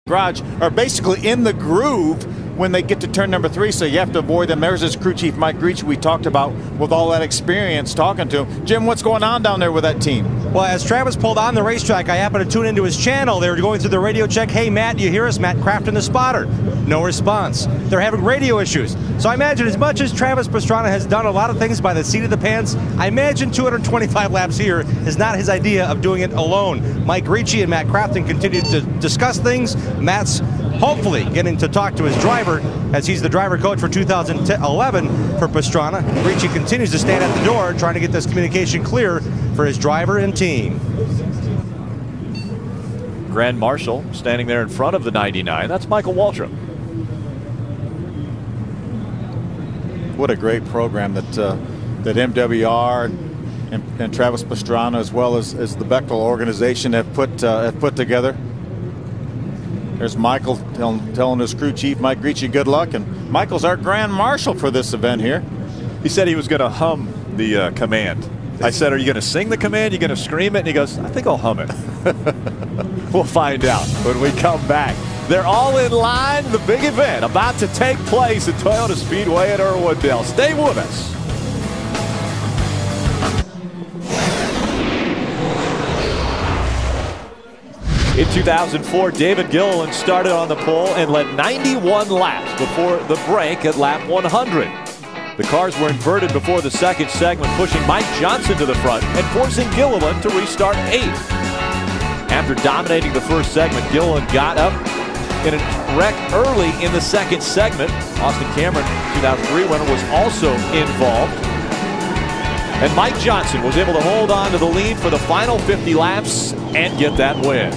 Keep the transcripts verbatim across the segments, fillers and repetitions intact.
garage are basically in the groove when they get to turn number three, so you have to avoid them. There's his crew chief, Mike Greach, we talked about with all that experience talking to him. Jim, what's going on down there with that team? Well, as Travis pulled on the racetrack, I happened to tune into his channel. They were going through the radio check. Hey, Matt, you hear us? Matt Crafton, the spotter. No response. They're having radio issues. So I imagine as much as Travis Pastrana has done a lot of things by the seat of the pants, I imagine two hundred twenty-five laps here is not his idea of doing it alone. Mike Ricci and Matt Crafton continue to discuss things. Matt's hopefully getting to talk to his driver as he's the driver coach for two thousand eleven for Pastrana. Ricci continues to stand at the door trying to get this communication clear for his driver and team. Grand Marshal standing there in front of the ninety-nine. That's Michael Waltrip. What a great program that uh, that M W R and, and Travis Pastrana, as well as, as the Bechtel organization, have put uh, have put together. There's Michael telling, telling his crew chief, Mike Greachy, good luck. And Michael's our Grand Marshal for this event here. He said he was going to hum the uh, command. I said, are you going to sing the command? You going to scream it? And he goes, I think I'll hum it. We'll find out when we come back. They're all in line. The big event about to take place at Toyota Speedway at Irwindale. Stay with us. In two thousand four, David Gilliland started on the pole and led ninety-one laps before the break at lap one hundred. The cars were inverted before the second segment, pushing Mike Johnson to the front and forcing Gilliland to restart eighth. After dominating the first segment, Gilliland got up in a wreck early in the second segment. Austin Cameron, two thousand three winner, was also involved. And Mike Johnson was able to hold on to the lead for the final fifty laps and get that win.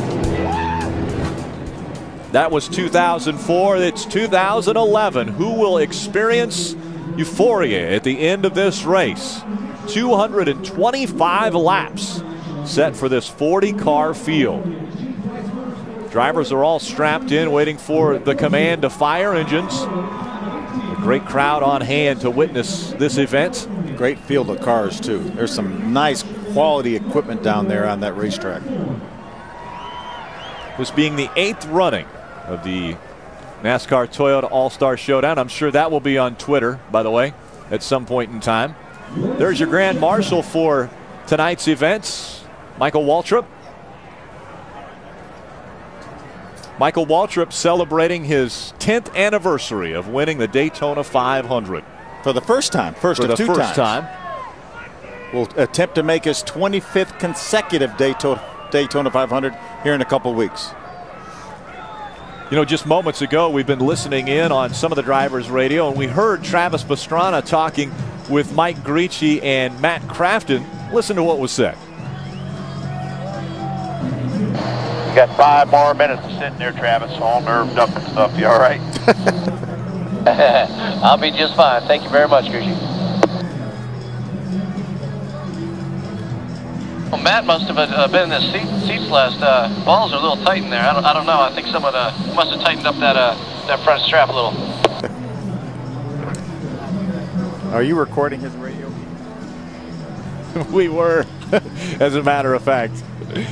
That was two thousand four. It's two thousand eleven. Who will experience euphoria at the end of this race? two hundred twenty-five laps set for this forty car field. Drivers are all strapped in, waiting for the command to fire engines. A great crowd on hand to witness this event. Great field of cars, too. There's some nice quality equipment down there on that racetrack. This being the eighth running of the NASCAR Toyota All-Star Showdown. I'm sure that will be on Twitter, by the way, at some point in time. There's your Grand Marshal for tonight's events, Michael Waltrip. Michael Waltrip celebrating his tenth anniversary of winning the Daytona five hundred. For the first time. First for of the two first times. time. Will attempt to make his twenty-fifth consecutive Daytona, Daytona five hundred here in a couple weeks. You know, just moments ago, we've been listening in on some of the drivers' radio, and we heard Travis Pastrana talking with Mike Greachy and Matt Crafton. Listen to what was said. You got five more minutes of sitting there, Travis, all nerved up and stuff. You all right? I'll be just fine. Thank you very much, Greachy. Well, Matt must have uh, been in the seat, seats last. Uh, balls are a little tight in there. I don't, I don't know. I think someone uh, must have tightened up that uh, that front strap a little. Are you recording his radio? We were, as a matter of fact.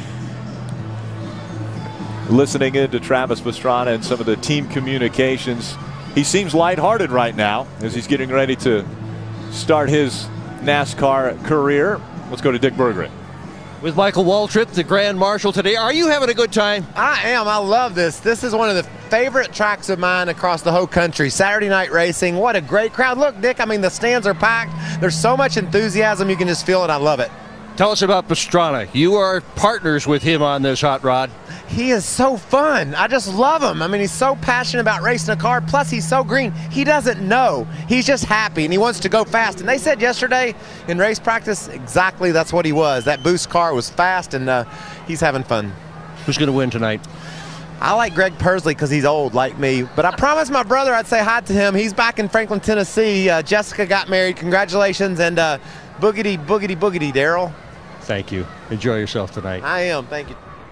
Listening in to Travis Pastrana and some of the team communications. He seems lighthearted right now as he's getting ready to start his NASCAR career. Let's go to Dick Berggren. With Michael Waltrip, the Grand Marshal today. Are you having a good time? I am. I love this. This is one of the favorite tracks of mine across the whole country. Saturday night racing. What a great crowd. Look, Dick, I mean, the stands are packed. There's so much enthusiasm. You can just feel it. I love it. Tell us about Pastrana. You are partners with him on this hot rod. He is so fun. I just love him. I mean, he's so passionate about racing a car. Plus, he's so green. He doesn't know. He's just happy, and he wants to go fast. And they said yesterday in race practice, exactly that's what he was. That boost car was fast, and uh, he's having fun. Who's going to win tonight? I like Greg Pursley because he's old like me. But I promised my brother I'd say hi to him. He's back in Franklin, Tennessee. Uh, Jessica got married. Congratulations. And uh, boogity, boogity, boogity, Daryl. Thank you. Enjoy yourself tonight. I am. Thank you.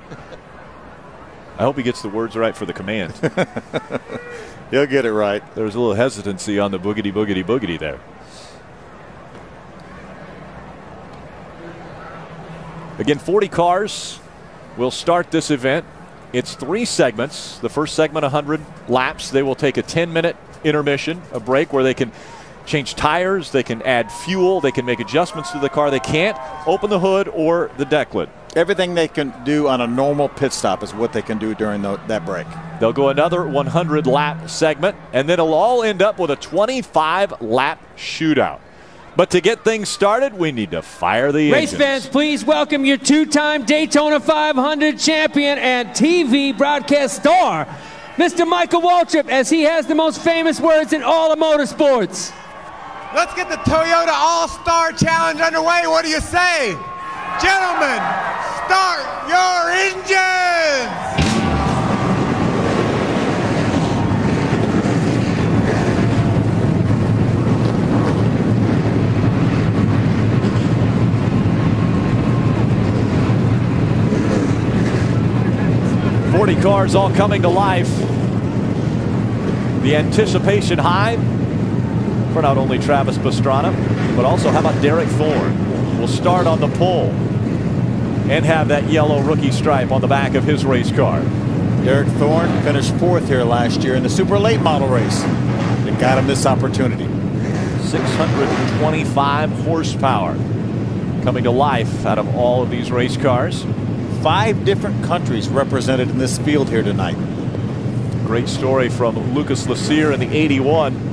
I hope he gets the words right for the command. He'll get it right. There was a little hesitancy on the boogity, boogity, boogity there. Again, forty cars will start this event It's three segments. The first segment, one hundred laps. They will take a ten minute intermission, a break where they can change tires, they can add fuel, they can make adjustments to the car. They can't open the hood or the deck lid. Everything they can do on a normal pit stop is what they can do during the, that break. They'll go another one hundred lap segment, and then it'll all end up with a twenty-five lap shootout. But to get things started, we need to fire the Race engines. fans, please welcome your two-time Daytona five hundred champion and T V broadcast star, Mister Michael Waltrip, as he has the most famous words in all of motorsports. Let's get the Toyota All-Star Challenge underway. What do you say? Gentlemen, start your engines! forty cars all coming to life. The anticipation high for not only Travis Pastrana, but also how about Derek Thorne? Will start on the pole and have that yellow rookie stripe on the back of his race car. Derek Thorne finished fourth here last year in the super late model race. It got him this opportunity. six hundred twenty-five horsepower coming to life out of all of these race cars. Five different countries represented in this field here tonight. Great story from Lucas Lassier in the eighty-one.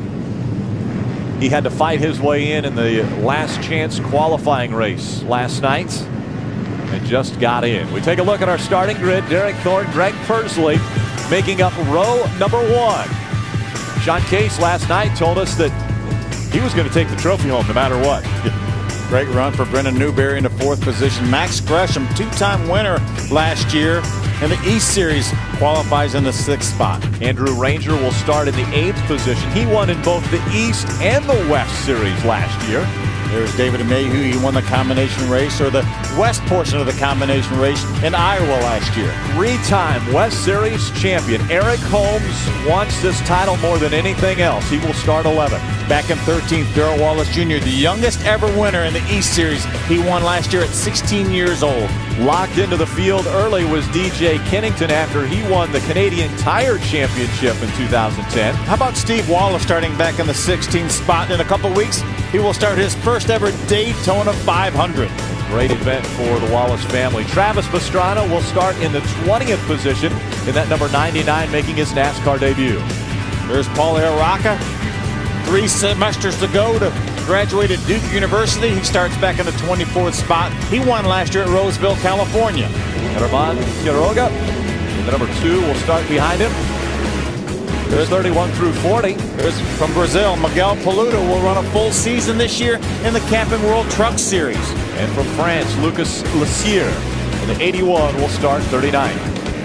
He had to fight his way in in the last chance qualifying race last night and just got in. We take a look at our starting grid. Derek Thorne, Greg Pursley making up row number one. Sean Case last night told us that he was going to take the trophy home no matter what. Great run for Brendan Newberry in the fourth position. Max Gresham, two-time winner last year in the East Series, qualifies in the sixth spot. Andrew Ranger will start in the eighth position. He won in both the East and the West Series last year. There's David Mayhew. He won the combination race, or the West portion of the combination race in Iowa last year. Three-time West Series champion Eric Holmes wants this title more than anything else. He will start eleventh. Back in thirteenth, Darrell Wallace Junior, the youngest ever winner in the East Series. He won last year at sixteen years old. Locked into the field early was D J Kennington after he won the Canadian Tire Championship in two thousand ten. How about Steve Wallace starting back in the sixteenth spot? In a couple weeks, he will start his first ever Daytona five hundred. Great event for the Wallace family. Travis Pastrana will start in the twentieth position in that number ninety-nine, making his NASCAR debut. There's Paul Araraca. Three semesters to go to graduate at Duke University. He starts back in the twenty-fourth spot. He won last year at Roseville, California. Herman Quiroga, the number two, will start behind him. There's thirty-one through forty. There's from Brazil, Miguel Paluda will run a full season this year in the Camping World Truck Series. And from France, Lucas Lassier in the eighty-one will start thirty-nine.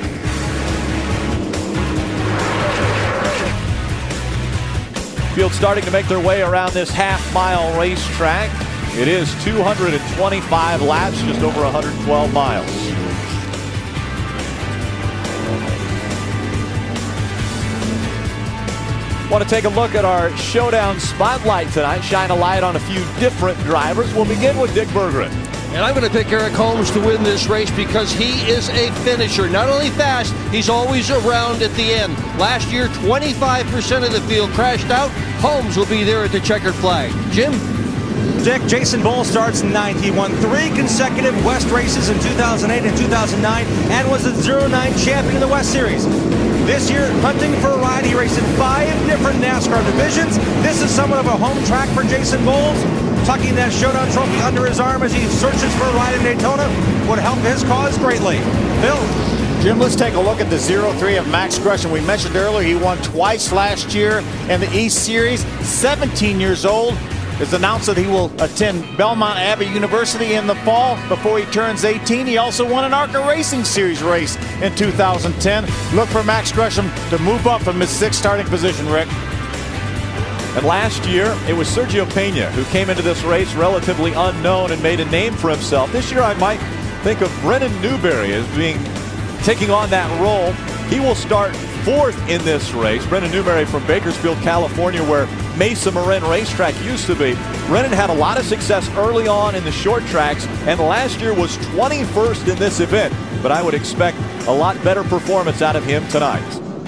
Field starting to make their way around this half-mile racetrack. It is two hundred twenty-five laps, just over one hundred twelve miles. Want to take a look at our showdown spotlight tonight, shine a light on a few different drivers. We'll begin with Dick Berggren. And I'm going to pick Eric Holmes to win this race because he is a finisher. Not only fast, he's always around at the end. Last year, twenty-five percent of the field crashed out. Holmes will be there at the checkered flag. Jim? Dick, Jason Bull starts ninth. He won three consecutive West races in two thousand eight and two thousand nine and was the oh nine champion in the West Series. This year, hunting for a ride, he raced in five different NASCAR divisions. This is somewhat of a home track for Jason Bowles. Tucking that showdown trophy under his arm as he searches for a ride in Daytona would help his cause greatly. Bill? Jim, let's take a look at the oh three of Max Gresham. We mentioned earlier he won twice last year in the East Series. seventeen years old. It's announced that he will attend Belmont Abbey University in the fall before he turns eighteen. He also won an ARCA Racing Series race in two thousand ten. Look for Max Gresham to move up from his sixth starting position, Rick. And last year, it was Sergio Pena who came into this race relatively unknown and made a name for himself. This year, I might think of Brendan Newberry as being taking on that role. He will start fourth in this race. Brendan Newberry from Bakersfield, California, where Mesa Marin Racetrack used to be. Brendan had a lot of success early on in the short tracks, and last year was twenty-first in this event. But I would expect a lot better performance out of him tonight.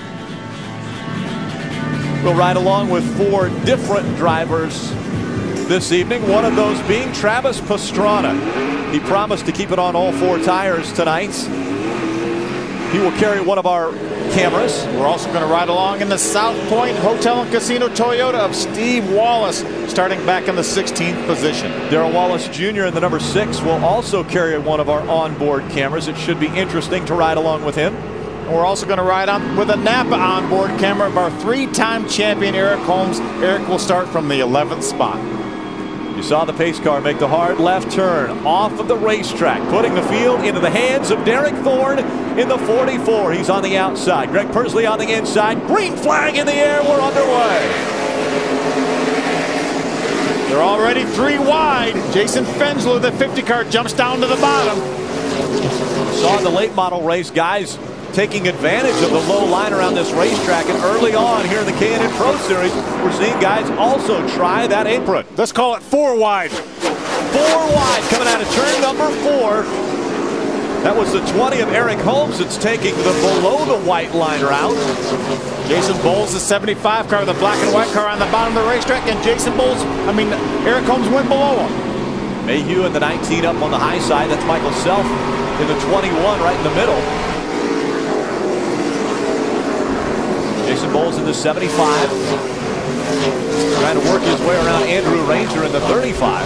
We'll ride along with four different drivers this evening, one of those being Travis Pastrana. He promised to keep it on all four tires tonight. He will carry one of our cameras. We're also going to ride along in the South Point Hotel and Casino Toyota of Steve Wallace, starting back in the sixteenth position. Darrell Wallace Junior in the number six will also carry one of our onboard cameras. It should be interesting to ride along with him. And we're also going to ride on with a Napa onboard camera of our three-time champion Eric Holmes. Eric will start from the eleventh spot. You saw the pace car make the hard left turn off of the racetrack, putting the field into the hands of Derek Thorne in the forty-four. He's on the outside. Greg Pursley on the inside. Green flag in the air. We're underway. They're already three wide. Jason Fensler, the fifty car, jumps down to the bottom. Saw in the late model race guys taking advantage of the low line around this racetrack, and early on here in the K and N Pro Series, we're seeing guys also try that apron. Let's call it four wide. Four wide coming out of turn number four. That was the twenty of Eric Holmes that's taking the below the white line route. Jason Bowles, the seventy-five car, the black and white car on the bottom of the racetrack, and Jason Bowles, I mean, Eric Holmes went below him. Mayhew in the nineteen up on the high side. That's Michael Self in the twenty-one right in the middle. Jason Bowles in the seventy-five. Trying to work his way around Andrew Ranger in the thirty-five.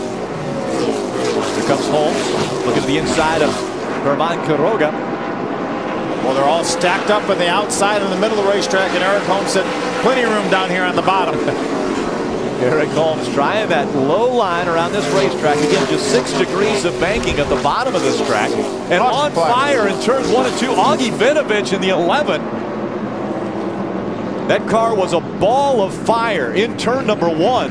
Here comes Holmes. Looking at the inside of Herman Quiroga. Well, they're all stacked up on the outside in the middle of the racetrack, and Eric Holmes said, plenty of room down here on the bottom. Eric Holmes trying that low line around this racetrack. Again, just six degrees of banking at the bottom of this track. And on fire in turns one and two, Augie Vinovich in the eleven. That car was a ball of fire in turn number one.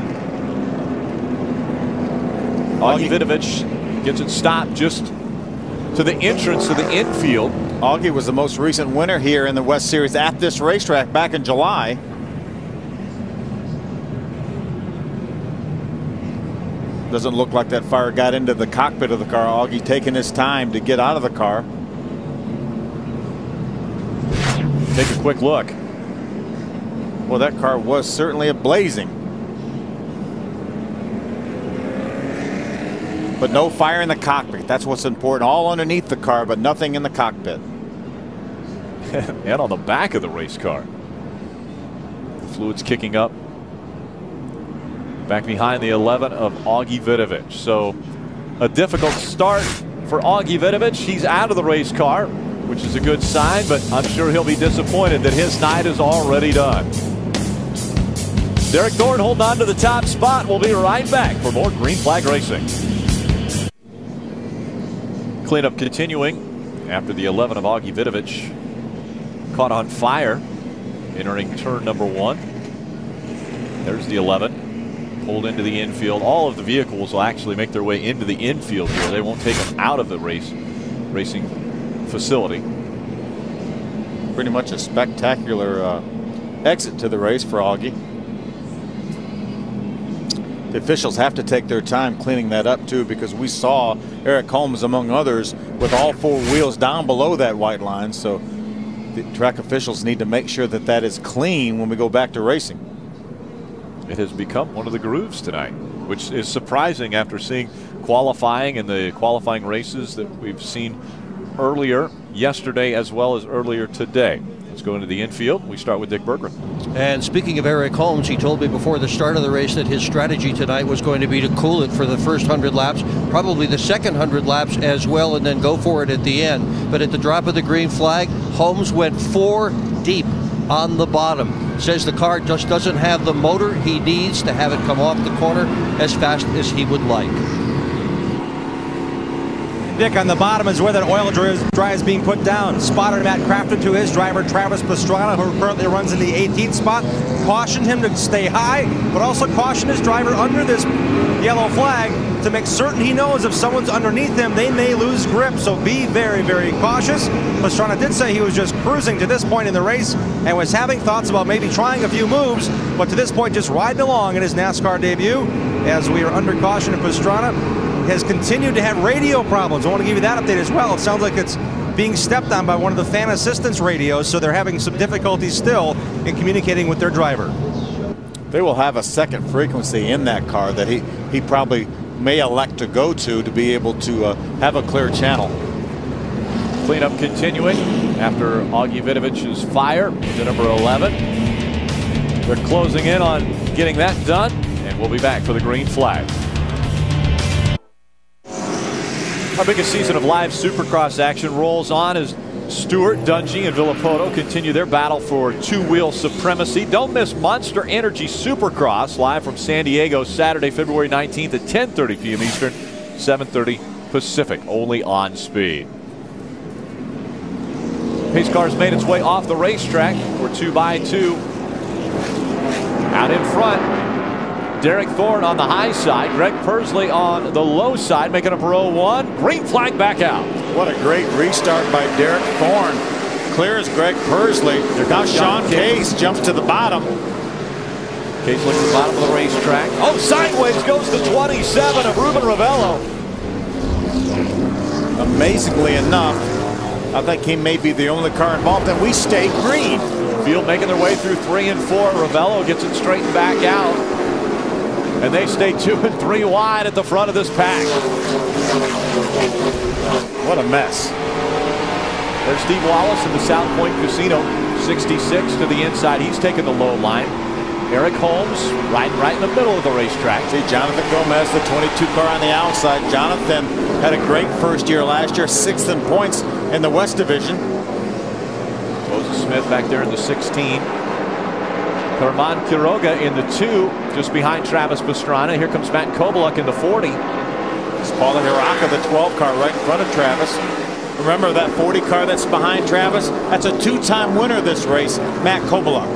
Augie Vinovich gets it stopped just to the entrance to the infield. Augie was the most recent winner here in the West Series at this racetrack back in July. Doesn't look like that fire got into the cockpit of the car. Augie taking his time to get out of the car. Take a quick look. Well, that car was certainly blazing. But no fire in the cockpit. That's what's important. All underneath the car, but nothing in the cockpit. And on the back of the race car. The fluid's kicking up. Back behind the eleven of Augie Vinovich. So a difficult start for Augie Vinovich. He's out of the race car, which is a good sign, but I'm sure he'll be disappointed that his night is already done. Derek Thorne holding on to the top spot. We'll be right back for more Green Flag Racing. Cleanup continuing after the eleven of Augie Vinovich caught on fire entering turn number one. There's the eleven pulled into the infield. All of the vehicles will actually make their way into the infield here. They won't take them out of the race racing facility. Pretty much a spectacular uh, exit to the race for Augie. The officials have to take their time cleaning that up too, because we saw Eric Holmes, among others, with all four wheels down below that white line. So the track officials need to make sure that that is clean when we go back to racing. It has become one of the grooves tonight, which is surprising after seeing qualifying and the qualifying races that we've seen earlier yesterday as well as earlier today. Let's go into the infield. We start with Dick Berggren. And speaking of Eric Holmes, he told me before the start of the race that his strategy tonight was going to be to cool it for the first one hundred laps, probably the second one hundred laps as well, and then go for it at the end. But at the drop of the green flag, Holmes went four deep on the bottom. Says the car just doesn't have the motor he needs to have it come off the corner as fast as he would like. Dick, on the bottom is where that oil dry is being put down. Spotter Matt Crafton to his driver Travis Pastrana, who currently runs in the eighteenth spot, cautioned him to stay high, but also cautioned his driver under this yellow flag to make certain he knows if someone's underneath him, they may lose grip. So be very, very cautious. Pastrana did say he was just cruising to this point in the race and was having thoughts about maybe trying a few moves, but to this point just riding along in his NASCAR debut as we are under caution. And Pastrana has continued to have radio problems. I want to give you that update as well. It sounds like it's being stepped on by one of the fan assistance radios, so they're having some difficulty still in communicating with their driver. They will have a second frequency in that car that he, he probably may elect to go to to be able to uh, have a clear channel. Cleanup continuing after Augie Vidovich's fire to number eleven. They're closing in on getting that done, and we'll be back for the green flag. Our biggest season of live Supercross action rolls on as Stewart, Dungey, and Villapoto continue their battle for two-wheel supremacy. Don't miss Monster Energy Supercross live from San Diego Saturday, February nineteenth at ten thirty p m Eastern, seven thirty Pacific, only on Speed. Pace car's made its way off the racetrack. We're two by two. Out in front, Derek Thorne on the high side, Greg Pursley on the low side, making up row one. Green flag back out. What a great restart by Derek Thorne. Clears Greg Pursley. Now Sean Case jumps to the bottom. Case looks at the bottom of the racetrack. Oh, sideways goes the twenty-seven of Ruben Ravello. Amazingly enough, I think he may be the only car involved, and we stay green. Field making their way through three and four. Ravello gets it straightened back out. And they stay two and three wide at the front of this pack. What a mess. There's Steve Wallace in the South Point Casino, sixty-six to the inside. He's taking the low line. Eric Holmes riding right in the middle of the racetrack. See Jonathan Gomez, the twenty-two car on the outside. Jonathan had a great first year last year, sixth in points in the West Division. Moses Smith back there in the sixteen. Herman Quiroga in the two, just behind Travis Pastrana. Here comes Matt Kobaluk in the forty. It's Paulo Hiraka, the twelve car, right in front of Travis. Remember that forty car that's behind Travis? That's a two-time winner this race, Matt Kobaluk.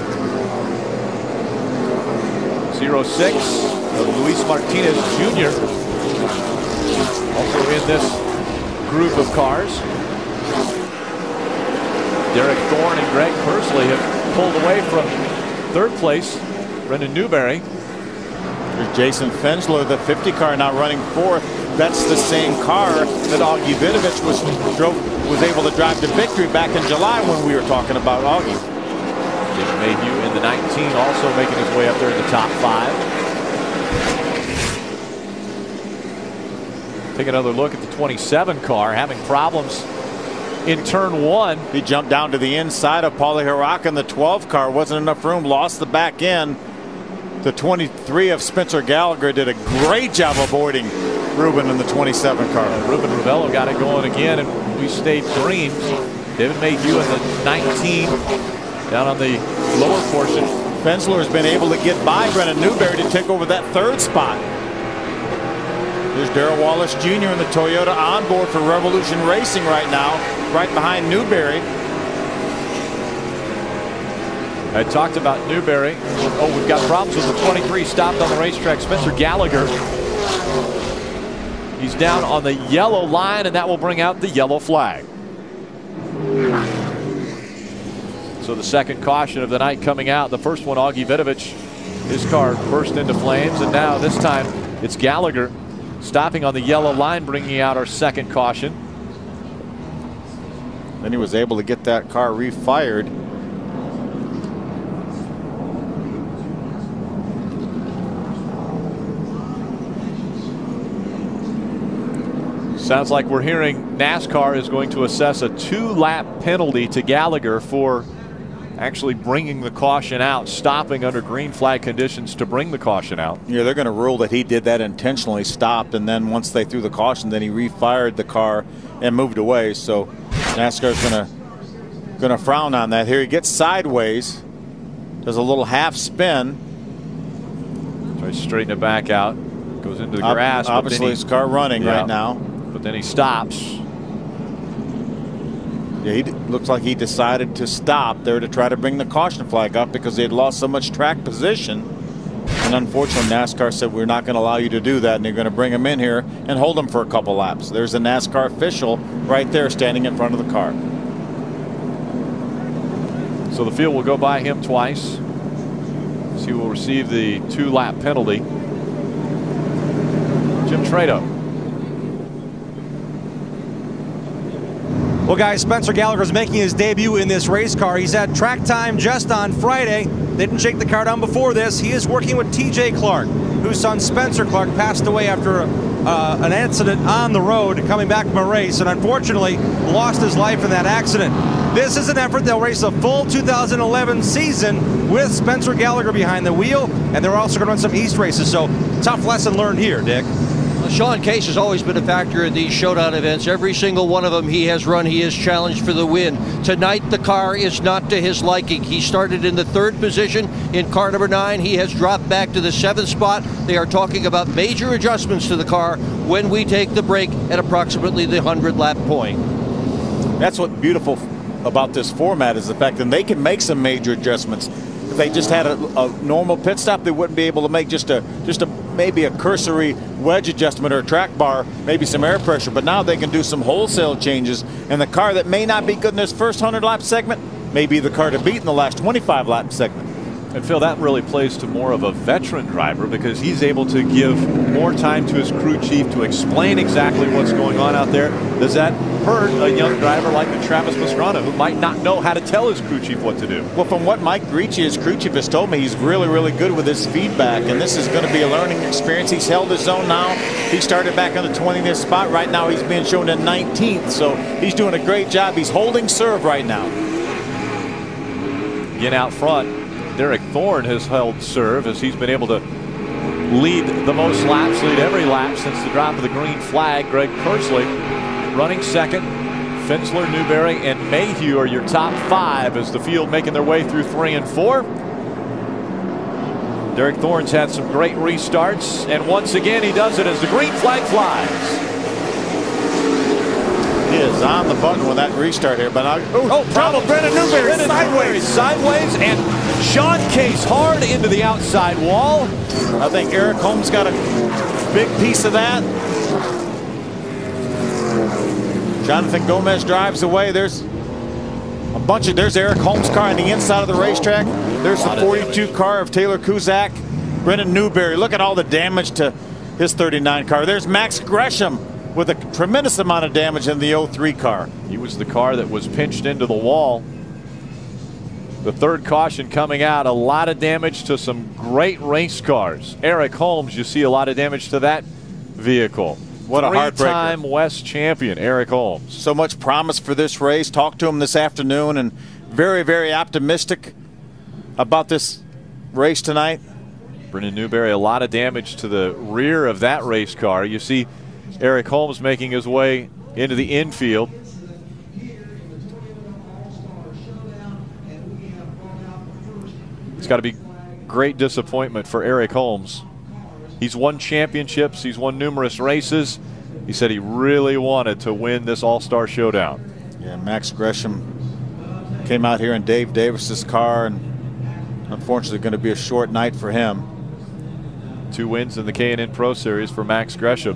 zero six of Luis Martinez Junior Also in this group of cars. Derek Thorne and Greg Pursley have pulled away from third place. Brendan Newberry. There's Jason Fensler, the fifty car, now running fourth. That's the same car that Augie Vidovich was drove, was able to drive to victory back in July when we were talking about Augie. Jake Mayhew in the nineteen, also making his way up there in the top five. Take another look at the twenty-seven car, having problems in turn one. He jumped down to the inside of Paulo Hiraka in the twelve car. Wasn't enough room, lost the back end. The twenty-three of Spencer Gallagher did a great job avoiding Ruben in the twenty-seven car. Uh, Ruben Ravello got it going again, and we stayed green. David Mayhew in the nineteen, down on the lower portion. Fensler has been able to get by Brennan Newberry to take over that third spot. There's Darrell Wallace Junior in the Toyota onboard for Revolution Racing right now, right behind Newberry. I talked about Newberry. Oh, we've got problems with the twenty-three stopped on the racetrack. Spencer Gallagher. He's down on the yellow line, and that will bring out the yellow flag. So the second caution of the night coming out. The first one, Augie Vidovich, his car burst into flames, and now this time it's Gallagher stopping on the yellow line, bringing out our second caution. Then he was able to get that car refired. Sounds like we're hearing NASCAR is going to assess a two-lap penalty to Gallagher for actually bringing the caution out, stopping under green flag conditions to bring the caution out. Yeah, they're going to rule that he did that intentionally, stopped, and then once they threw the caution, then he refired the car and moved away. So NASCAR's going to going to frown on that. Here he gets sideways, does a little half spin. Tries to straighten it back out, goes into the grass. Obviously, he, his car running yeah, right now. but then he stops. Yeah, he looks like he decided to stop there to try to bring the caution flag up because they had lost so much track position. And unfortunately, NASCAR said, we're not going to allow you to do that, and they're going to bring him in here and hold him for a couple laps. There's a NASCAR official right there standing in front of the car. So the field will go by him twice. So he will receive the two-lap penalty. Jim Trado. Well, guys, Spencer Gallagher's making his debut in this race car. He's had track time just on Friday. They didn't shake the car down before this. He is working with T J Clark, whose son Spencer Clark passed away after uh, an accident on the road coming back from a race, and unfortunately lost his life in that accident. This is an effort. They'll race a full two thousand eleven season with Spencer Gallagher behind the wheel, and they're also going to run some East races. So tough lesson learned here, Dick. Sean Case has always been a factor in these showdown events. Every single one of them he has run, he is challenged for the win. Tonight, the car is not to his liking. He started in the third position in car number nine. He has dropped back to the seventh spot. They are talking about major adjustments to the car when we take the break at approximately the hundred lap point. That's what's beautiful about this format is the fact that they can make some major adjustments. If they just had a, a normal pit stop, they wouldn't be able to make just a just a maybe a cursory wedge adjustment or a track bar, maybe some air pressure. But now they can do some wholesale changes, and the car that may not be good in this first hundred lap segment may be the car to beat in the last twenty-five lap segment. And Phil, that really plays to more of a veteran driver because he's able to give more time to his crew chief to explain exactly what's going on out there. Does that hurt a young driver like the Travis Pastrana, who might not know how to tell his crew chief what to do? Well, from what Mike Ricci, his crew chief, has told me, he's really, really good with his feedback, and this is going to be a learning experience. He's held his own now. He started back on the twentieth spot. Right now he's being shown in nineteenth, so he's doing a great job. He's holding serve right now. Again, out front, Derek Thorne has held serve as he's been able to lead the most laps, lead every lap since the drop of the green flag. Greg Kersley running second. Finsler, Newberry, and Mayhew are your top five as the field making their way through three and four. Derek Thorne's had some great restarts, and once again he does it as the green flag flies. He is on the button with that restart here, but I, oh, oh, trouble. Brennan Newberry Brennan sideways, sideways, and Sean Case hard into the outside wall. I think Eric Holmes got a big piece of that. Jonathan Gomez drives away. There's a bunch of, there's Eric Holmes' car on the inside of the racetrack. There's the forty-two car of Taylor Kuzak. Brennan Newberry, look at all the damage to his thirty-nine car. There's Max Gresham with a tremendous amount of damage in the oh three car. He was the car that was pinched into the wall. The third caution coming out, a lot of damage to some great race cars. Eric Holmes, you see a lot of damage to that vehicle. What a heartbreaker. Three-time West champion, Eric Holmes. So much promise for this race. Talked to him this afternoon and very, very optimistic about this race tonight. Brennan Newberry, a lot of damage to the rear of that race car. You see Eric Holmes making his way into the infield. It's got to be great disappointment for Eric Holmes. He's won championships. He's won numerous races. He said he really wanted to win this All-Star Showdown. Yeah, Max Gresham came out here in Dave Davis's car, and unfortunately going to be a short night for him. Two wins in the K and N Pro Series for Max Gresham.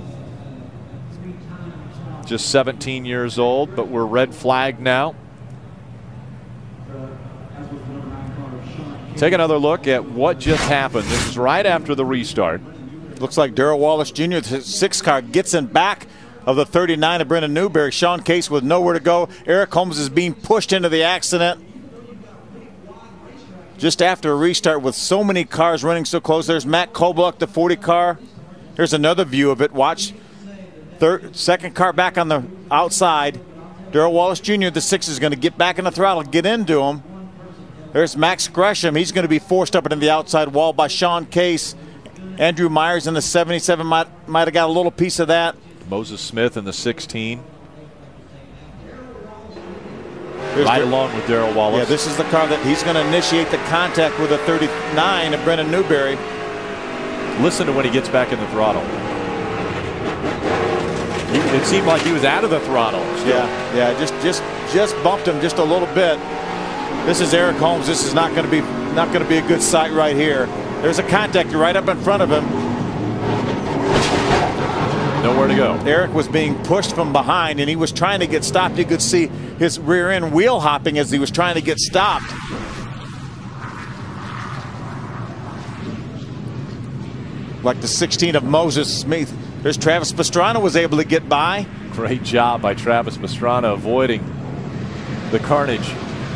Just seventeen years old, but we're red flagged now. Take another look at what just happened. This is right after the restart. Looks like Darrell Wallace Junior, the six car, gets in back of the thirty-nine of Brennan Newberry. Sean Case with nowhere to go. Eric Holmes is being pushed into the accident just after a restart with so many cars running so close. There's Matt Kobluck, the forty car. Here's another view of it. Watch. Third, second car back on the outside. Darrell Wallace Junior, the six, is going to get back in the throttle, get into him. There's Max Gresham. He's going to be forced up into the outside wall by Sean Case. Andrew Myers in the seventy-seven might, might have got a little piece of that. Moses Smith in the sixteen. Here's right the, along with Darrell Wallace. Yeah, this is the car that he's going to initiate the contact with the thirty-nine of Brennan Newberry. Listen to when he gets back in the throttle. You, it seemed like he was out of the throttle. Still. Yeah, yeah, just just just bumped him just a little bit. This is Eric Holmes. This is not going to be not going to be a good sight right here. There's a contactor right up in front of him. Nowhere to go. Eric was being pushed from behind, and he was trying to get stopped. You could see his rear end wheel hopping as he was trying to get stopped. Like the sixteen of Moses Smith. There's Travis Pastrana was able to get by. Great job by Travis Pastrana avoiding the carnage.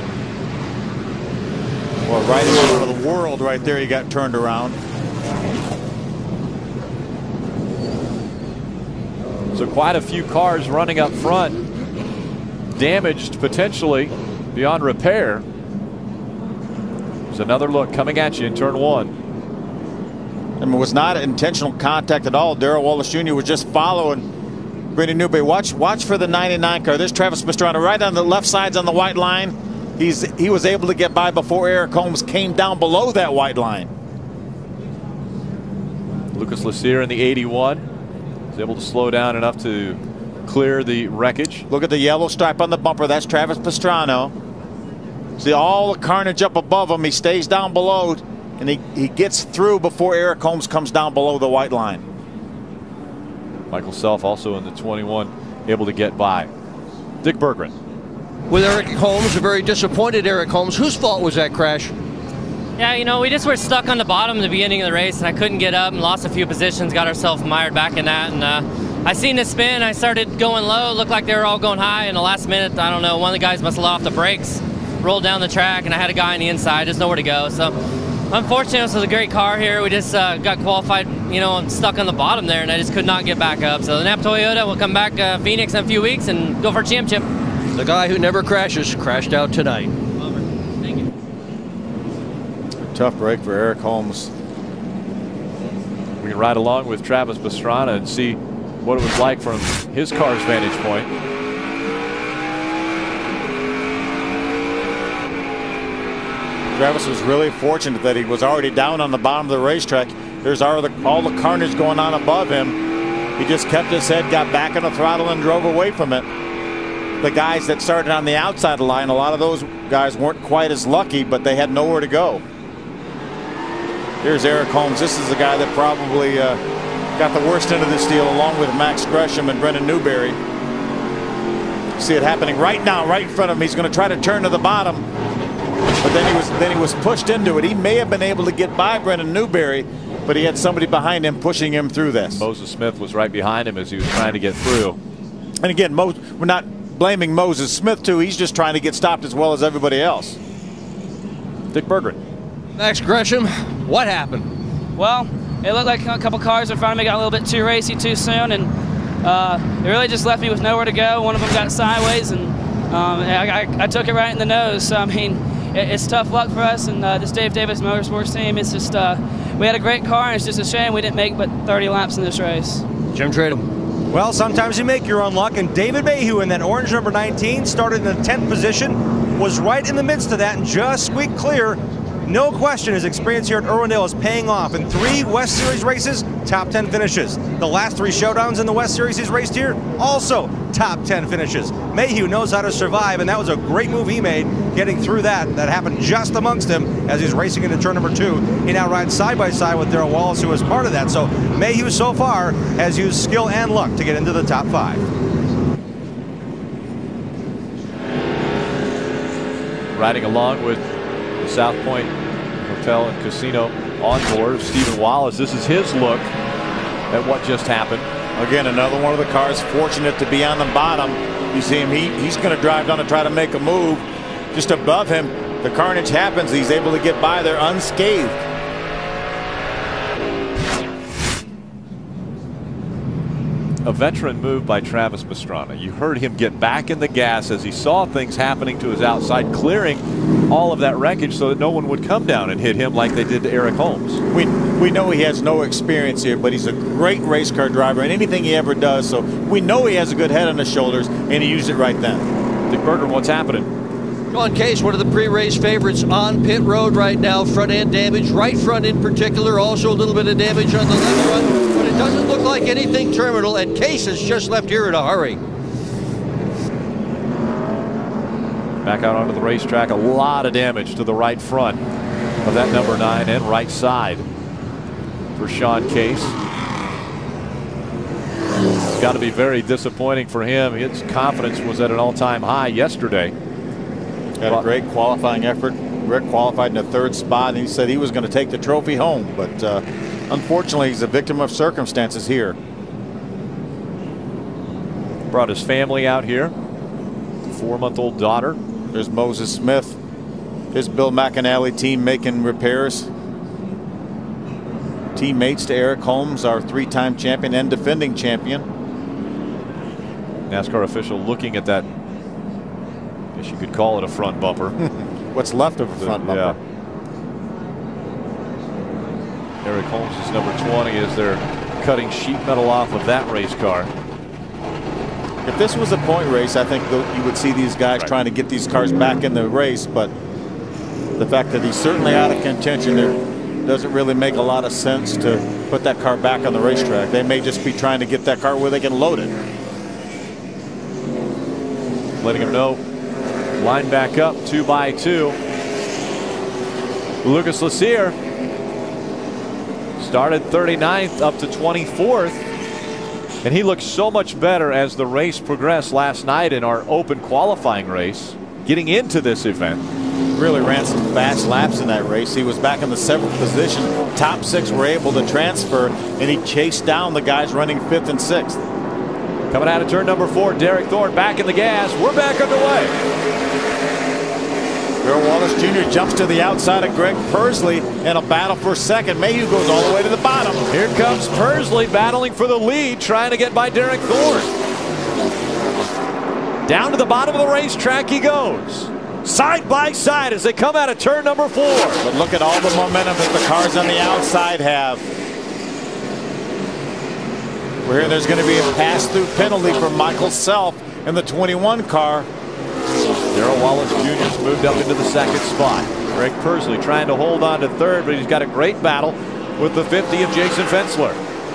Well, right in front of the world right there, he got turned around. So quite a few cars running up front, damaged potentially beyond repair. There's another look coming at you in turn one. And it was not intentional contact at all. Darrell Wallace Junior was just following Brendan Newberry. Watch, watch for the ninety-nine car. There's Travis Pastrana right on the left sides on the white line. He's he was able to get by before Eric Holmes came down below that white line. Lucas Lassier in the eighty-one was able to slow down enough to clear the wreckage. Look at the yellow stripe on the bumper. That's Travis Pastrana. See all the carnage up above him. He stays down below, and he, he gets through before Eric Holmes comes down below the white line. Michael Self also in the twenty-one able to get by. Dick Berggren. With Eric Holmes, a very disappointed Eric Holmes. Whose fault was that crash? Yeah, you know, we just were stuck on the bottom at the beginning of the race, and I couldn't get up and lost a few positions, got ourselves mired back in that. And uh, I seen it spin. I started going low. It looked like they were all going high. In the last minute, I don't know, one of the guys must have let off the brakes, rolled down the track, and I had a guy on the inside. There's nowhere to go. So, unfortunately, this was a great car here. We just uh, got qualified, you know, stuck on the bottom there, and I just could not get back up. So the Napa Toyota will come back uh, Phoenix in a few weeks and go for a championship. The guy who never crashes crashed out tonight. Thank you. Tough break for Eric Holmes. We can ride along with Travis Pastrana and see what it was like from his car's vantage point. Travis was really fortunate that he was already down on the bottom of the racetrack. There's all the, all the carnage going on above him. He just kept his head, got back on the throttle, and drove away from it. The guys that started on the outside of the line, a lot of those guys weren't quite as lucky, but they had nowhere to go. Here's Eric Holmes. This is the guy that probably uh, got the worst end of this deal, along with Max Gresham and Brendan Newberry. See it happening right now, right in front of him. He's going to try to turn to the bottom, but then he was then he was pushed into it. He may have been able to get by Brendan Newberry, but he had somebody behind him pushing him through this. Moses Smith was right behind him as he was trying to get through. And again, Mo we're not blaming Moses Smith too. He's just trying to get stopped as well as everybody else. Dick Berggren. Max Gresham, what happened? Well, it looked like a couple cars in front of me got a little bit too racy too soon, and uh, it really just left me with nowhere to go. One of them got sideways, and um, I, I, I took it right in the nose. So, I mean, it, it's tough luck for us and uh, this Dave Davis Motorsports team. It's just, uh, we had a great car, and it's just a shame we didn't make but thirty laps in this race. Jim Tradham. Well, sometimes you make your own luck, and David Mayhew in that orange number nineteen started in the tenth position, was right in the midst of that and just squeaked clear. No question his experience here at Irwindale is paying off. In three West Series races, top ten finishes. The last three showdowns in the West Series he's raced here, also top ten finishes. Mayhew knows how to survive, and that was a great move he made getting through that. That happened just amongst him as he's racing into turn number two. He now rides side by side with Darrell Wallace, who was part of that. So Mayhew so far has used skill and luck to get into the top five. Riding along with the South Point Hotel and Casino on board, Stephen Wallace. This is his look at what just happened. Again, another one of the cars fortunate to be on the bottom. You see him, he, he's going to drive down to try to make a move. Just above him, the carnage happens. He's able to get by there unscathed. A veteran move by Travis Pastrana. You heard him get back in the gas as he saw things happening to his outside, clearing all of that wreckage so that no one would come down and hit him like they did to Eric Holmes. We, we know he has no experience here, but he's a great race car driver in anything he ever does, so we know he has a good head on his shoulders, and he used it right then. Dick Berggren, what's happening? Sean Case, one of the pre-race favorites on pit road right now. Front end damage, right front in particular. Also a little bit of damage on the left front. But it Doesn't look like anything terminal, and Case has just left here in a hurry. Back out onto the racetrack, a lot of damage to the right front of that number nine and right side for Sean Case. It's got to be very disappointing for him. His confidence was at an all-time high yesterday. Had a great qualifying effort. Rick qualified in the third spot, and he said he was going to take the trophy home, but uh, unfortunately he's a victim of circumstances here. Brought his family out here, four-month-old daughter. There's Moses Smith, his Bill McAnally team making repairs. Teammates to Eric Holmes, our three-time champion and defending champion. NASCAR official looking at that, I guess you could call it a front bumper. What's left of a front bumper. Yeah. Eric Holmes is number twenty as they're cutting sheet metal off of that race car. If this was a point race, I think you would see these guys right. trying to get these cars back in the race, but the fact that he's certainly out of contention there doesn't really make a lot of sense to put that car back on the racetrack. They may just be trying to get that car where they can load it. Letting him know, line back up two by two. Lucas Lassier started thirty-ninth up to twenty-fourth, and he looked so much better as the race progressed last night in our open qualifying race, getting into this event. Really ran some fast laps in that race. He was back in the seventh position. Top six were able to transfer, and he chased down the guys running fifth and sixth. Coming out of turn number four, Derek Thorne back in the gas. We're back underway. Darrell Wallace Junior jumps to the outside of Greg Pursley in a battle for second. Mayhew goes all the way to the bottom. Here comes Pursley battling for the lead, trying to get by Derek Thorne. Down to the bottom of the racetrack he goes. Side by side as they come out of turn number four. But look at all the momentum that the cars on the outside have. We're here, there's going to be a pass-through penalty for Michael Self in the twenty-one car. Darrell Wallace Junior's moved up into the second spot. Greg Pursley trying to hold on to third, but he's got a great battle with the fifty of Jason Fensler.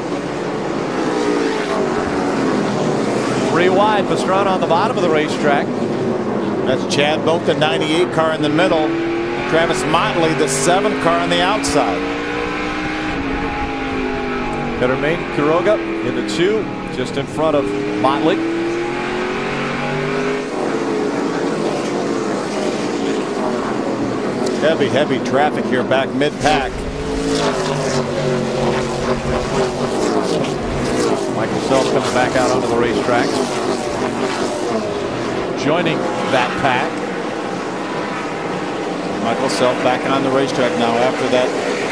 Three wide, Pastrana on the bottom of the racetrack. That's Chad Boat, the ninety-eight car in the middle. Travis Motley, the seven car on the outside. Germain Quiroga in the two, just in front of Motley. Heavy, heavy traffic here back mid-pack. Michael Self coming back out onto the racetrack. Joining that pack. Michael Self back on the racetrack now after that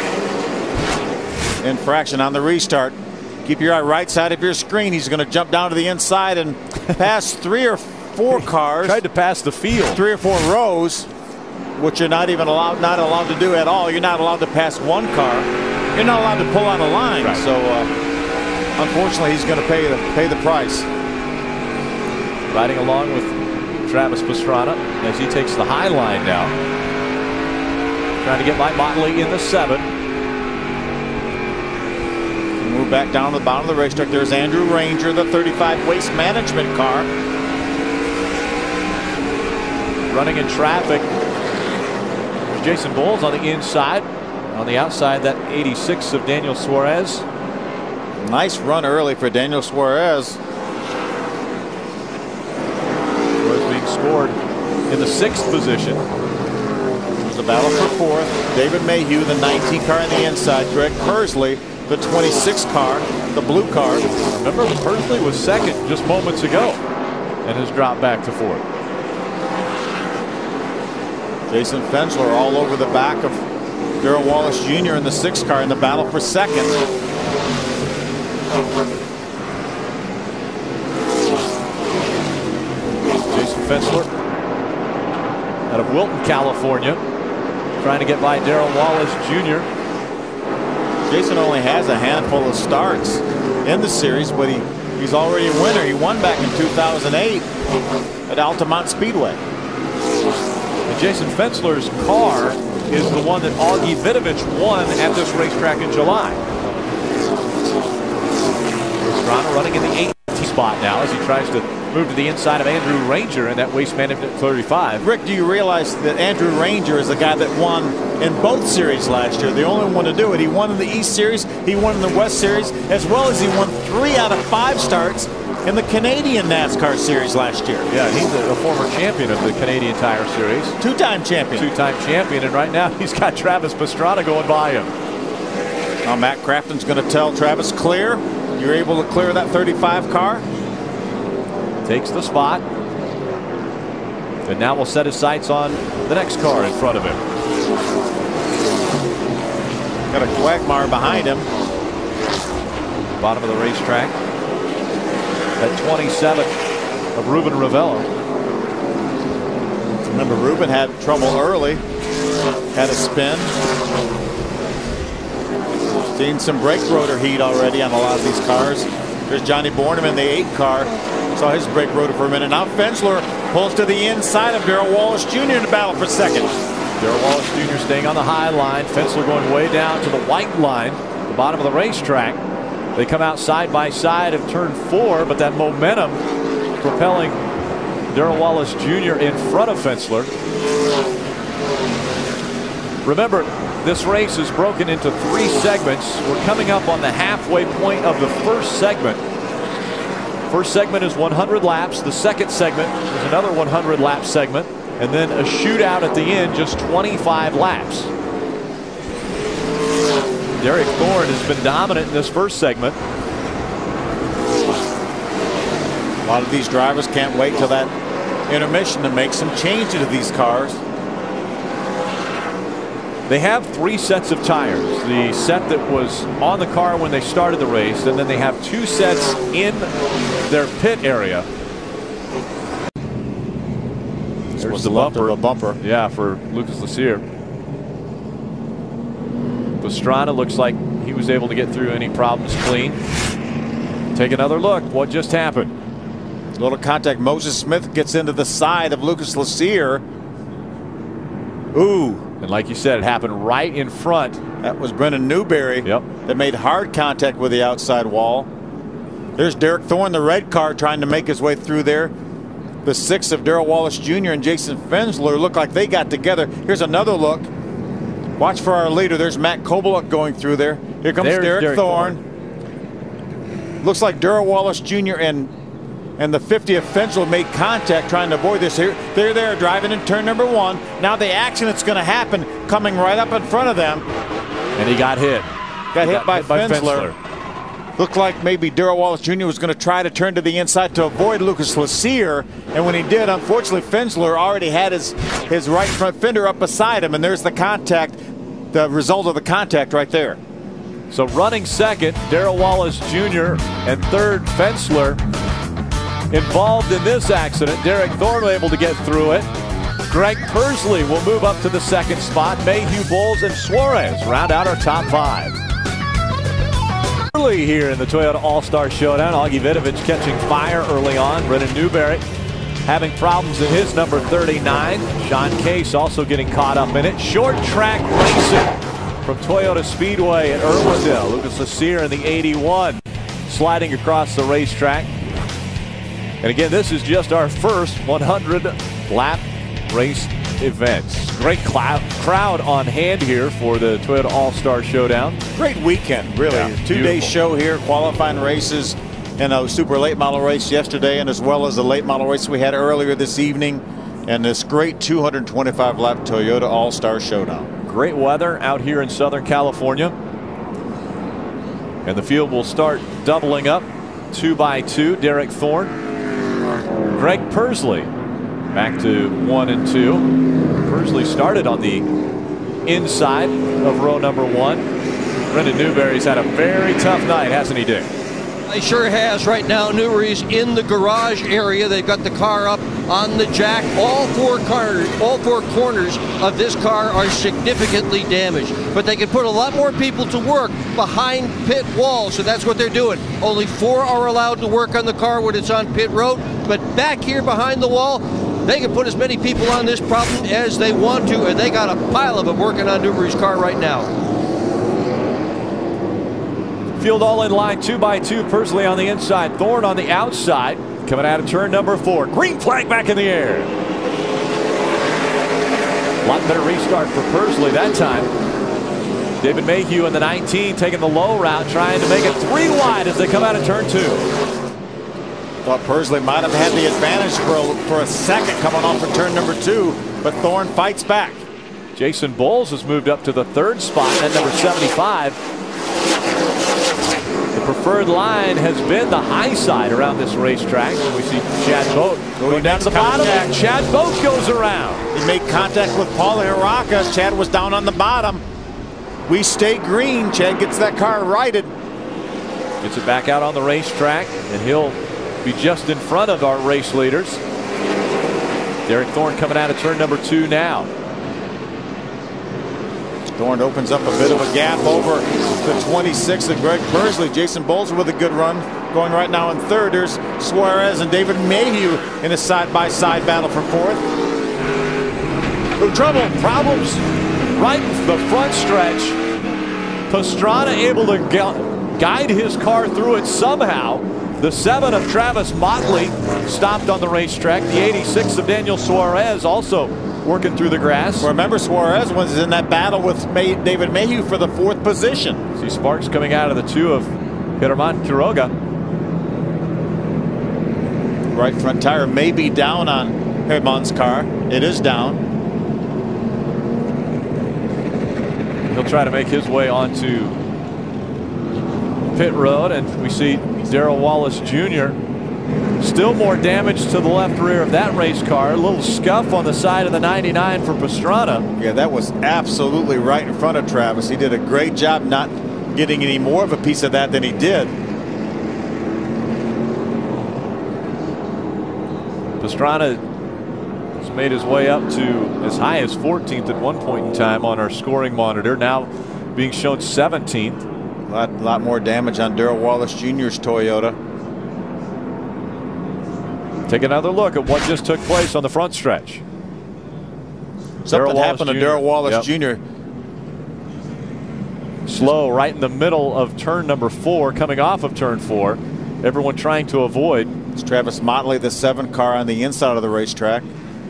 infraction on the restart. Keep your eye right side of your screen. He's going to jump down to the inside and pass three or four cars. Tried to pass the field. Three or four rows, which you're not even allowed not allowed to do at all. You're not allowed to pass one car. You're not allowed to pull on a line. Right. So uh, unfortunately, he's going to pay the pay the price. Riding along with Travis Pastrana as he takes the high line now. Trying to get by Motley in the seven. Move back down to the bottom of the racetrack. There's Andrew Ranger, the thirty-five Waste Management car. Running in traffic. There's Jason Bowles on the inside. On the outside, that eighty-six of Daniel Suarez. Nice run early for Daniel Suarez. Being scored in the sixth position. There's a battle for fourth. David Mayhew, the nineteen car on the inside. Greg Pursley, the twenty-six car, the blue car. Remember, Pursley was second just moments ago and has dropped back to fourth. Jason Fensler all over the back of Darrell Wallace Junior in the sixth car in the battle for second. Fensler out of Wilton, California, trying to get by Darrell Wallace Junior Jason only has a handful of starts in the series, but he he's already a winner. He won back in two thousand eight at Altamont Speedway. And Jason Fensler's car is the one that Augie Vidovich won at this racetrack in July. Pastrana running in the eighth spot now as he tries to move to the inside of Andrew Ranger in that Waste Management thirty-five. Rick, do you realize that Andrew Ranger is the guy that won in both series last year? The only one to do it. He won in the East Series, he won in the West Series, as well as he won three out of five starts in the Canadian NASCAR Series last year. Yeah, he's a, a former champion of the Canadian Tire Series. Two-time champion. Two-time champion, and right now he's got Travis Pastrana going by him. Now Matt Crafton's going to tell Travis, clear. You're able to clear that thirty-five car. Takes the spot. And now we'll set his sights on the next car in front of him. Got a Quagmire behind him. Bottom of the racetrack. At twenty-seven of Ruben Ravello. Remember, Ruben had trouble early. Had a spin. Seen some brake rotor heat already on a lot of these cars. There's Johnny Bornham in the eight car. Saw his brake rotor for a minute. Now Fensler pulls to the inside of Darrell Wallace Junior in the battle for second. Darrell Wallace Junior staying on the high line. Fensler going way down to the white line, the bottom of the racetrack. They come out side by side of turn four, but that momentum propelling Darrell Wallace Junior in front of Fensler. Remember, this race is broken into three segments. We're coming up on the halfway point of the first segment. First segment is one hundred laps. The second segment is another one hundred lap segment. And then a shootout at the end, just twenty-five laps. Derek Thorne has been dominant in this first segment. A lot of these drivers can't wait till that intermission to make some changes to these cars. They have three sets of tires. The set that was on the car when they started the race, and then they have two sets in their pit area. This was the bumper. A bumper. Yeah, for Lucas Lassier. Pastrana looks like he was able to get through any problems clean. Take another look. What just happened? Little contact. Moses Smith gets into the side of Lucas Lassier. Ooh. And like you said, it happened right in front. That was Brendan Newberry. Yep. That made hard contact with the outside wall. There's Derek Thorne, the red car, trying to make his way through there. The six of Darrell Wallace Junior and Jason Fensler look like they got together. Here's another look. Watch for our leader. There's Matt Kobaluk going through there. Here comes There's Derek, Derek Thorne. Thorne. Looks like Darrell Wallace Junior and and the fiftieth Fensler made contact trying to avoid this. Here, they're there driving in turn number one. Now the action that's going to happen coming right up in front of them. And he got hit. Got he hit got by, hit by Fensler. Fensler. Looked like maybe Darrell Wallace Junior was going to try to turn to the inside to avoid Lucas Lassier. And when he did, unfortunately, Fensler already had his, his right front fender up beside him. And there's the contact, the result of the contact right there. So running second, Darrell Wallace Junior and third, Fensler. Involved in this accident, Derek Thorne able to get through it. Greg Pursley will move up to the second spot. Mayhew, Bowles, and Suarez round out our top five. Early here in the Toyota All-Star Showdown, Augie Vidovich catching fire early on. Brendan Newberry having problems in his number thirty-nine. Sean Case also getting caught up in it. Short track racing from Toyota Speedway at Irwindale. Lucas Lassier in the eighty-one sliding across the racetrack. And again, this is just our first one hundred lap race events. Great crowd on hand here for the Toyota All-Star Showdown. Great weekend, really. Yeah, Two-day show here, qualifying races, and a super late model race yesterday, and as well as the late model race we had earlier this evening, and this great two hundred twenty-five lap Toyota All-Star Showdown. Great weather out here in Southern California. And the field will start doubling up two by two. Derek Thorne, Greg Pursley back to one and two. Pursley started on the inside of row number one. Brendan Newberry's had a very tough night, hasn't he, Dick? He sure has. Right now, Newberry's in the garage area. They've got the car up on the jack. All four corners, all four corners of this car are significantly damaged. But they can put a lot more people to work behind pit walls, so that's what they're doing. Only four are allowed to work on the car when it's on pit road. But back here behind the wall, they can put as many people on this problem as they want to, and they got a pile of them working on Newberry's car right now. Field all in line, two by two. Pursley on the inside, Thorne on the outside. Coming out of turn number four. Green flag back in the air. A lot better restart for Pursley that time. David Mayhew in the nineteen taking the low route, trying to make it three wide as they come out of turn two. Thought Pursley might have had the advantage for a, for a second coming off of turn number two, but Thorne fights back. Jason Bowles has moved up to the third spot at number seventy-five. The preferred line has been the high side around this racetrack. We see Chad Boat going down to the bottom. And Chad Boat goes around. He made contact with Paulie Haraka. Chad was down on the bottom. We stay green. Chad gets that car righted. Gets it back out on the racetrack, and he'll be just in front of our race leaders. Derek Thorne coming out of turn number two now. Thorne opens up a bit of a gap over the twenty-six of Greg Pursley. Jason Bowles with a good run going right now in third. There's Suarez and David Mayhew in a side-by-side battle for fourth. Oh, trouble, problems right in the front stretch. Pastrana able to guide his car through it somehow. The seven of Travis Motley stopped on the racetrack. The eighty-six of Daniel Suarez also working through the grass. Remember, Suarez was in that battle with May David Mayhew for the fourth position. See Sparks coming out of the two of Germán Quiroga. Right front tire may be down on Germán's car. It is down. He'll try to make his way onto pit road, and we see Darrell Wallace Junior Still more damage to the left rear of that race car. A little scuff on the side of the ninety-nine for Pastrana. Yeah, that was absolutely right in front of Travis. He did a great job not getting any more of a piece of that than he did. Pastrana has made his way up to as high as fourteenth at one point in time on our scoring monitor. Now being shown seventeenth. A lot, lot more damage on Darrell Wallace Junior's Toyota. Take another look at what just took place on the front stretch. Something happened to Darrell Wallace yep. Junior Slow right in the middle of turn number four, coming off of turn four. Everyone trying to avoid. It's Travis Motley, the seven car on the inside of the racetrack.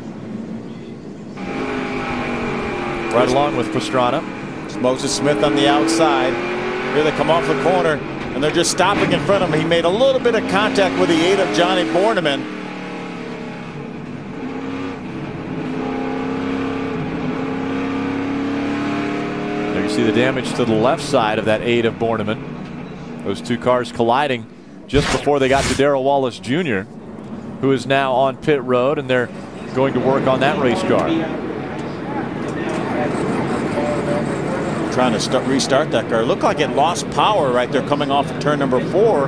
Right along with Pastrana. It's Moses Smith on the outside. Here they come off the corner, and they're just stopping in front of him. He made a little bit of contact with the eight of Johnny Borneman. There you see the damage to the left side of that eight of Borneman. Those two cars colliding just before they got to Darrell Wallace Junior, who is now on pit road, and they're going to work on that race car. Trying to start, restart that car. Looked like it lost power right there coming off of turn number four.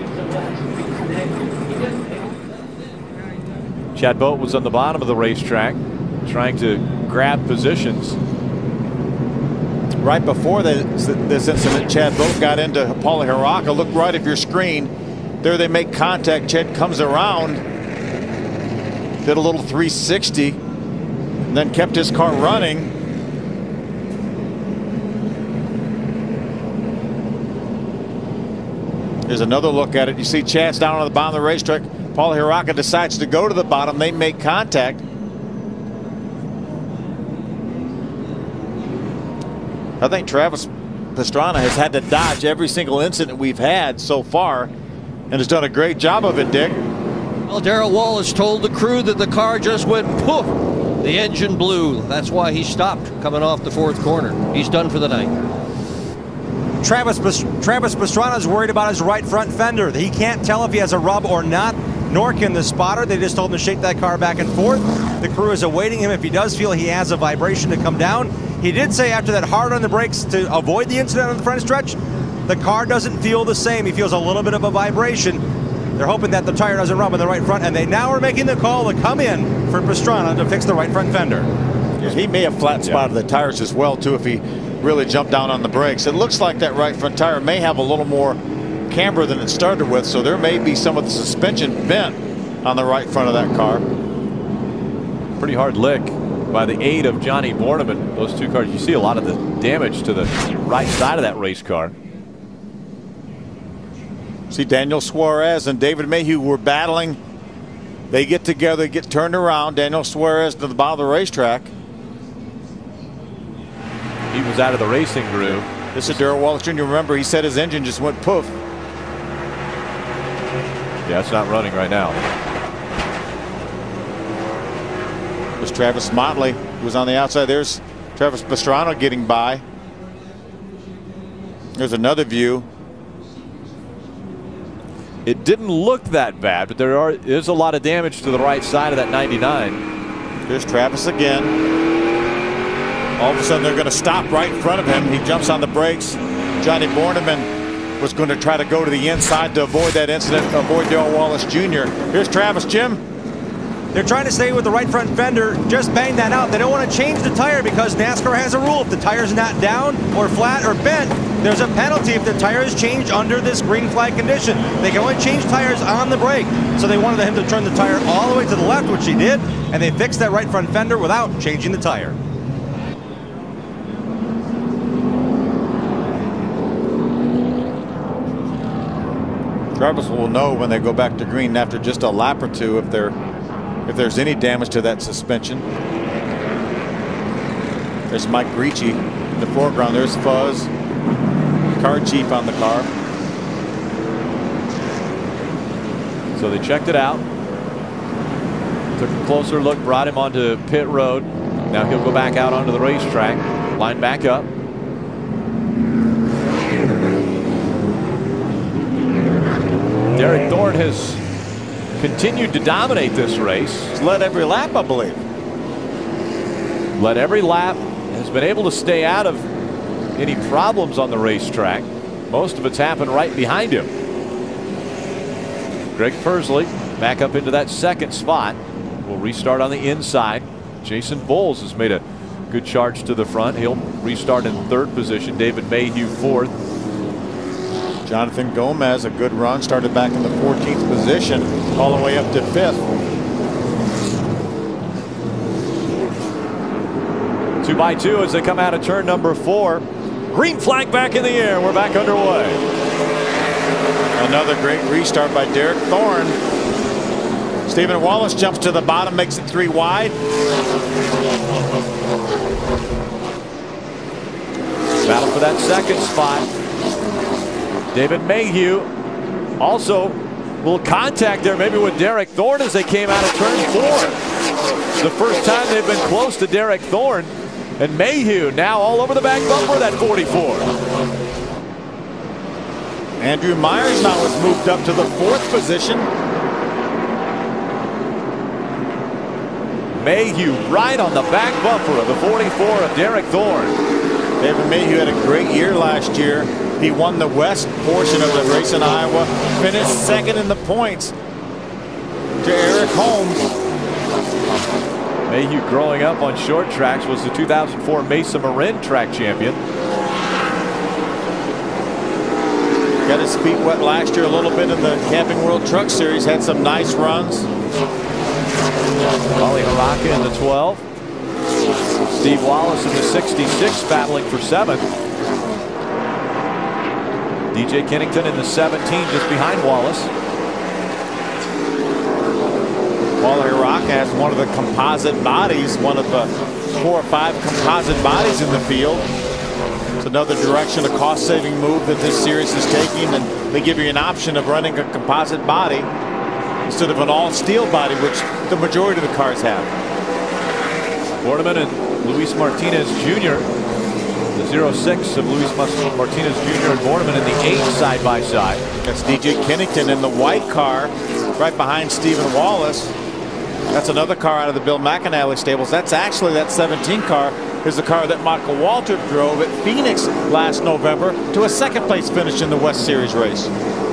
Chad Boat was on the bottom of the racetrack trying to grab positions. Right before this, this incident, Chad Boat got into Paulie Haraka. Look right at your screen. There they make contact. Chad comes around, did a little three sixty, and then kept his car running. Here's another look at it. You see Chad's down on the bottom of the racetrack. Paulie Haraka decides to go to the bottom. They make contact. I think Travis Pastrana has had to dodge every single incident we've had so far, and has done a great job of it, Dick. Well, Darrell Wallace told the crew that the car just went poof. The engine blew. That's why he stopped coming off the fourth corner. He's done for the night. Travis, Travis Pastrana is worried about his right front fender. He can't tell if he has a rub or not, nor can the spotter. They just told him to shake that car back and forth. The crew is awaiting him if he does feel he has a vibration to come down. He did say after that hard on the brakes to avoid the incident on the front stretch, the car doesn't feel the same. He feels a little bit of a vibration. They're hoping that the tire doesn't rub in the right front, and they now are making the call to come in for Pastrana to fix the right front fender. Yeah, he may have flat spotted yeah. the tires as well, too, if he really jumped down on the brakes. It looks like that right front tire may have a little more camber than it started with, so there may be some of the suspension bent on the right front of that car. Pretty hard lick by the eight of Johnny Borneman. Those two cars, you see a lot of the damage to the right side of that race car. See, Daniel Suarez and David Mayhew were battling. They get together, get turned around. Daniel Suarez to the bottom of the racetrack. He was out of the racing groove. This is Darrell Wallace Junior Remember, he said his engine just went poof. Yeah, it's not running right now. There's Travis Motley, who was on the outside. There's Travis Pastrana getting by. There's another view. It didn't look that bad, but there are is a lot of damage to the right side of that ninety-nine. There's Travis again. All of a sudden, they're going to stop right in front of him. He jumps on the brakes. Johnny Borneman was going to try to go to the inside to avoid that incident, avoid Darrell Wallace Junior Here's Travis, Jim. They're trying to stay with the right front fender. Just bang that out. They don't want to change the tire because NASCAR has a rule. If the tire's not down or flat or bent, there's a penalty if the tire is changed under this green flag condition. They can only change tires on the brake. So they wanted him to turn the tire all the way to the left, which he did, and they fixed that right front fender without changing the tire. Travis will know when they go back to green after just a lap or two if there if there's any damage to that suspension. There's Mike Ricci in the foreground. There's Fuzz, car chief on the car. So they checked it out, took a closer look, brought him onto pit road. Now he'll go back out onto the racetrack, line back up. Derek Thorne has continued to dominate this race. He's led every lap, I believe. Led every lap, has been able to stay out of any problems on the racetrack. Most of it's happened right behind him. Greg Pursley back up into that second spot. Will restart on the inside. Jason Bowles has made a good charge to the front. He'll restart in third position. David Mayhew fourth. Jonathan Gomez, a good run, started back in the fourteenth position all the way up to fifth. Two by two as they come out of turn number four. Green flag back in the air. We're back underway. Another great restart by Derek Thorne. Stephen Wallace jumps to the bottom, makes it three wide. Battle for that second spot. David Mayhew also will contact there maybe with Derek Thorne as they came out of turn four. The first time they've been close to Derek Thorne. And Mayhew now all over the back bumper of that forty-four. Andrew Myers now has moved up to the fourth position. Mayhew right on the back bumper of the forty-four of Derek Thorne. David Mayhew had a great year last year. He won the west portion of the race in Iowa, finished second in the points to Eric Holmes. Mayhew growing up on short tracks was the two thousand four Mesa Marin track champion. Got his feet wet last year a little bit in the Camping World Truck Series, had some nice runs. Ollie Haraka in the twelve. Steve Wallace in the sixty-six battling for seventh. D J Kennington in the seventeen just behind Wallace. Wally Haraka has one of the composite bodies, one of the four or five composite bodies in the field. It's another direction, a cost-saving move that this series is taking, and they give you an option of running a composite body instead of an all-steel body, which the majority of the cars have. Borneman and Luis Martinez Junior The zero six of Luis Martinez Junior and Borneman in the eight side by side. That's D J Kennington in the white car right behind Stephen Wallace. That's another car out of the Bill McAnally stables. That's actually that seventeen car is the car that Michael Waltrip drove at Phoenix last November to a second place finish in the West Series race.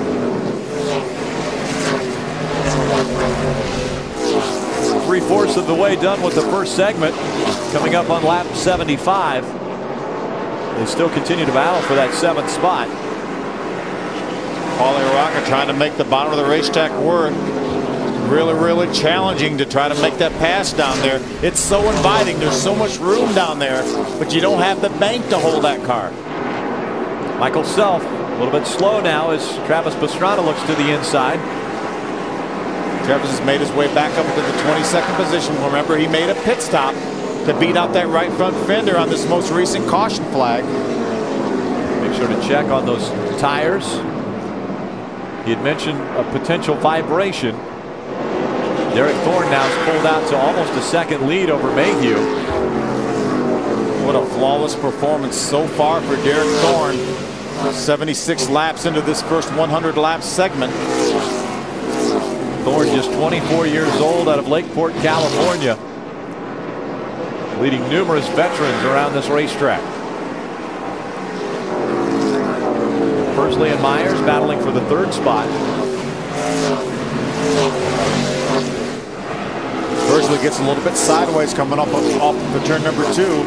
Three-fourths of the way done with the first segment. Coming up on lap seventy-five. They still continue to battle for that seventh spot. Paulie Haraka trying to make the bottom of the racetrack work. Really, really challenging to try to make that pass down there. It's so inviting. There's so much room down there, but you don't have the bank to hold that car. Michael Self A little bit slow now as Travis Pastrana looks to the inside. Travis has made his way back up into the twenty-second position. Remember, he made a pit stop to beat out that right front fender on this most recent caution flag. Make sure to check on those tires. He had mentioned a potential vibration. Derek Thorne now has pulled out to almost a second lead over Mayhew. What a flawless performance so far for Derek Thorne. seventy-six laps into this first one hundred lap segment. Thorne just twenty-four years old, out of Lakeport, California, leading numerous veterans around this racetrack. Pursley and Myers battling for the third spot. Pursley gets a little bit sideways coming up off the turn number two.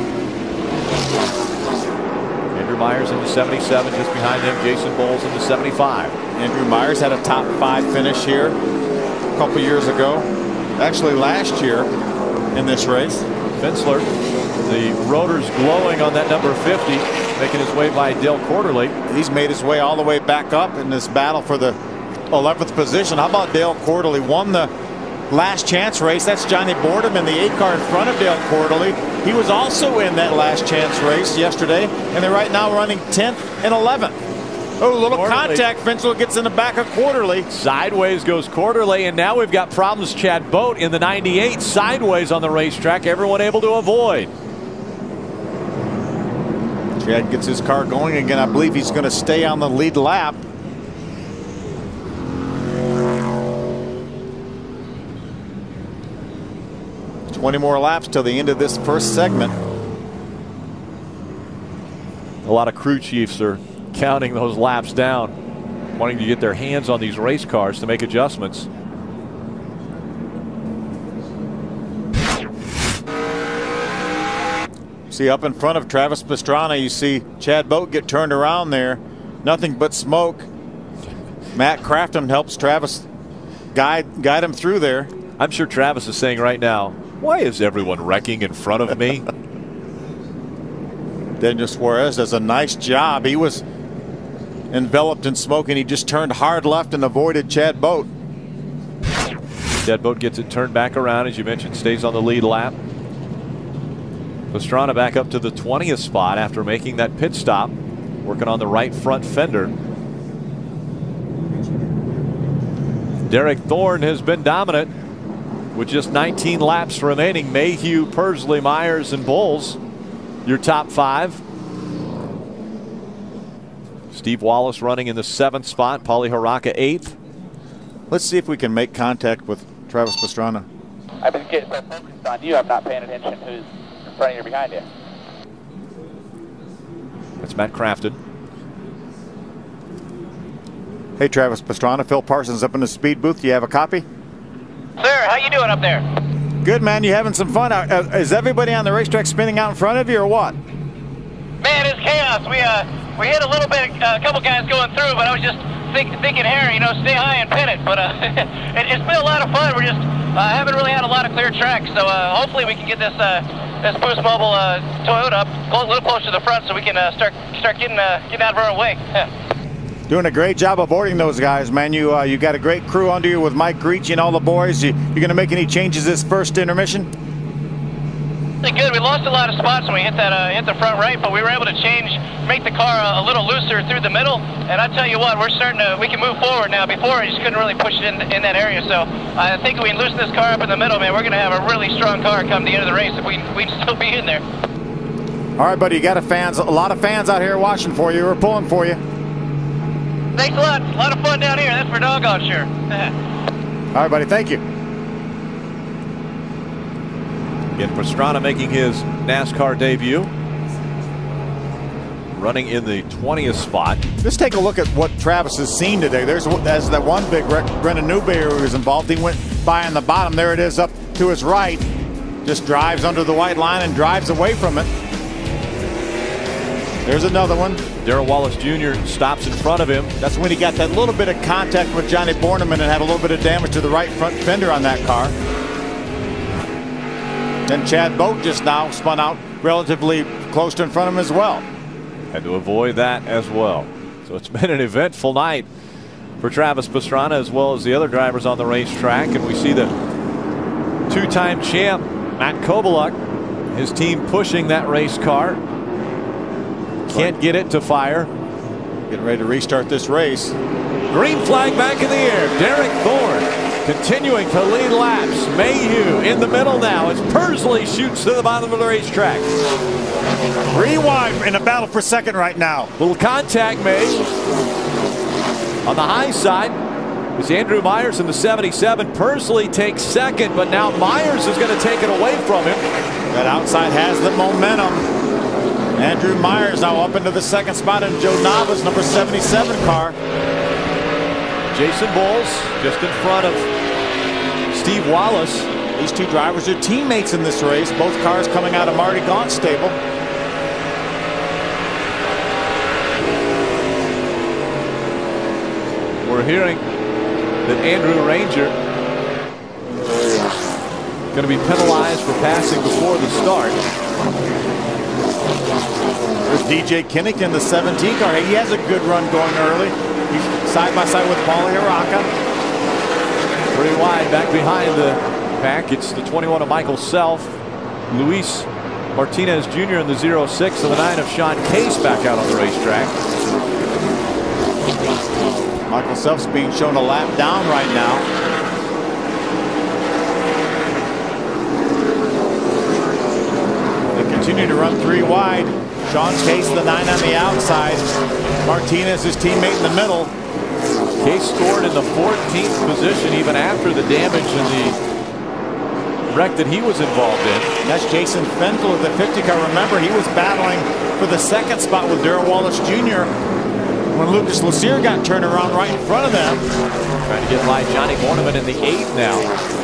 Andrew Myers in the seventy-seven, just behind him Jason Bowles in the seventy-five. Andrew Myers had a top five finish here a couple years ago, actually last year in this race. Fensler, the rotors glowing on that number fifty, making his way by Dale Quarterly. He's made his way all the way back up in this battle for the eleventh position. How about Dale Quarterly? Won the last chance race. That's Johnny Boardman in the eight car in front of Dale Quarterly. He was also in that last chance race yesterday, and they're right now running tenth and eleventh. Oh, a little Quarterly. Contact. Fensler gets in the back of Quarterly. Sideways goes Quarterly, and now we've got problems. Chad Boat in the ninety-eight sideways on the racetrack. Everyone able to avoid. Chad gets his car going again. I believe he's going to stay on the lead lap. twenty more laps till the end of this first segment. A lot of crew chiefs are counting those laps down, wanting to get their hands on these race cars to make adjustments. See, up in front of Travis Pastrana, you see Chad Boat get turned around there. Nothing but smoke. Matt Crafton helps Travis guide guide him through there. I'm sure Travis is saying right now, why is everyone wrecking in front of me? Daniel Suarez does a nice job. He was enveloped in smoke, and he just turned hard left and avoided Chad Boat. Chad Boat gets it turned back around, as you mentioned, stays on the lead lap. Pastrana back up to the twentieth spot after making that pit stop, working on the right front fender. Derek Thorne has been dominant with just nineteen laps remaining. Mayhew, Pursley, Myers, and Bowles, your top five. Steve Wallace running in the seventh spot, Paulie Haraka eighth. Let's see if we can make contact with Travis Pastrana. I've been getting so focused on you, I'm not paying attention who's in front of you or behind you. That's Matt Crafton. Hey, Travis Pastrana, Phil Parsons up in the speed booth. Do you have a copy? Sir, how you doing up there? Good, man. You having some fun? Uh, is everybody on the racetrack spinning out in front of you, or what? Man, it's chaos. We uh we hit a little bit, uh, a couple guys going through, but I was just think, thinking, Harry, you know, stay high and pin it. But uh, it, it's been a lot of fun. We're just uh, haven't really had a lot of clear tracks, so uh, hopefully we can get this uh, this Boost Mobile uh, Toyota up a little closer to the front, so we can uh, start start getting uh, getting out of our own way. Doing a great job avoiding those guys, man. You uh, you got a great crew under you with Mike Greach and all the boys. You you going to make any changes this first intermission? Good. We lost a lot of spots when we hit that uh, hit the front right, but we were able to change, make the car a, a little looser through the middle. And I tell you what, we're starting to we can move forward now. Before we just couldn't really push it in in that area. So I think we can loosen this car up in the middle, man. We're going to have a really strong car come the end of the race if we we can still be in there. All right, buddy. You got a fans, a lot of fans out here watching for you. We're pulling for you. Thanks a lot. A lot of fun down here. That's for doggone sure. All right, buddy. Thank you. Again, Pastrana making his NASCAR debut, running in the twentieth spot. Let's take a look at what Travis has seen today. There's as that one big wreck. Brendan Newberry was involved. He went by on the bottom. There it is up to his right. Just drives under the white line and drives away from it. There's another one. Darrell Wallace Junior stops in front of him. That's when he got that little bit of contact with Johnny Boardman and had a little bit of damage to the right front fender on that car. Then Chad Boat just now spun out relatively close to in front of him as well. Had to avoid that as well. So it's been an eventful night for Travis Pastrana as well as the other drivers on the racetrack. And we see the two-time champ, Matt Kobaluk, his team pushing that race car. Can't get it to fire. Getting ready to restart this race. Green flag back in the air. Derek Thorne continuing to lead laps. Mayhew in the middle now as Pursley shoots to the bottom of the racetrack. Three wide in a battle for second right now. Little contact made. On the high side is Andrew Myers in the seventy-seven. Pursley takes second, but now Myers is going to take it away from him. That outside has the momentum. Andrew Myers now up into the second spot in Joe Nava's number seventy-seven car. Jason Bowles just in front of Steve Wallace. These two drivers are teammates in this race. Both cars coming out of Marty Gaunt's stable. We're hearing that Andrew Ranger going to be penalized for passing before the start. There's D J Kennington, the seventeen car. He has a good run going early. He's side by side with Paulie Haraka. Pretty wide back behind the pack. It's the twenty-one of Michael Self, Luis Martinez Junior in the zero six, and the nine of Sean Case back out on the racetrack. Michael Self's being shown a lap down right now. They continue to run three wide. Sean Case, the nine on the outside. Martinez, his teammate in the middle. Case scored in the fourteenth position even after the damage in the wreck that he was involved in. That's Jason Fentel of the fifty car. Remember, he was battling for the second spot with Darrell Wallace Junior when Lucas Lassier got turned around right in front of them. Trying to get by Johnny Borneman in the eighth now.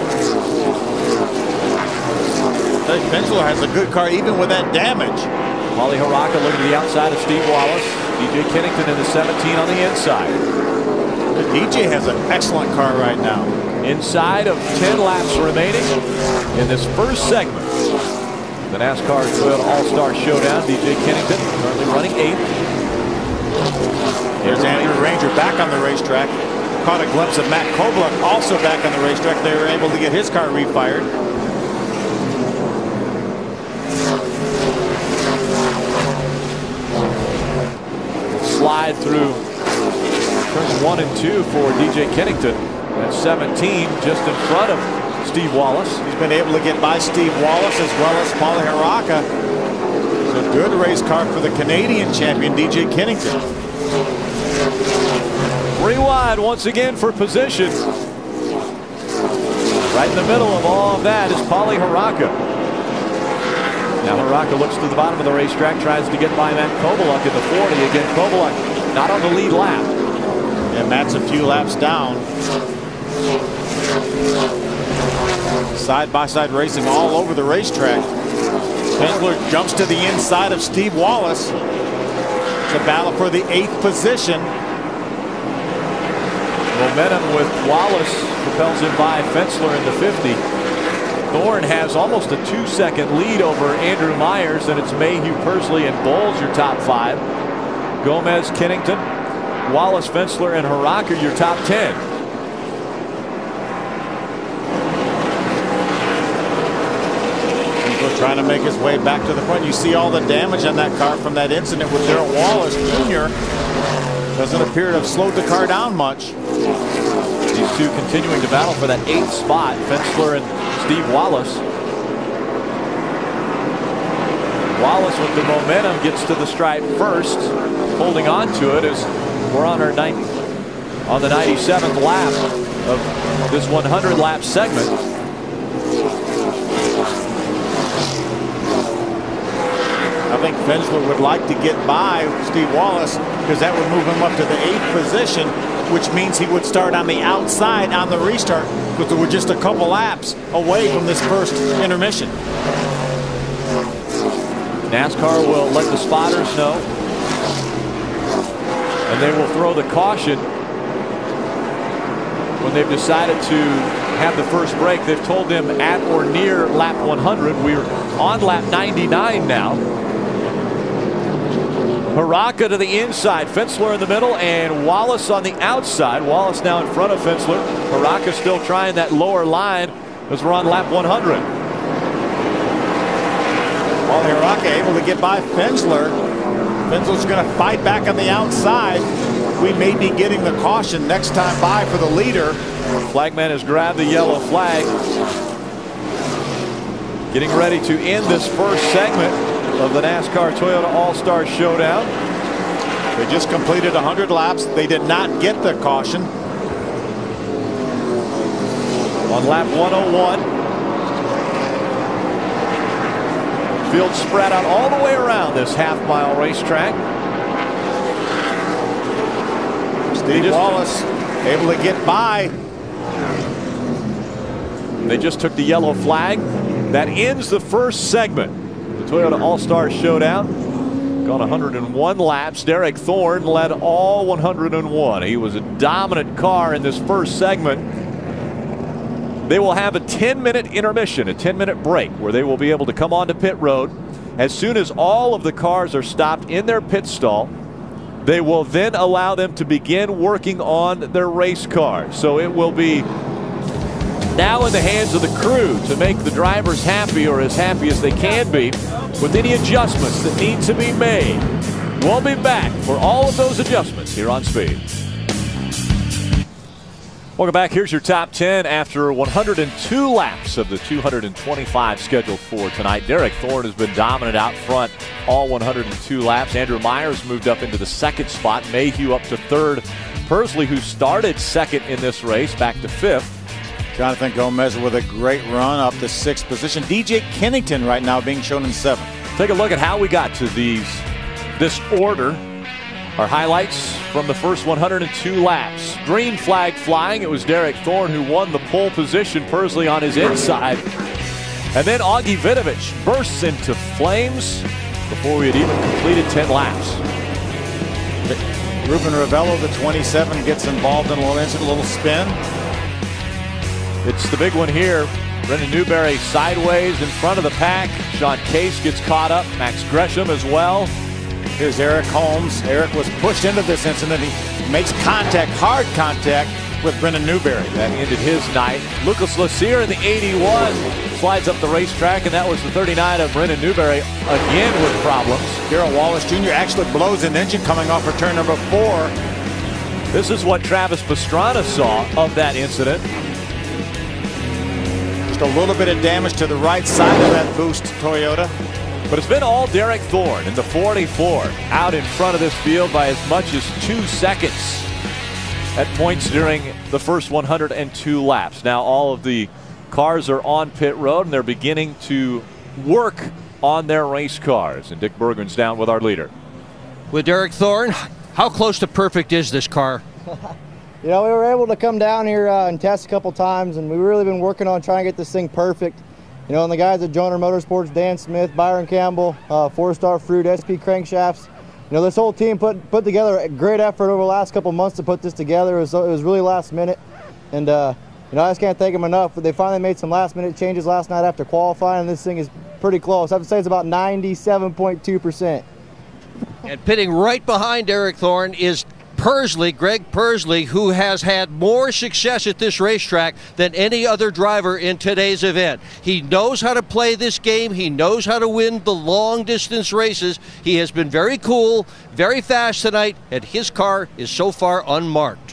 Doug Fensler has a good car even with that damage. Paulie Haraka looking to the outside of Steve Wallace. D J Kennington in the seventeen on the inside. The D J has an excellent car right now. Inside of ten laps remaining in this first segment. The NASCAR Toyota All-Star Showdown. D J Kennington currently running eighth. Here's Andrew Ranger back on the racetrack. Caught a glimpse of Matt Kobaluk also back on the racetrack. They were able to get his car refired. Slide through turns one and two for D J Kennington. That's seventeen just in front of Steve Wallace. He's been able to get by Steve Wallace as well as Paulie Haraka. It's a good race car for the Canadian champion, D J Kennington. Three wide once again for position. Right in the middle of all of that is Paulie Haraka. Now Haraka looks to the bottom of the racetrack, tries to get by Matt Kobaluk in the forty. Again, Kobaluk not on the lead lap. And Matt's a few laps down. Side by side racing all over the racetrack. Fensler jumps to the inside of Steve Wallace. It's a battle for the eighth position. Momentum with Wallace propels him by Fensler in the fifty. Thorne has almost a two second lead over Andrew Myers, and it's Mayhew, Pursley, and Bowles your top five. Gomez, Kennington, Wallace, Fensler, and Haraka your top ten. Fensler trying to make his way back to the front. You see all the damage on that car from that incident with Darrell Wallace Junior Doesn't appear to have slowed the car down much. These two continuing to battle for that eighth spot, Fensler and Steve Wallace. Wallace with the momentum gets to the stripe first, holding on to it as we're on our ninety, on the ninety-seventh lap of this one hundred lap segment. I think Fensler would like to get by Steve Wallace because that would move him up to the eighth position, which means he would start on the outside on the restart because we're just a couple laps away from this first intermission. NASCAR will let the spotters know, and they will throw the caution when they've decided to have the first break. They've told them at or near lap one hundred. We're on lap ninety-nine now. Haraka to the inside. Finsler in the middle and Wallace on the outside. Wallace now in front of Finsler. Haraka still trying that lower line as we're on lap one hundred. Well, Haraka able to get by Finsler. Finsler's going to fight back on the outside. We may be getting the caution next time by for the leader. Flagman has grabbed the yellow flag. Getting ready to end this first segment of the NASCAR Toyota All-Star Showdown. They just completed one hundred laps. They did not get the caution. On lap one oh one. Field spread out all the way around this half-mile racetrack. Steve just, Wallace able to get by. They just took the yellow flag. That ends the first segment. The Toyota All-Star Showdown. Gone one hundred one laps. Derek Thorne led all one hundred one. He was a dominant car in this first segment. They will have a ten minute intermission, a ten minute break, where they will be able to come onto pit road. As soon as all of the cars are stopped in their pit stall, they will then allow them to begin working on their race cars. So it will be now in the hands of the crew to make the drivers happy, or as happy as they can be, with any adjustments that need to be made. We'll be back for all of those adjustments here on Speed. Welcome back. Here's your top ten after one hundred two laps of the two hundred twenty-five scheduled for tonight. Derek Thorne has been dominant out front all one hundred two laps. Andrew Myers moved up into the second spot. Mayhew up to third. Pursley, who started second in this race, back to fifth. Jonathan Gomez with a great run up to sixth position. D J Kennington right now being shown in seventh. Take a look at how we got to these this order. Our highlights from the first one hundred two laps. Green flag flying. It was Derek Thorne who won the pole position. Pursley on his inside. And then Augie Vidovich bursts into flames before we had even completed ten laps. Ruben Ravello, the twenty-seven, gets involved in a little incident, a little spin. It's the big one here. Brendan Newberry sideways in front of the pack. Sean Case gets caught up. Max Gresham as well. Here's Eric Holmes. Eric was pushed into this incident. He makes contact, hard contact with Brendan Newberry. That ended his night. Lucas Lassier in the eighty-one slides up the racetrack, and that was the thirty-nine of Brendan Newberry, again with problems. Darrell Wallace Junior actually blows an engine coming off for turn number four. This is what Travis Pastrana saw of that incident. Just a little bit of damage to the right side of that boost, Toyota. But it's been all Derek Thorne in the forty-four, out in front of this field by as much as two seconds at points during the first one hundred two laps. Now all of the cars are on pit road and they're beginning to work on their race cars. And Dick Bergman's down with our leader. With Derek Thorne, how close to perfect is this car? You know, we were able to come down here uh, and test a couple times, and we've really been working on trying to get this thing perfect. You know, and the guys at Joiner Motorsports, Dan Smith, Byron Campbell, uh, Four Star Fruit, S P Crankshafts, you know, this whole team put put together a great effort over the last couple months to put this together. It was, it was really last minute, and uh, you know, I just can't thank them enough. But they finally made some last minute changes last night after qualifying, and this thing is pretty close. I have to say it's about ninety-seven point two percent. And pitting right behind Derek Thorne is Pursley, Greg Pursley, who has had more success at this racetrack than any other driver in today's event. He knows how to play this game. He knows how to win the long distance races. He has been very cool, very fast tonight, and his car is so far unmarked.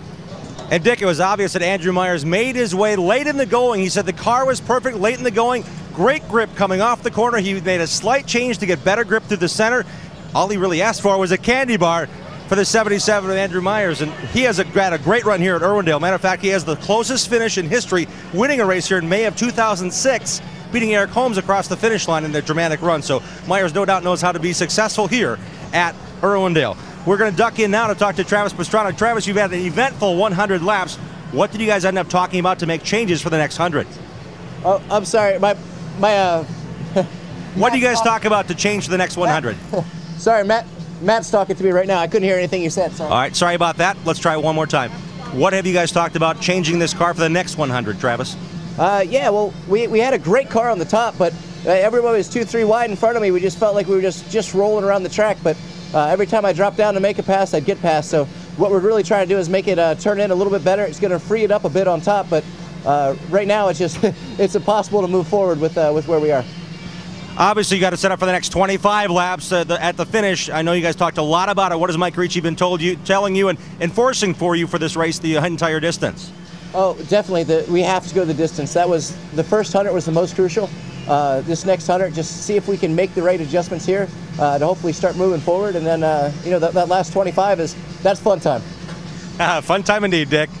And Dick, it was obvious that Andrew Myers made his way late in the going. He said the car was perfect late in the going. Great grip coming off the corner. He made a slight change to get better grip through the center. All he really asked for was a candy bar for the seventy-seven of Andrew Myers, and he has a, had a great run here at Irwindale. Matter of fact, he has the closest finish in history, winning a race here in May of two thousand six, beating Eric Holmes across the finish line in their dramatic run. So Myers no doubt knows how to be successful here at Irwindale. We're going to duck in now to talk to Travis Pastrana. Travis, you've had an eventful one hundred laps. What did you guys end up talking about to make changes for the next one hundred? Oh, I'm sorry, my my. Uh, what do you guys talk about to change for the next one hundred? Sorry, Matt. Matt's talking to me right now. I couldn't hear anything you said. Sorry. All right, sorry about that. Let's try it one more time. What have you guys talked about changing this car for the next one hundred, Travis? Uh, yeah, well, we, we had a great car on the top, but uh, everybody was two, three wide in front of me. We just felt like we were just, just rolling around the track. But uh, every time I drop down to make a pass, I'd get past. So what we're really trying to do is make it uh, turn in a little bit better. It's going to free it up a bit on top, but uh, right now it's just it's impossible to move forward with uh, with where we are. Obviously, you got to set up for the next twenty-five laps uh, the, at the finish. I know you guys talked a lot about it. What has Mike Ricci been told you, telling you, and enforcing for you for this race the entire distance? Oh, definitely. The, we have to go the distance. That was the first hundred was the most crucial. Uh, this next hundred, just see if we can make the right adjustments here uh, to hopefully start moving forward. And then, uh, you know, that, that last twenty-five is that's fun time. Fun time indeed, Dick.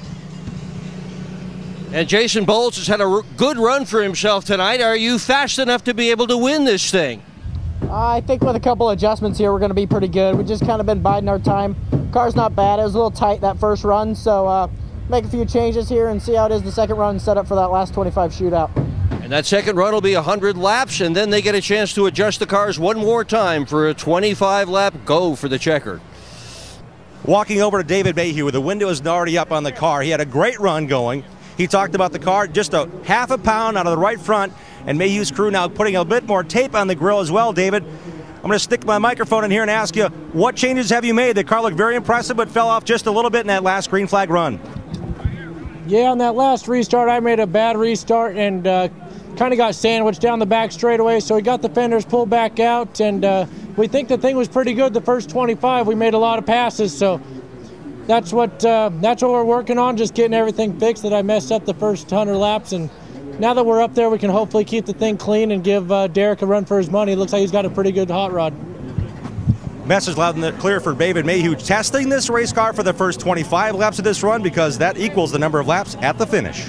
And Jason Bowles has had a r good run for himself tonight. Are you fast enough to be able to win this thing? I think with a couple adjustments here, we're going to be pretty good. We've just kind of been biding our time. Car's not bad. It was a little tight that first run, so uh, make a few changes here and see how it is the second run, set up for that last twenty-five shootout. And that second run will be one hundred laps, and then they get a chance to adjust the cars one more time for a twenty-five lap go for the checkered. Walking over to David Mayhew, the window is already up on the car. He had a great run going. He talked about the car, just a half a pound out of the right front, and Mayhew's crew now putting a bit more tape on the grill as well, David. I'm going to stick my microphone in here and ask you, what changes have you made? The car looked very impressive, but fell off just a little bit in that last green flag run. Yeah, on that last restart, I made a bad restart and uh, kind of got sandwiched down the back straightaway, so we got the fenders pulled back out, and uh, we think the thing was pretty good the first twenty-five. We made a lot of passes, so that's what uh, that's what we're working on, just getting everything fixed that I messed up the first one hundred laps. And now that we're up there, we can hopefully keep the thing clean and give uh, Derek a run for his money. It looks like he's got a pretty good hot rod. Message loud and clear for David Mayhew, testing this race car for the first twenty-five laps of this run, because that equals the number of laps at the finish.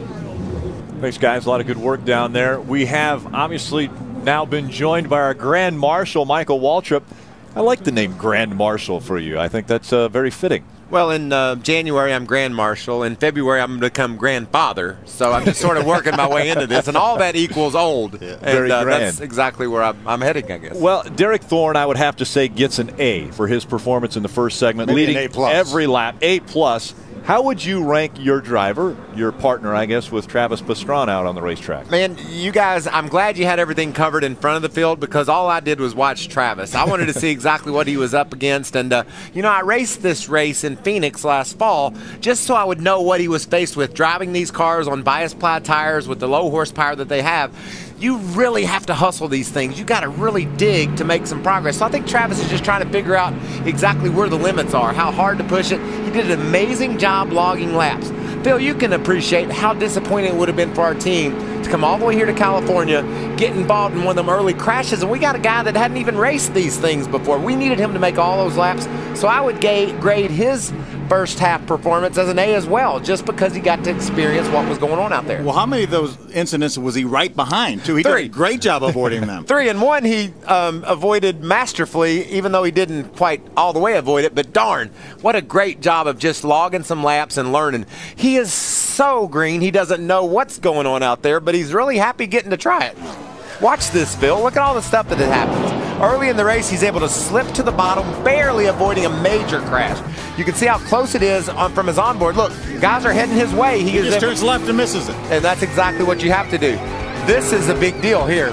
Thanks, guys. A lot of good work down there. We have obviously now been joined by our Grand Marshal, Michael Waltrip. I like the name Grand Marshal for you. I think that's uh, very fitting. Well, in uh, January, I'm Grand Marshal. In February, I'm going to become grandfather. So I'm just sort of working my way into this. And all that equals old. Yeah. And Very uh, grand. That's exactly where I'm, I'm heading, I guess. Well, Derek Thorne, I would have to say, gets an A for his performance in the first segment, Maybe leading an A plus. every lap. A plus. How would you rank your driver, your partner, I guess, with Travis Pastrana out on the racetrack? Man, you guys, I'm glad you had everything covered in front of the field, because all I did was watch Travis. I wanted to see exactly what he was up against. And, uh, you know, I raced this race in Phoenix last fall just so I would know what he was faced with, driving these cars on bias ply tires with the low horsepower that they have. You really have to hustle these things. You got to really dig to make some progress. So I think Travis is just trying to figure out exactly where the limits are, how hard to push it. He did an amazing job logging laps. Phil, you can appreciate how disappointing it would have been for our team to come all the way here to California, get involved in one of them early crashes, and we got a guy that hadn't even raced these things before. We needed him to make all those laps, so I would grade his first half performance as an A as well, just because he got to experience what was going on out there. Well, how many of those incidents was he right behind, too? He Three. did a great job avoiding them. Three, and one he um, avoided masterfully, even though he didn't quite all the way avoid it, but darn, what a great job of just logging some laps and learning. He is so green, he doesn't know what's going on out there, but he's really happy getting to try it. Watch this, Phil. Look at all the stuff that happens. Early in the race, he's able to slip to the bottom, barely avoiding a major crash. You can see how close it is on, from his onboard. Look, guys are heading his way. He, he just turns left and misses it. And that's exactly what you have to do. This is a big deal here.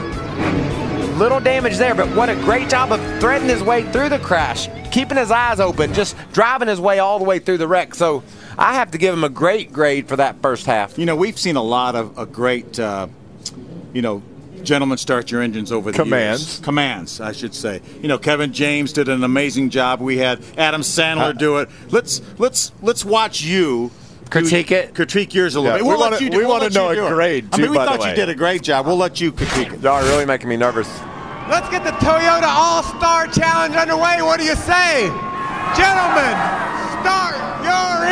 Little damage there, but what a great job of threading his way through the crash, keeping his eyes open, just driving his way all the way through the wreck. So I have to give him a great grade for that first half. You know, we've seen a lot of a great, uh, you know, gentlemen start your engines over the Commands. years. Commands, I should say. You know, Kevin James did an amazing job. We had Adam Sandler uh, do it. Let's let's let's watch you critique you, it. Critique yours a little yeah, bit. We'll we want to we we'll know a grade. I mean, too, we by thought the way. you did a great job. We'll let you critique it. Y'all are really making me nervous. Let's get the Toyota All-Star Challenge underway. What do you say? Gentlemen, start your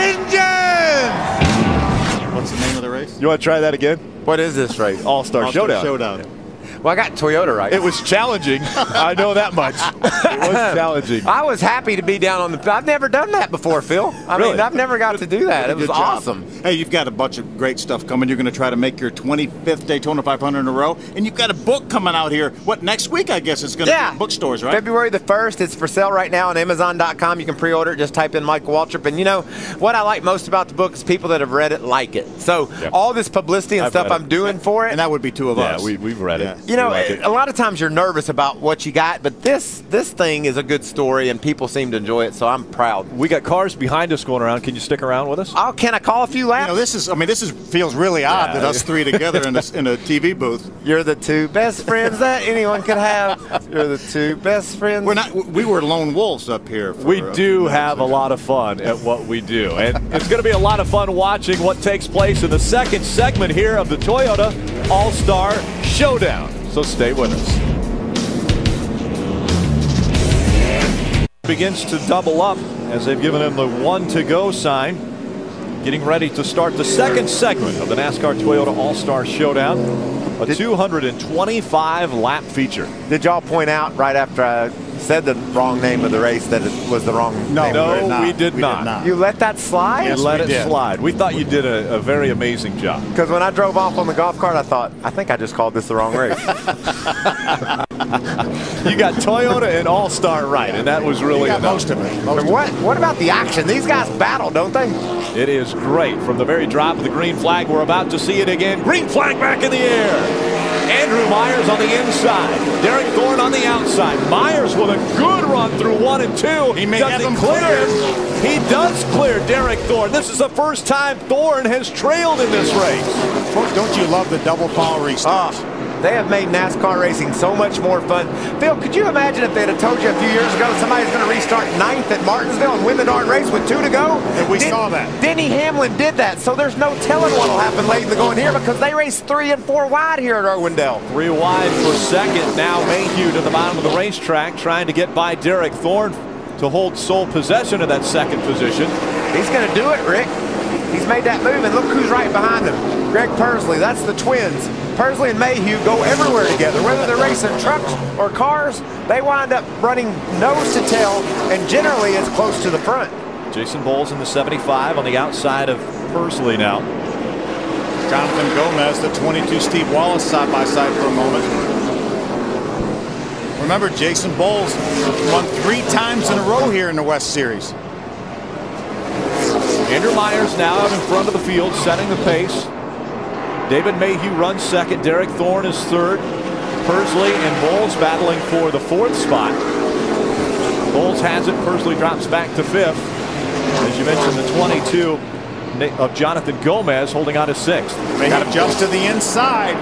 engines! What's the name of the race? You want to try that again? What is this race? All-Star Showdown. Showdown. Well, I got Toyota right. It was challenging. I know that much. It was challenging. I was happy to be down on the. I've never done that before, Phil. I really? mean, I've never got to do that. It was job. awesome. Hey, you've got a bunch of great stuff coming. You're going to try to make your twenty-fifth Daytona five hundred in a row, and you've got a book coming out here. What, next week? I guess it's going to yeah. be in bookstores, right? February the first. It's for sale right now on Amazon dot com. You can pre-order it. Just type in Mike Waltrip. And you know what I like most about the book is people that have read it like it. So yeah. all this publicity and I've stuff I'm doing for it, and that would be two of yeah, us. we we've read yeah. it. You know, like it. a lot of times you're nervous about what you got, but this this thing is a good story, and people seem to enjoy it, so I'm proud. We got cars behind us going around. Can you stick around with us? Oh, can I call a few laps? You know, this is, I mean, this is feels really odd Yeah. that us three together in a, in a T V booth. You're the two best friends that anyone could have. You're the two best friends. We're not, we were lone wolves up here. For We a few do minutes have a ago. lot of fun at what we do. And it's going to be a lot of fun watching what takes place in the second segment here of the Toyota All-Star Showdown. So stay with us. Begins to double up as they've given him the one to go sign. Getting ready to start the second segment of the NASCAR Toyota All-Star Showdown. A two hundred twenty-five lap feature. Did y'all point out right after I said the wrong name of the race that it was the wrong No, name? No, we did not. we did We not. did not. You let that slide? Yes, You let we it did. slide. We thought you did a, a very amazing job. Because when I drove off on the golf cart, I thought, I think I just called this the wrong race. You got Toyota and All-Star right, and that was really We got enough. most of it. Most And of what what about the action? These guys battle, don't they? It is great. From the very drop of the green flag, we're about to see it again. Green flag back in the air. Andrew Myers on the inside. Derek Thorne on the outside. Myers with a good run through one and two. He may Does have he them clear cleared. him? He does clear Derek Thorne. This is the first time Thorne has trailed in this race. Folks, don't you love the double foul restarts? Oh, they have made NASCAR racing so much more fun. Phil, could you imagine if they'd have told you a few years ago somebody's going to restart ninth at Martinsville and win the darn race with two to go? And we saw that. Denny Hamlin did that, so there's no telling what will happen late in the going here because they raced three and four wide here at Irwindale. Three wide for second. Now Mayhew to the bottom of the racetrack trying to get by Derek Thorne to hold sole possession of that second position. He's going to do it, Rick. He's made that move, and look who's right behind him. Greg Pursley, that's the twins. Pursley and Mayhew go everywhere together. Whether they're racing trucks or cars, they wind up running nose to tail, and generally it's close to the front. Jason Bowles in the seventy-five on the outside of Pursley now. Jonathan Gomez, the twenty-two, Steve Wallace side by side for a moment. Remember, Jason Bowles won three times in a row here in the West Series. Andrew Myers now out in front of the field, setting the pace. David Mayhew runs second. Derek Thorne is third. Pursley and Bowles battling for the fourth spot. Bowles has it. Pursley drops back to fifth. As you mentioned, the twenty-two of Jonathan Gomez holding on to sixth. Mayhew just to the inside.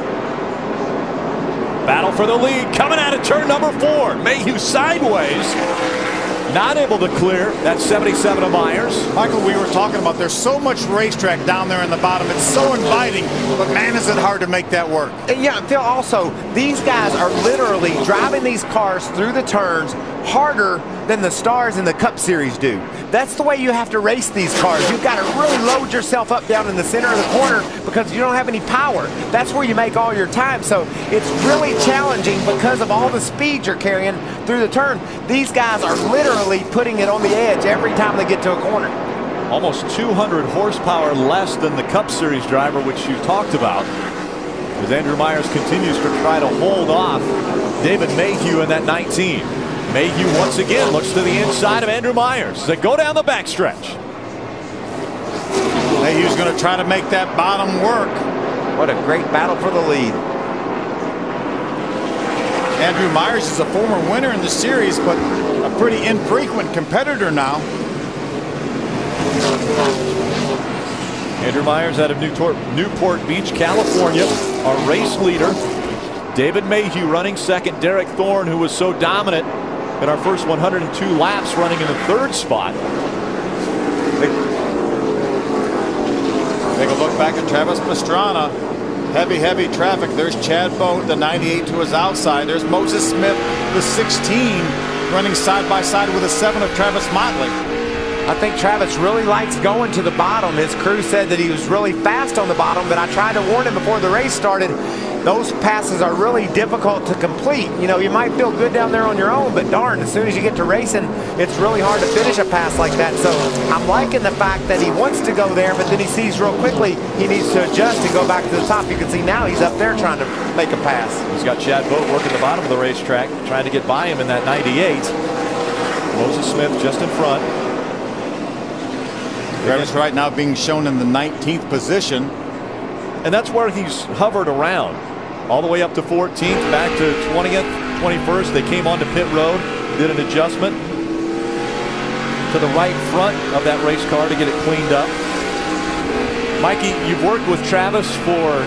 Battle for the lead coming out of turn number four. Mayhew sideways. Not able to clear that seventy-seven of Myers. Michael, we were talking about there's so much racetrack down there in the bottom. It's so inviting, but man, is it hard to make that work. And yeah, Phil, also, these guys are literally driving these cars through the turns harder than the stars in the Cup Series do. That's the way you have to race these cars. You've got to really load yourself up down in the center of the corner because you don't have any power. That's where you make all your time. So it's really challenging because of all the speed you're carrying through the turn. These guys are literally putting it on the edge every time they get to a corner. Almost two hundred horsepower less than the Cup Series driver, which you talked about. As Andrew Myers continues to try to hold off David Mayhew in that nineteen. Mayhew once again looks to the inside of Andrew Myers. They go down the backstretch. Mayhew's going to try to make that bottom work. What a great battle for the lead. Andrew Myers is a former winner in the series, but a pretty infrequent competitor now. Andrew Myers out of Newport, Newport Beach, California, our race leader. David Mayhew running second. Derek Thorne, who was so dominant in our first one hundred two laps, running in the third spot. Take a look back at Travis Pastrana. Heavy, heavy traffic. There's Chad Boat, the ninety-eight, to his outside. There's Moses Smith, the sixteen, running side by side with the seven of Travis Motley. I think Travis really likes going to the bottom. His crew said that he was really fast on the bottom, but I tried to warn him before the race started. Those passes are really difficult to complete. You know, you might feel good down there on your own, but darn, as soon as you get to racing, it's really hard to finish a pass like that. So I'm liking the fact that he wants to go there, but then he sees real quickly he needs to adjust and go back to the top. You can see now he's up there trying to make a pass. He's got Chad Boat working the bottom of the racetrack, trying to get by him in that ninety-eight. Moses Smith just in front. Travis right now being shown in the nineteenth position. And that's where he's hovered around. all the way up to fourteenth, back to twentieth, twenty-first. They came onto pit road, did an adjustment to the right front of that race car to get it cleaned up. Mikey, you've worked with Travis for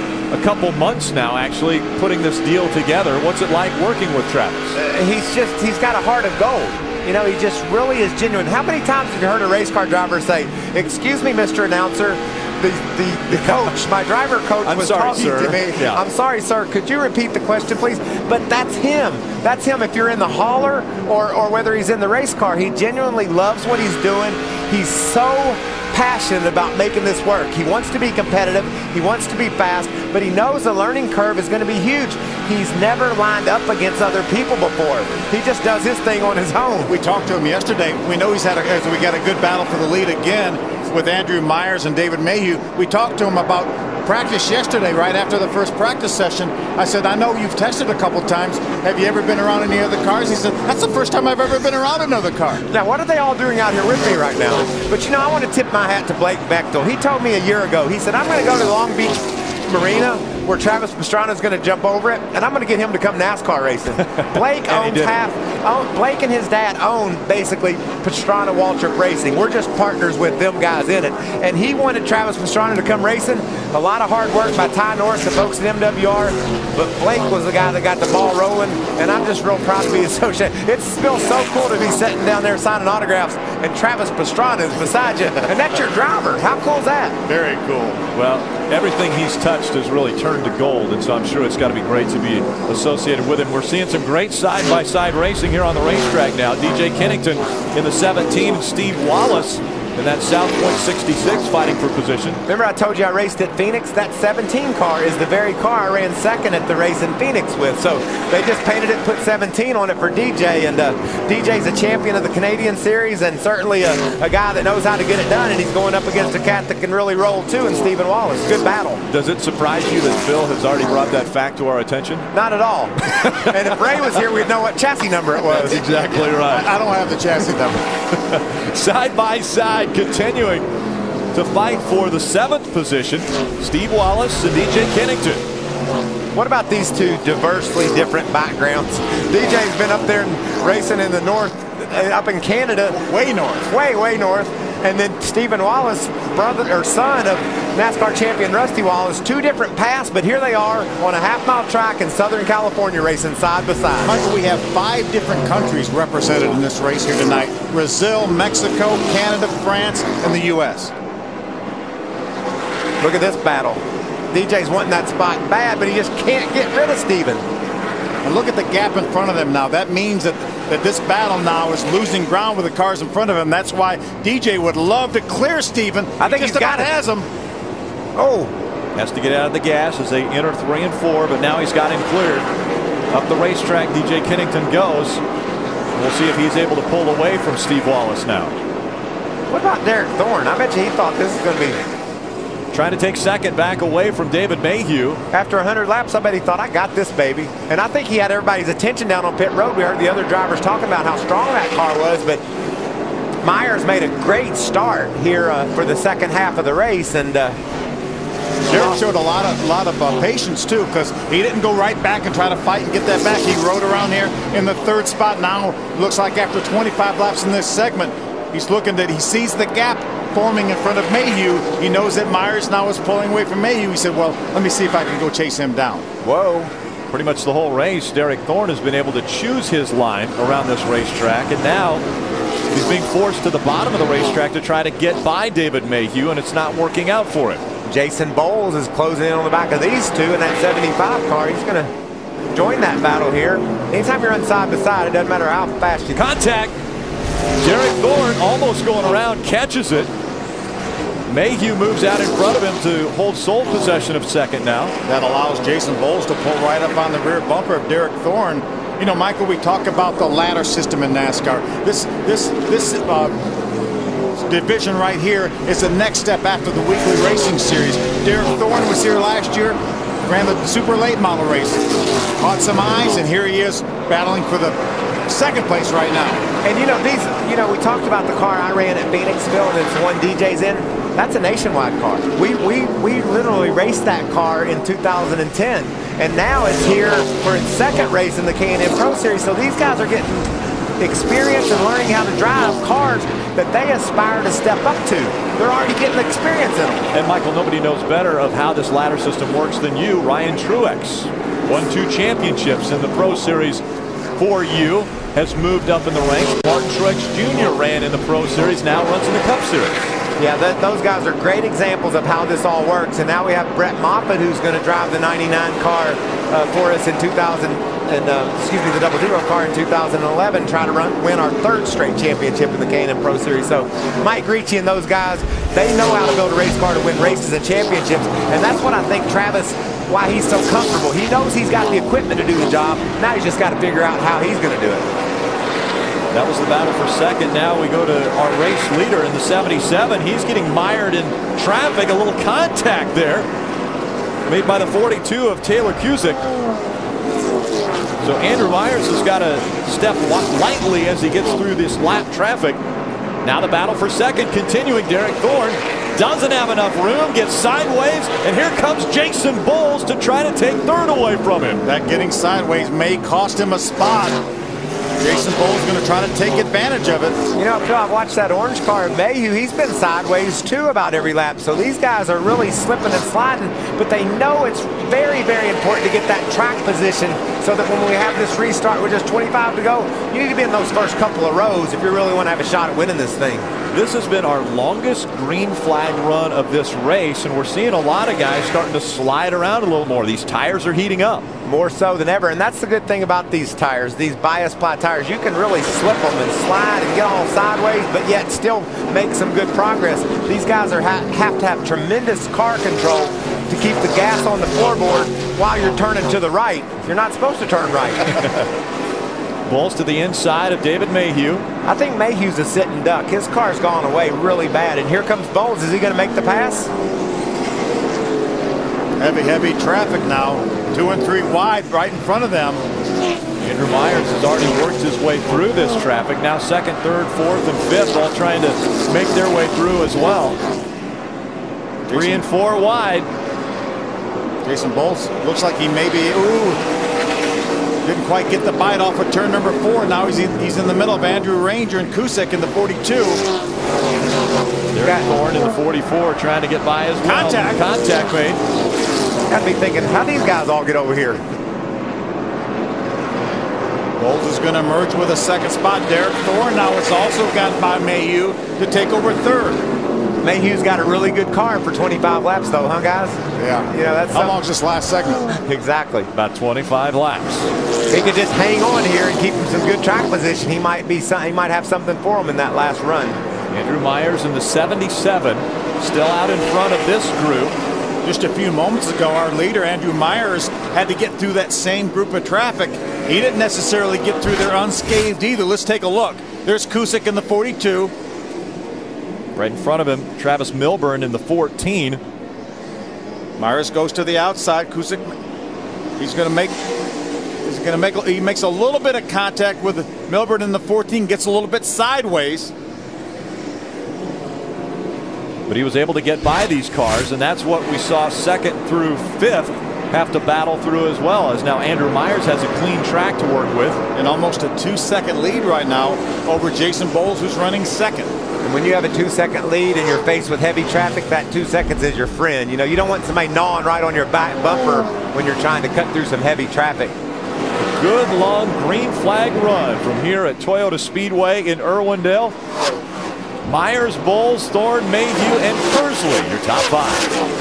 a couple months now, actually, putting this deal together. What's it like working with Travis? Uh, he's just, he's got a heart of gold. You know, he just really is genuine. How many times have you heard a race car driver say, "Excuse me, Mister Announcer, the, the, the coach, my driver coach I'm was sorry, talking sir. to me. Yeah. I'm sorry, sir. Could you repeat the question, please?" But that's him. That's him. If you're in the hauler or, or whether he's in the race car, he genuinely loves what he's doing. He's so passionate about making this work. He wants to be competitive. He wants to be fast, but he knows the learning curve is going to be huge. He's never lined up against other people before. He just does his thing on his own. We talked to him yesterday. We know he's had a, we got a good battle for the lead again with Andrew Myers and David Mayhew. We talked to him about practice yesterday, right after the first practice session. I said, "I know you've tested a couple times. Have you ever been around any other cars?" He said, "That's the first time I've ever been around another car." Now, what are they all doing out here with me right now? But, you know, I want to tip my hat to Blake Bechtel. He told me a year ago, he said, "I'm going to go to Long Beach Marina where Travis Pastrana is going to jump over it, and I'm going to get him to come NASCAR racing." Blake owns half. Own, Blake and his dad own basically Pastrana Waltrip Racing. We're just partners with them guys in it. And he wanted Travis Pastrana to come racing. A lot of hard work by Ty Norris, the folks at M W R. But Blake was the guy that got the ball rolling, and I'm just real proud to be associated. It feels so cool to be sitting down there signing autographs, and Travis Pastrana is beside you, and that's your driver. How cool is that? Very cool. Well, everything he's touched has really turned to gold, and so I'm sure it's got to be great to be associated with him. We're seeing some great side-by-side racing here on the racetrack now. D J Kennington in the seventeen, and Steve Wallace in that South Point sixty-six fighting for position. Remember I told you I raced at Phoenix? That seventeen car is the very car I ran second at the race in Phoenix with. So they just painted it, put seventeen on it for D J, and uh, D J's a champion of the Canadian Series and certainly a, a guy that knows how to get it done, and he's going up against a cat that can really roll too, and Stephen Wallace. Good battle. Does it surprise you that Phil has already brought that fact to our attention? Not at all. And if Ray was here, we'd know what chassis number it was. That's exactly right. I don't have the chassis number. Side by side, continuing to fight for the seventh position, Steve Wallace and D J Kennington. What about these two diversely different backgrounds? D J's been up there and racing in the north, up in Canada. Way north. Way, way north. And then Stephen Wallace, brother or son of NASCAR champion Rusty Wallace, two different paths, but here they are on a half-mile track in Southern California racing side by side. Michael, we have five different countries represented in this race here tonight. Brazil, Mexico, Canada, France, and the U S Look at this battle. D J's wanting that spot bad, but he just can't get rid of Stephen. And look at the gap in front of them now. That means that, that this battle now is losing ground with the cars in front of him. That's why D J would love to clear Stephen. I think he's he's got about it. has him. Oh. Has to get out of the gas as they enter three and four, but now he's got him cleared. Up the racetrack, D J Kennington goes. We'll see if he's able to pull away from Steve Wallace now. What about Derek Thorne? I bet you he thought this was going to be... Trying to take second back away from David Mayhew. After one hundred laps, I bet he thought, "I got this, baby." And I think he had everybody's attention down on pit road. We heard the other drivers talking about how strong that car was, but Myers made a great start here uh, for the second half of the race, and uh, Derek showed a lot of lot of uh, patience too, because he didn't go right back and try to fight and get that back. He rode around here in the third spot. Now looks like after twenty-five laps in this segment, he's looking that he sees the gap forming in front of Mayhew. He knows that Myers now is pulling away from Mayhew. He said, "Well, let me see if I can go chase him down." Whoa. Pretty much the whole race, Derek Thorne has been able to choose his line around this racetrack, and now he's being forced to the bottom of the racetrack to try to get by David Mayhew, and it's not working out for him. Jason Bowles is closing in on the back of these two in that seventy-five car. He's going to join that battle here. Anytime you run side by side, it doesn't matter how fast you... Contact! Derek Thorne almost going around, catches it. Mayhew moves out in front of him to hold sole possession of second now. That allows Jason Bowles to pull right up on the rear bumper of Derek Thorne. You know, Michael, we talk about the ladder system in NASCAR. This this this uh, division right here is the next step after the weekly racing series. Derek Thorne was here last year, ran the super late model race, caught some eyes, and here he is battling for the second place right now. And you know, these, you know, we talked about the car I ran at Phoenixville, and it's the one D J's in. That's a nationwide car. We we we literally raced that car in two thousand ten, and now it's here for its second race in the K and N Pro Series. So these guys are getting experience and learning how to drive cars that they aspire to step up to. They're already getting experience in them. And Michael, nobody knows better of how this ladder system works than you. Ryan Truex won two championships in the Pro Series for you, has moved up in the ranks. Martin Truex Junior ran in the Pro Series, now runs in the Cup Series. Yeah, that, those guys are great examples of how this all works. And now we have Brett Moffitt, who's going to drive the ninety-nine car uh, for us in two thousand, and uh, excuse me, the double zero car in two thousand eleven, try to run, win our third straight championship in the K and N Pro Series. So Mike Ricci and those guys, they know how to build a race car to win races and championships. And that's what I think Travis, why he's so comfortable. He knows he's got the equipment to do the job. Now he's just got to figure out how he's going to do it. That was the battle for second. Now we go to our race leader in the seventy-seven. He's getting mired in traffic. A little contact there made by the forty-two of Taylor Cusick. So Andrew Myers has got to step lightly as he gets through this lap traffic. Now the battle for second continuing. Derek Thorne doesn't have enough room, gets sideways, and here comes Jason Bowles to try to take third away from him. That getting sideways may cost him a spot. Jason Bowles going to try to take advantage of it. You know, Phil, I've watched that orange car, Mayhew. He's been sideways, too, about every lap. So these guys are really slipping and sliding, but they know it's very, very important to get that track position so that when we have this restart with just twenty-five to go, you need to be in those first couple of rows if you really want to have a shot at winning this thing. This has been our longest green flag run of this race, and we're seeing a lot of guys starting to slide around a little more. These tires are heating up. More so than ever, and that's the good thing about these tires, these bias ply tires. You can really slip them and slide and get all sideways, but yet still make some good progress. These guys are ha have to have tremendous car control to keep the gas on the floorboard while you're turning to the right. You're not supposed to turn right. Bowles to the inside of David Mayhew. I think Mayhew's a sitting duck. His car's gone away really bad, and here comes Bowles. Is he going to make the pass? Heavy, heavy traffic now. Two and three wide right in front of them. Andrew Myers has already worked his way through this traffic. Now second, third, fourth, and fifth all trying to make their way through as well. Three and four wide. Jason Bowles looks like he may be, ooh, didn't quite get the bite off of turn number four. Now he's in, he's in the middle of Andrew Ranger and Cusick in the forty-two. Derek Thorne in the forty-four trying to get by as well. Contact. Contact made. Got to be thinking, how these guys all get over here? Bowles is going to emerge with a second spot. Derek Thorne now has also got by Mayhew to take over third. Mayhew's got a really good car for twenty-five laps, though, huh, guys? Yeah. You know, that's how long's this last segment? Exactly. About twenty-five laps. He could just hang on here and keep him some good track position. He might be some, he might have something for him in that last run. Andrew Myers in the seventy-seven, still out in front of this group. Just a few moments ago, our leader, Andrew Myers, had to get through that same group of traffic. He didn't necessarily get through there unscathed either. Let's take a look. There's Cusick in the forty-two. Right in front of him, Travis Milburn in the fourteen. Myers goes to the outside. Cusick, he's going to make, he's going to make, he makes a little bit of contact with Milburn in the fourteen, gets a little bit sideways. But he was able to get by these cars, and that's what we saw second through fifth have to battle through as well, as now Andrew Myers has a clean track to work with. And almost a two-second lead right now over Jason Bowles, who's running second. And when you have a two-second lead and you're faced with heavy traffic, that two seconds is your friend. You know, you don't want somebody gnawing right on your back bumper when you're trying to cut through some heavy traffic. A good long green flag run from here at Toyota Speedway in Irwindale. Myers, Bowles, Thorne, Mayhew, and Kersley, your top five.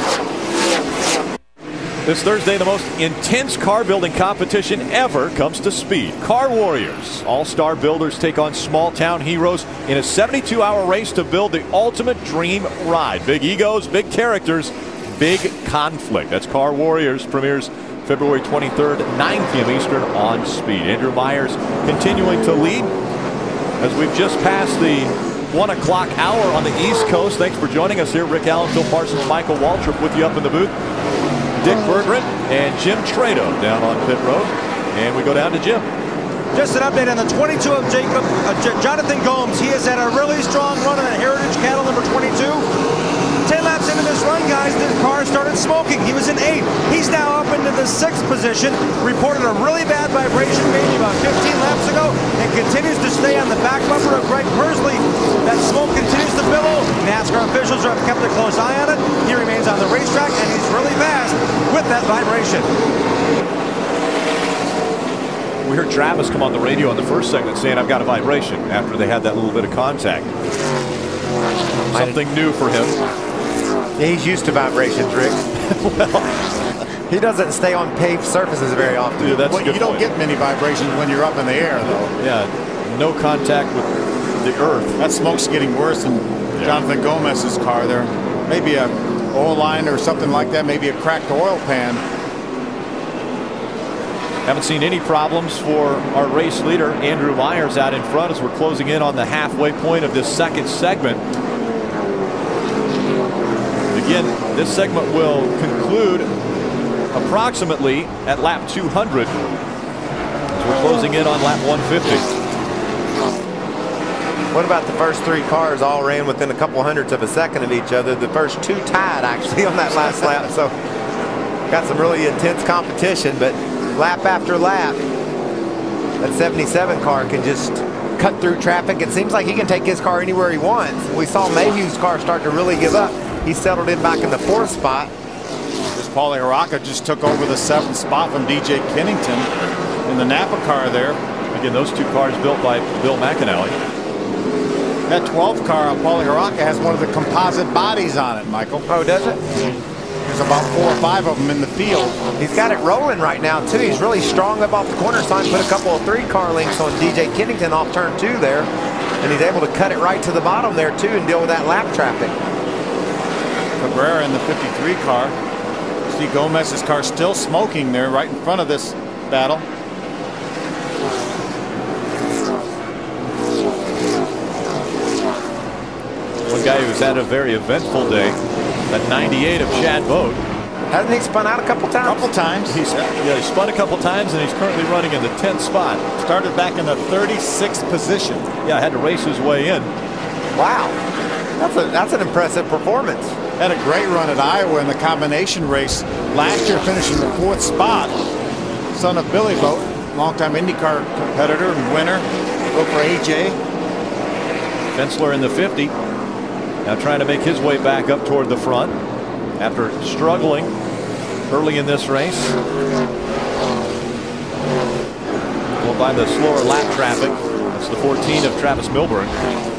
This Thursday, the most intense car building competition ever comes to Speed. Car Warriors. All-star builders take on small-town heroes in a seventy-two hour race to build the ultimate dream ride. Big egos, big characters, big conflict. That's Car Warriors. Premieres February twenty-third, nine p m Eastern on Speed. Andrew Myers continuing to lead as we've just passed the one o'clock hour on the East Coast. Thanks for joining us here. Rick Allen, Phil Parsons, Michael Waltrip with you up in the booth. Dick Berggren and Jim Trado down on pit road. And we go down to Jim. Just an update on the twenty-two of Jacob, uh, J Jonathan Gomes. He has had a really strong run in the Heritage Cattle number twenty-two. ten laps into this run. on, guys, the car started smoking. He was in eighth. He's now up into the sixth position. Reported a really bad vibration maybe about fifteen laps ago and continues to stay on the back bumper of Greg Pursley. That smoke continues to billow. NASCAR officials have kept a close eye on it. He remains on the racetrack, and he's really fast with that vibration. We heard Travis come on the radio in the first segment saying, I've got a vibration, after they had that little bit of contact. Something new for him. Yeah, he's used to vibrations, Rick. Well, he doesn't stay on paved surfaces very often. Yeah, that's well, a good you don't point. get many vibrations when you're up in the air, though. Yeah, no contact with the earth. That smoke's getting worse in yeah. Jonathan Gomez's car there. Maybe a oil line or something like that, maybe a cracked oil pan. Haven't seen any problems for our race leader, Andrew Myers, out in front as we're closing in on the halfway point of this second segment. Again, this segment will conclude approximately at lap two hundred. So we're closing in on lap one fifty. What about the first three cars all ran within a couple hundredths of a second of each other? The first two tied actually on that last lap. So got some really intense competition, but lap after lap, that seventy-seven car can just cut through traffic. It seems like he can take his car anywhere he wants. We saw Mayhew's car start to really give up. He settled in back in the fourth spot. This Paulie Haraka just took over the seventh spot from D J Kennington in the Napa car there. Again, those two cars built by Bill McAnally. That twelve car on Paulie Haraka has one of the composite bodies on it, Michael. Oh, does it? There's about four or five of them in the field. He's got it rolling right now, too. He's really strong up off the corner sign. Put a couple of three-car links on D J Kennington off turn two there. And he's able to cut it right to the bottom there, too, and deal with that lap traffic. Cabrera in the fifty-three car. See Gomez's car still smoking there right in front of this battle. One guy who's had a very eventful day, that ninety-eight of Chad Boat. Hasn't he spun out a couple times? A couple times. He's yeah, he spun a couple times, and he's currently running in the tenth spot. Started back in the thirty-sixth position. Yeah, had to race his way in. Wow, that's a that's an impressive performance. Had a great run at Iowa in the combination race last year, finishing the fourth spot. Son of Billy Boat, longtime IndyCar competitor and winner. Go for A J. Fensler in the fifty. Now trying to make his way back up toward the front after struggling early in this race. Going by the slower lap traffic. That's the fourteen of Travis Milburn.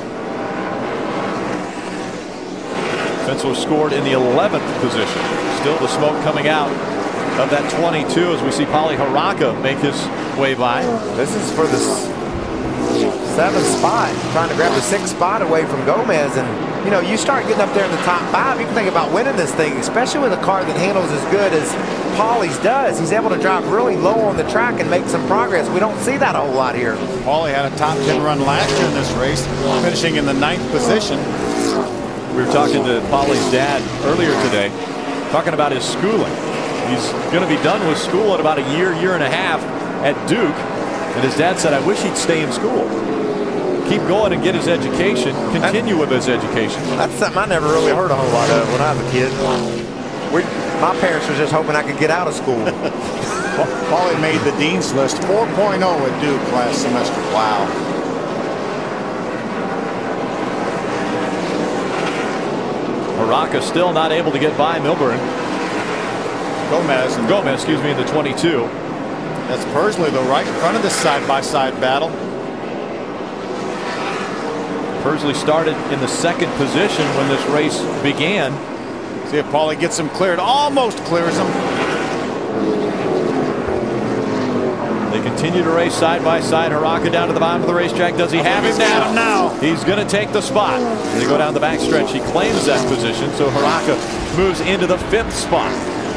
Fensler scored in the eleventh position. Still the smoke coming out of that twenty-two as we see Paulie Haraka make his way by. This is for the seventh spot, trying to grab the sixth spot away from Gomez. And you know, you start getting up there in the top five, you can think about winning this thing, especially with a car that handles as good as Paulie's does. He's able to drive really low on the track and make some progress. We don't see that a whole lot here. Paulie had a top ten run last year in this race, finishing in the ninth position. We were talking to Paulie's dad earlier today, talking about his schooling. He's going to be done with school in about a year, year and a half at Duke. And his dad said, I wish he'd stay in school. Keep going and get his education, continue with his education. That's something I never really heard a whole lot of when I was a kid. We, my parents were just hoping I could get out of school. Paulie made the Dean's List four point oh at Duke last semester. Wow. Haraka still not able to get by Milburn. Gomez. And Gomez, excuse me, in the twenty-two. That's Pursley, though, right in front of this side-by-side battle. Pursley started in the second position when this race began. See if Paulie gets him cleared. Almost clears him. They continue to race side by side. Haraka down to the bottom of the racetrack. Does he have him now? him now? He's going to take the spot. They go down the backstretch. He claims that position, so Haraka moves into the fifth spot.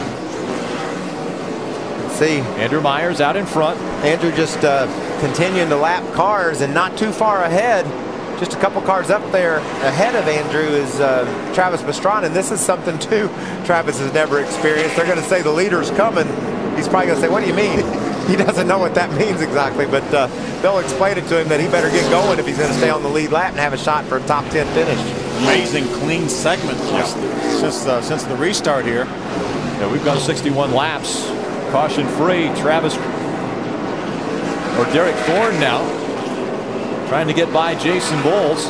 See, Andrew Myers out in front. Andrew just uh, continuing to lap cars and not too far ahead. Just a couple cars up there ahead of Andrew is uh, Travis Pastrana, and this is something too Travis has never experienced. They're going to say the leader's coming. He's probably going to say, what do you mean? He doesn't know what that means exactly, but uh, they'll explain it to him that he better get going if he's going to stay on the lead lap and have a shot for a top ten finish. amazing clean segment just since uh, since the restart here. Yeah, we've gone sixty-one laps, caution free. Travis or Derek Thorne now trying to get by Jason Bowles.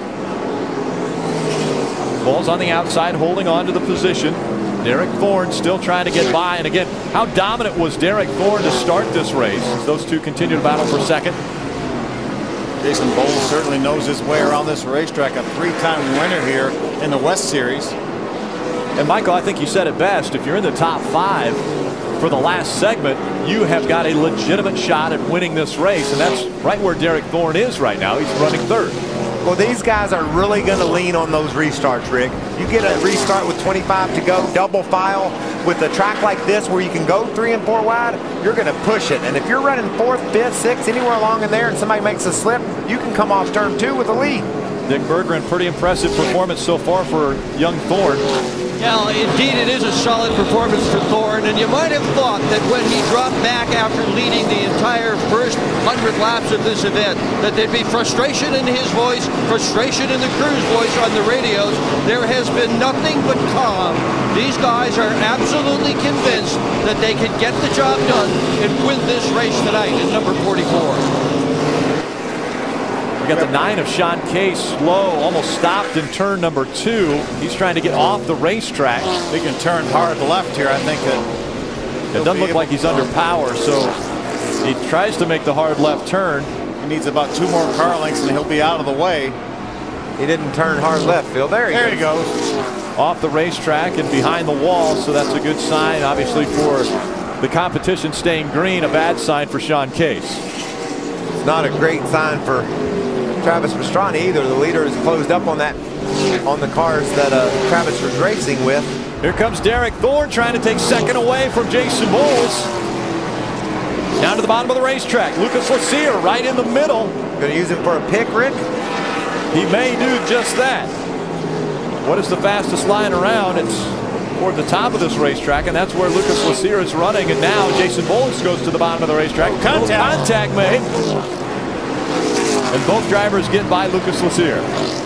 Bowles on the outside, holding on to the position. Derek Thorne still trying to get by. And again, how dominant was Derek Thorne to start this race? Those two continue to battle for second. Jason Bowles certainly knows his way around this racetrack, a three-time winner here in the West Series. And Michael, I think you said it best. If you're in the top five for the last segment, you have got a legitimate shot at winning this race. And that's right where Derek Thorne is right now. He's running third. Well, these guys are really going to lean on those restarts, Rick. You get a restart with twenty-five to go, double file. With a track like this where you can go three and four wide, you're going to push it. And if you're running fourth, fifth, sixth, anywhere along in there and somebody makes a slip, you can come off turn two with a lead. Dick Berggren, pretty impressive performance so far for young Thorne. Yeah, indeed it is a solid performance for Thorne, and you might have thought that when he dropped back after leading the entire first hundred laps of this event, that there'd be frustration in his voice, frustration in the crew's voice on the radios. There has been nothing but calm. These guys are absolutely convinced that they could get the job done and win this race tonight in number forty-four. We got the nine of Sean Case slow, almost stopped in turn number two. He's trying to get off the racetrack. He can turn hard left here. I think that it doesn't look like he's under power, so he tries to make the hard left turn. He needs about two more car lengths and he'll be out of the way. He didn't turn hard left, Phil. There he there goes. There he goes. Off the racetrack and behind the wall, so that's a good sign, obviously, for the competition staying green. A bad sign for Sean Case. It's not a great sign for Travis Pastrana either. The leader is closed up on that, on the cars that uh, Travis was racing with. Here comes Derek Thorne trying to take second away from Jason Bowles. Down to the bottom of the racetrack. Lucas Lassier right in the middle. Going to use him for a pick, Rick? He may do just that. What is the fastest line around? It's toward the top of this racetrack, and that's where Lucas Lassier is running. And now Jason Bowles goes to the bottom of the racetrack. Contact, contact made. And both drivers get by Lucas Lassier.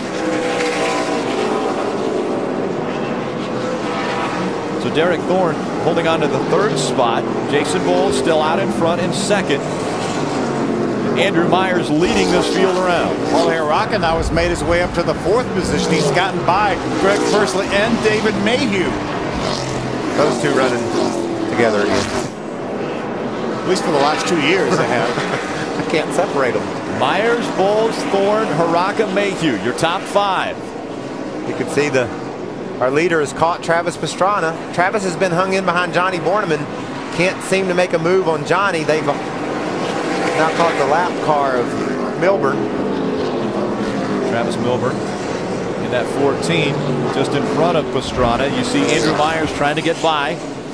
So Derek Thorne holding on to the third spot. Jason Bowles still out in front in second. Andrew Myers leading this field around. Paul Harraka now has made his way up to the fourth position. He's gotten by Greg Pursley and David Mayhew. Those two running together again. At least for the last two years they have. I can't separate them. Myers, Bowles, Thorne, Harraka, Mayhew, your top five. You can see the our leader has caught Travis Pastrana. Travis has been hung in behind Johnny Borneman. Can't seem to make a move on Johnny. They've now caught the lap car of Milburn. Travis Milburn in that fourteen, just in front of Pastrana. You see Andrew Myers trying to get by.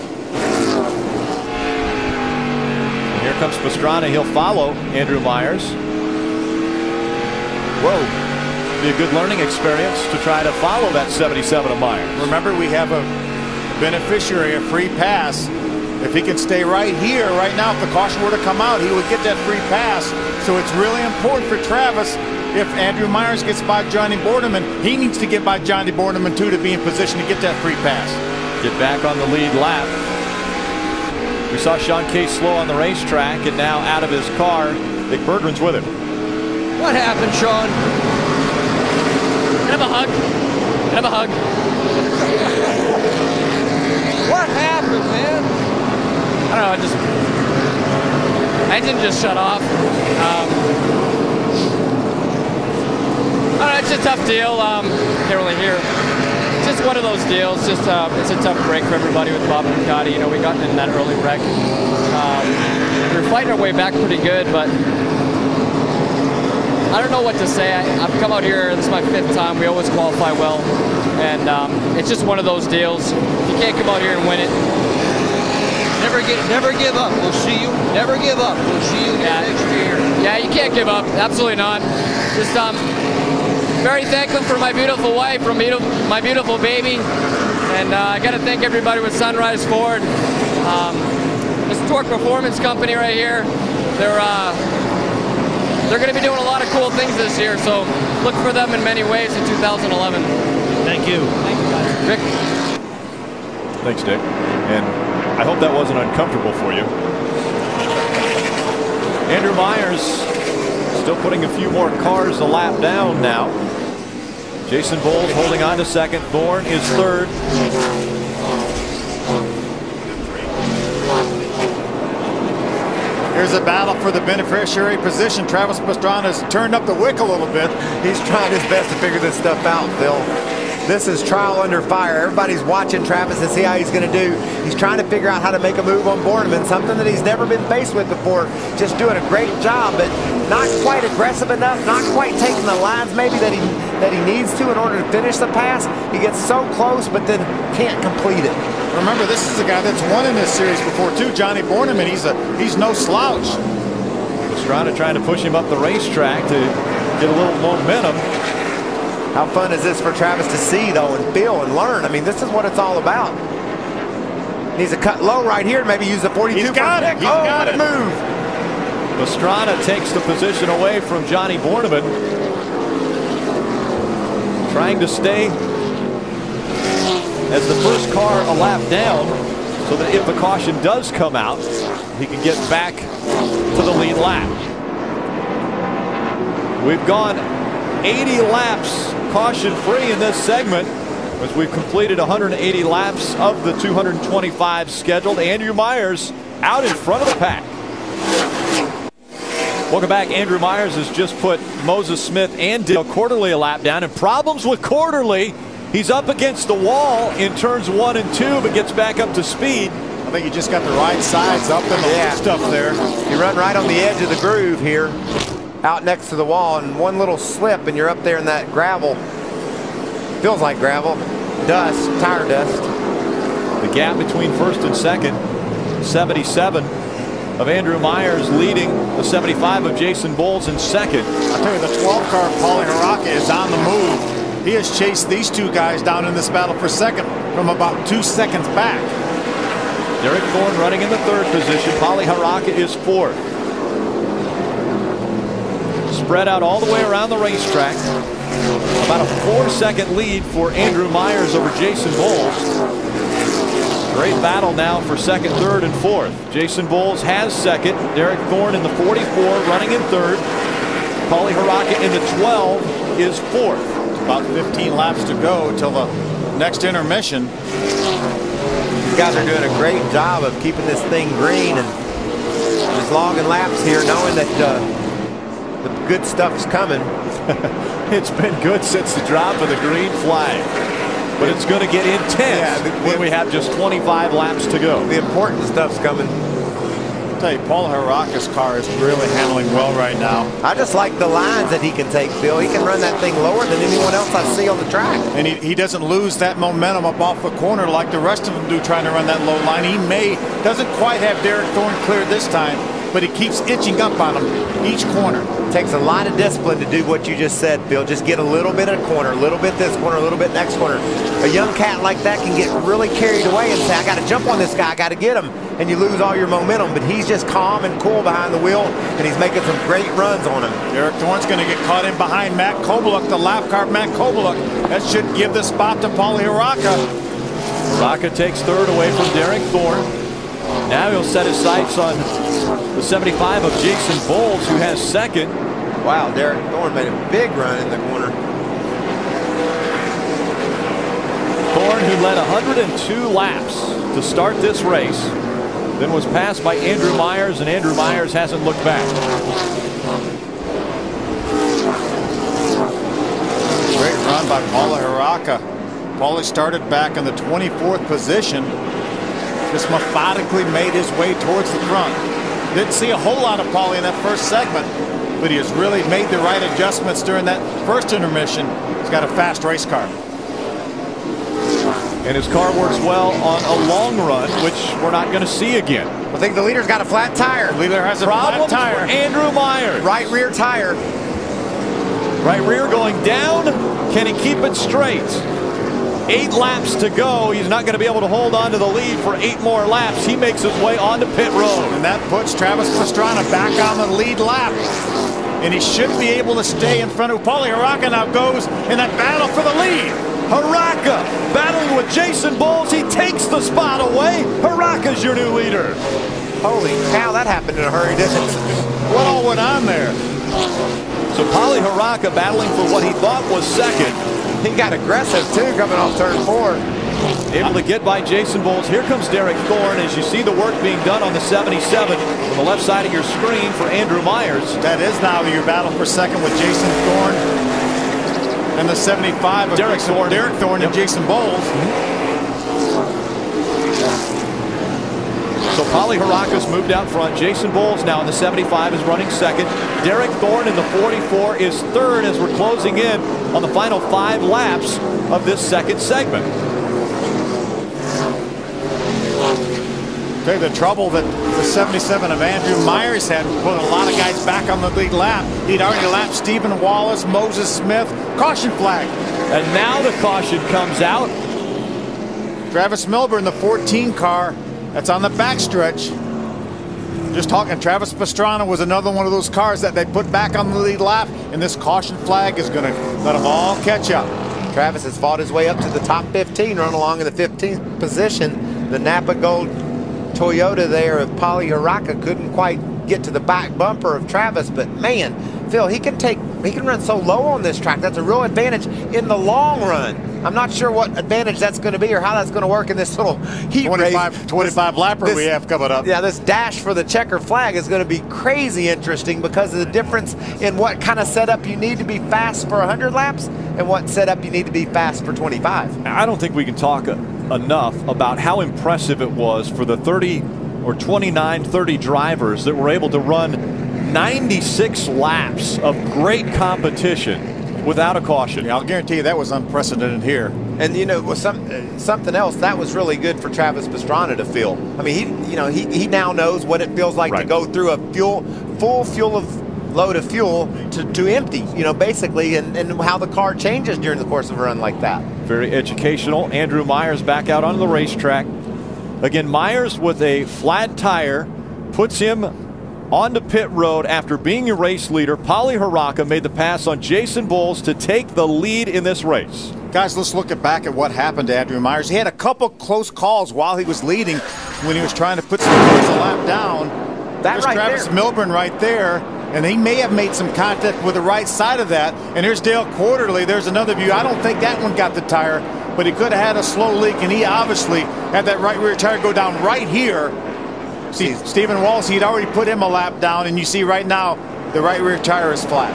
And here comes Pastrana. He'll follow Andrew Myers. Whoa. Be a good learning experience to try to follow that seventy-seven of Myers. Remember, we have a beneficiary, a free pass. If he can stay right here, right now, if the caution were to come out, he would get that free pass. So it's really important for Travis. If Andrew Myers gets by Johnny Borneman, he needs to get by Johnny Borneman too to be in position to get that free pass. Get back on the lead lap. We saw Sean Case slow on the racetrack, and now out of his car, Dick Berggren's with him. What happened, Sean? Can I have a hug? Can I have a hug? What happened, man? I don't know, I just, engine just shut off. Um, I don't know, it's a tough deal. Um, can't really hear. It's just one of those deals. Just uh, it's a tough break for everybody with Bob and Ducati. You know, we got in that early wreck. Um, we were fighting our way back pretty good, but I don't know what to say. I, I've come out here, this is my fifth time. We always qualify well. And um, it's just one of those deals. If you can't come out here and win it, Never get, never give up. We'll see you. Never give up. We'll see you yeah. next year. Yeah, you can't give up. Absolutely not. Just um, very thankful for my beautiful wife, for my beautiful baby, and uh, I got to thank everybody with Sunrise Ford. Um, this Torque Performance Company right here. They're uh, they're going to be doing a lot of cool things this year. So look for them in many ways in two thousand eleven. Thank you. Thank you, guys. Rick. Thanks, Dick. And I hope that wasn't uncomfortable for you. Andrew Myers still putting a few more cars a lap down now. Jason Bowles holding on to second. Thorne is third. Here's a battle for the beneficiary position. Travis Pastrana's turned up the wick a little bit. He's trying his best to figure this stuff out, Phil. This is trial under fire. Everybody's watching Travis to see how he's going to do. He's trying to figure out how to make a move on Borneman, something that he's never been faced with before. Just doing a great job, but not quite aggressive enough, not quite taking the lines maybe that he that he needs to in order to finish the pass. He gets so close, but then can't complete it. Remember, this is a guy that's won in this series before too, Johnny Borneman. He's a he's no slouch. Pastrana trying to push him up the racetrack to get a little momentum. How fun is this for Travis to see, though, and feel and learn? I mean, this is what it's all about. Needs to cut low right here and maybe use the forty-two. He's got it. He's oh, got what a it. move. Pastrana takes the position away from Johnny Borneman. Trying to stay as the first car a lap down so that if the caution does come out, he can get back to the lead lap. We've gone eighty laps caution free in this segment as we've completed one hundred eighty laps of the two hundred twenty-five scheduled. Andrew Myers out in front of the pack. Welcome back. Andrew Myers has just put Moses Smith and Dale Quarterly a lap down, and problems with Quarterly. He's up against the wall in turns one and two, but gets back up to speed. I think he just got the right sides up and the yeah. stuff there. You run right on the edge of the groove here, out next to the wall, and one little slip and you're up there in that gravel. Feels like gravel. Dust, tire dust. The gap between first and second, seventy-seven of Andrew Myers leading the seventy-five of Jason Bowles in second. I tell you, the twelve car Paulie Haraka is on the move. He has chased these two guys down in this battle for second from about two seconds back. Derek Thorne running in the third position. Paulie Haraka is fourth. Spread out all the way around the racetrack. About a four second lead for Andrew Myers over Jason Bowles. Great battle now for second, third, and fourth. Jason Bowles has second. Derek Thorne in the forty-four running in third. Paulie Haraka in the twelve is fourth. About fifteen laps to go till the next intermission. These guys are doing a great job of keeping this thing green and just logging laps here, knowing that uh, the good stuff's coming. It's been good since the drop of the green flag, but it's going to get intense yeah, the, the, when we have just twenty-five laps to go. The important stuff's coming. I'll tell you, Paul Haraka's car is really handling well right now. I just like the lines that he can take, Bill. He can run that thing lower than anyone else I see on the track. And he, he doesn't lose that momentum up off the corner like the rest of them do trying to run that low line. He may, doesn't quite have Derek Thorne cleared this time, but he keeps inching up on him each corner. It takes a lot of discipline to do what you just said, Bill. Just get a little bit of corner, a little bit this corner, a little bit next corner. A young cat like that can get really carried away and say, I got to jump on this guy, I got to get him. And you lose all your momentum, but he's just calm and cool behind the wheel, and he's making some great runs on him. Derek Thorne's going to get caught in behind Matt Kobaluk, the lap car Matt Kobaluk. That should give the spot to Paulie Haraka. Haraka takes third away from Derek Thorne. Now he'll set his sights on the seventy-five of Jason Bowles, who has second. Wow, Derek Thorne made a big run in the corner. Thorne, who led one hundred two laps to start this race, then was passed by Andrew Myers, and Andrew Myers hasn't looked back. Great run by Paulie Haraka. Paulie started back in the twenty-fourth position. Just methodically made his way towards the front. Didn't see a whole lot of Paulie in that first segment, but he has really made the right adjustments during that first intermission. He's got a fast race car. And his car works well on a long run, which we're not going to see again. I think the leader's got a flat tire. The leader has a Problems flat tire. for Andrew Myers. Right rear tire. Right rear going down. Can he keep it straight? Eight laps to go. He's not going to be able to hold on to the lead for eight more laps. He makes his way onto pit road. And that puts Travis Pastrana back on the lead lap. and he should be able to stay in front of Paulie Haraka. Now goes in that battle for the lead. Haraka battling with Jason Bowles. He takes the spot away. Haraka's your new leader. Holy cow, that happened in a hurry, didn't it? What all went on there? So Paulie Haraka battling for what he thought was second. He got aggressive too coming off turn four. Able to get by Jason Bowles. Here comes Derek Thorne as you see the work being done on the seventy-seven on the left side of your screen for Andrew Myers. That is now your battle for second with Jason Thorne and the seventy-five of Derek Jason, Thorne. Derek Thorne Yep. and Jason Bowles. So Paulie Haraka's moved out front. Jason Bowles now in the seventy-five is running second. Derek Thorne in the forty-four is third as we're closing in on the final five laps of this second segment. Okay, the trouble that the seventy-seven of Andrew Myers had put a lot of guys back on the lead lap. He'd already lapped Stephen Wallace, Moses Smith, caution flag. And now the caution comes out. Travis Milburn, the fourteen car, that's on the backstretch. Just talking, Travis Pastrana was another one of those cars that they put back on the lead lap, and this caution flag is going to let them all catch up. Travis has fought his way up to the top fifteen, run along in the fifteenth position. The Napa Gold Toyota there of Paulie Haraka couldn't quite get to the back bumper of Travis, but man, Phil, he can take, he can run so low on this track. That's a real advantage in the long run. I'm not sure what advantage that's going to be or how that's going to work in this little heat twenty-five, race. twenty-five lapper this, we have coming up. Yeah, this dash for the checker flag is going to be crazy interesting because of the difference in what kind of setup you need to be fast for one hundred laps and what setup you need to be fast for twenty-five. I don't think we can talk enough about how impressive it was for the thirty or twenty-nine, thirty drivers that were able to run ninety-six laps of great competition without a caution. Yeah, I'll guarantee you that was unprecedented here. And you know, with some something else that was really good for Travis Pastrana to feel. I mean, he you know he he now knows what it feels like right. to go through a fuel full fuel of load of fuel to, to empty, you know, basically, and, and how the car changes during the course of a run like that. Very educational. Andrew Myers back out on the racetrack. Again, Myers with a flat tire puts him onto pit road after being a race leader. Paulie Haraka made the pass on Jason Bowles to take the lead in this race. Guys, let's look at back at what happened to Andrew Myers. He had a couple close calls while he was leading when he was trying to put some cars a lap down. That There's right Travis there. Milburn right there, and he may have made some contact with the right side of that. And here's Dale Quarterly. There's another view. I don't think that one got the tire, but he could have had a slow leak, and he obviously had that right rear tire go down right here. See, Stephen Wallace, he'd already put him a lap down, and you see right now the right rear tire is flat.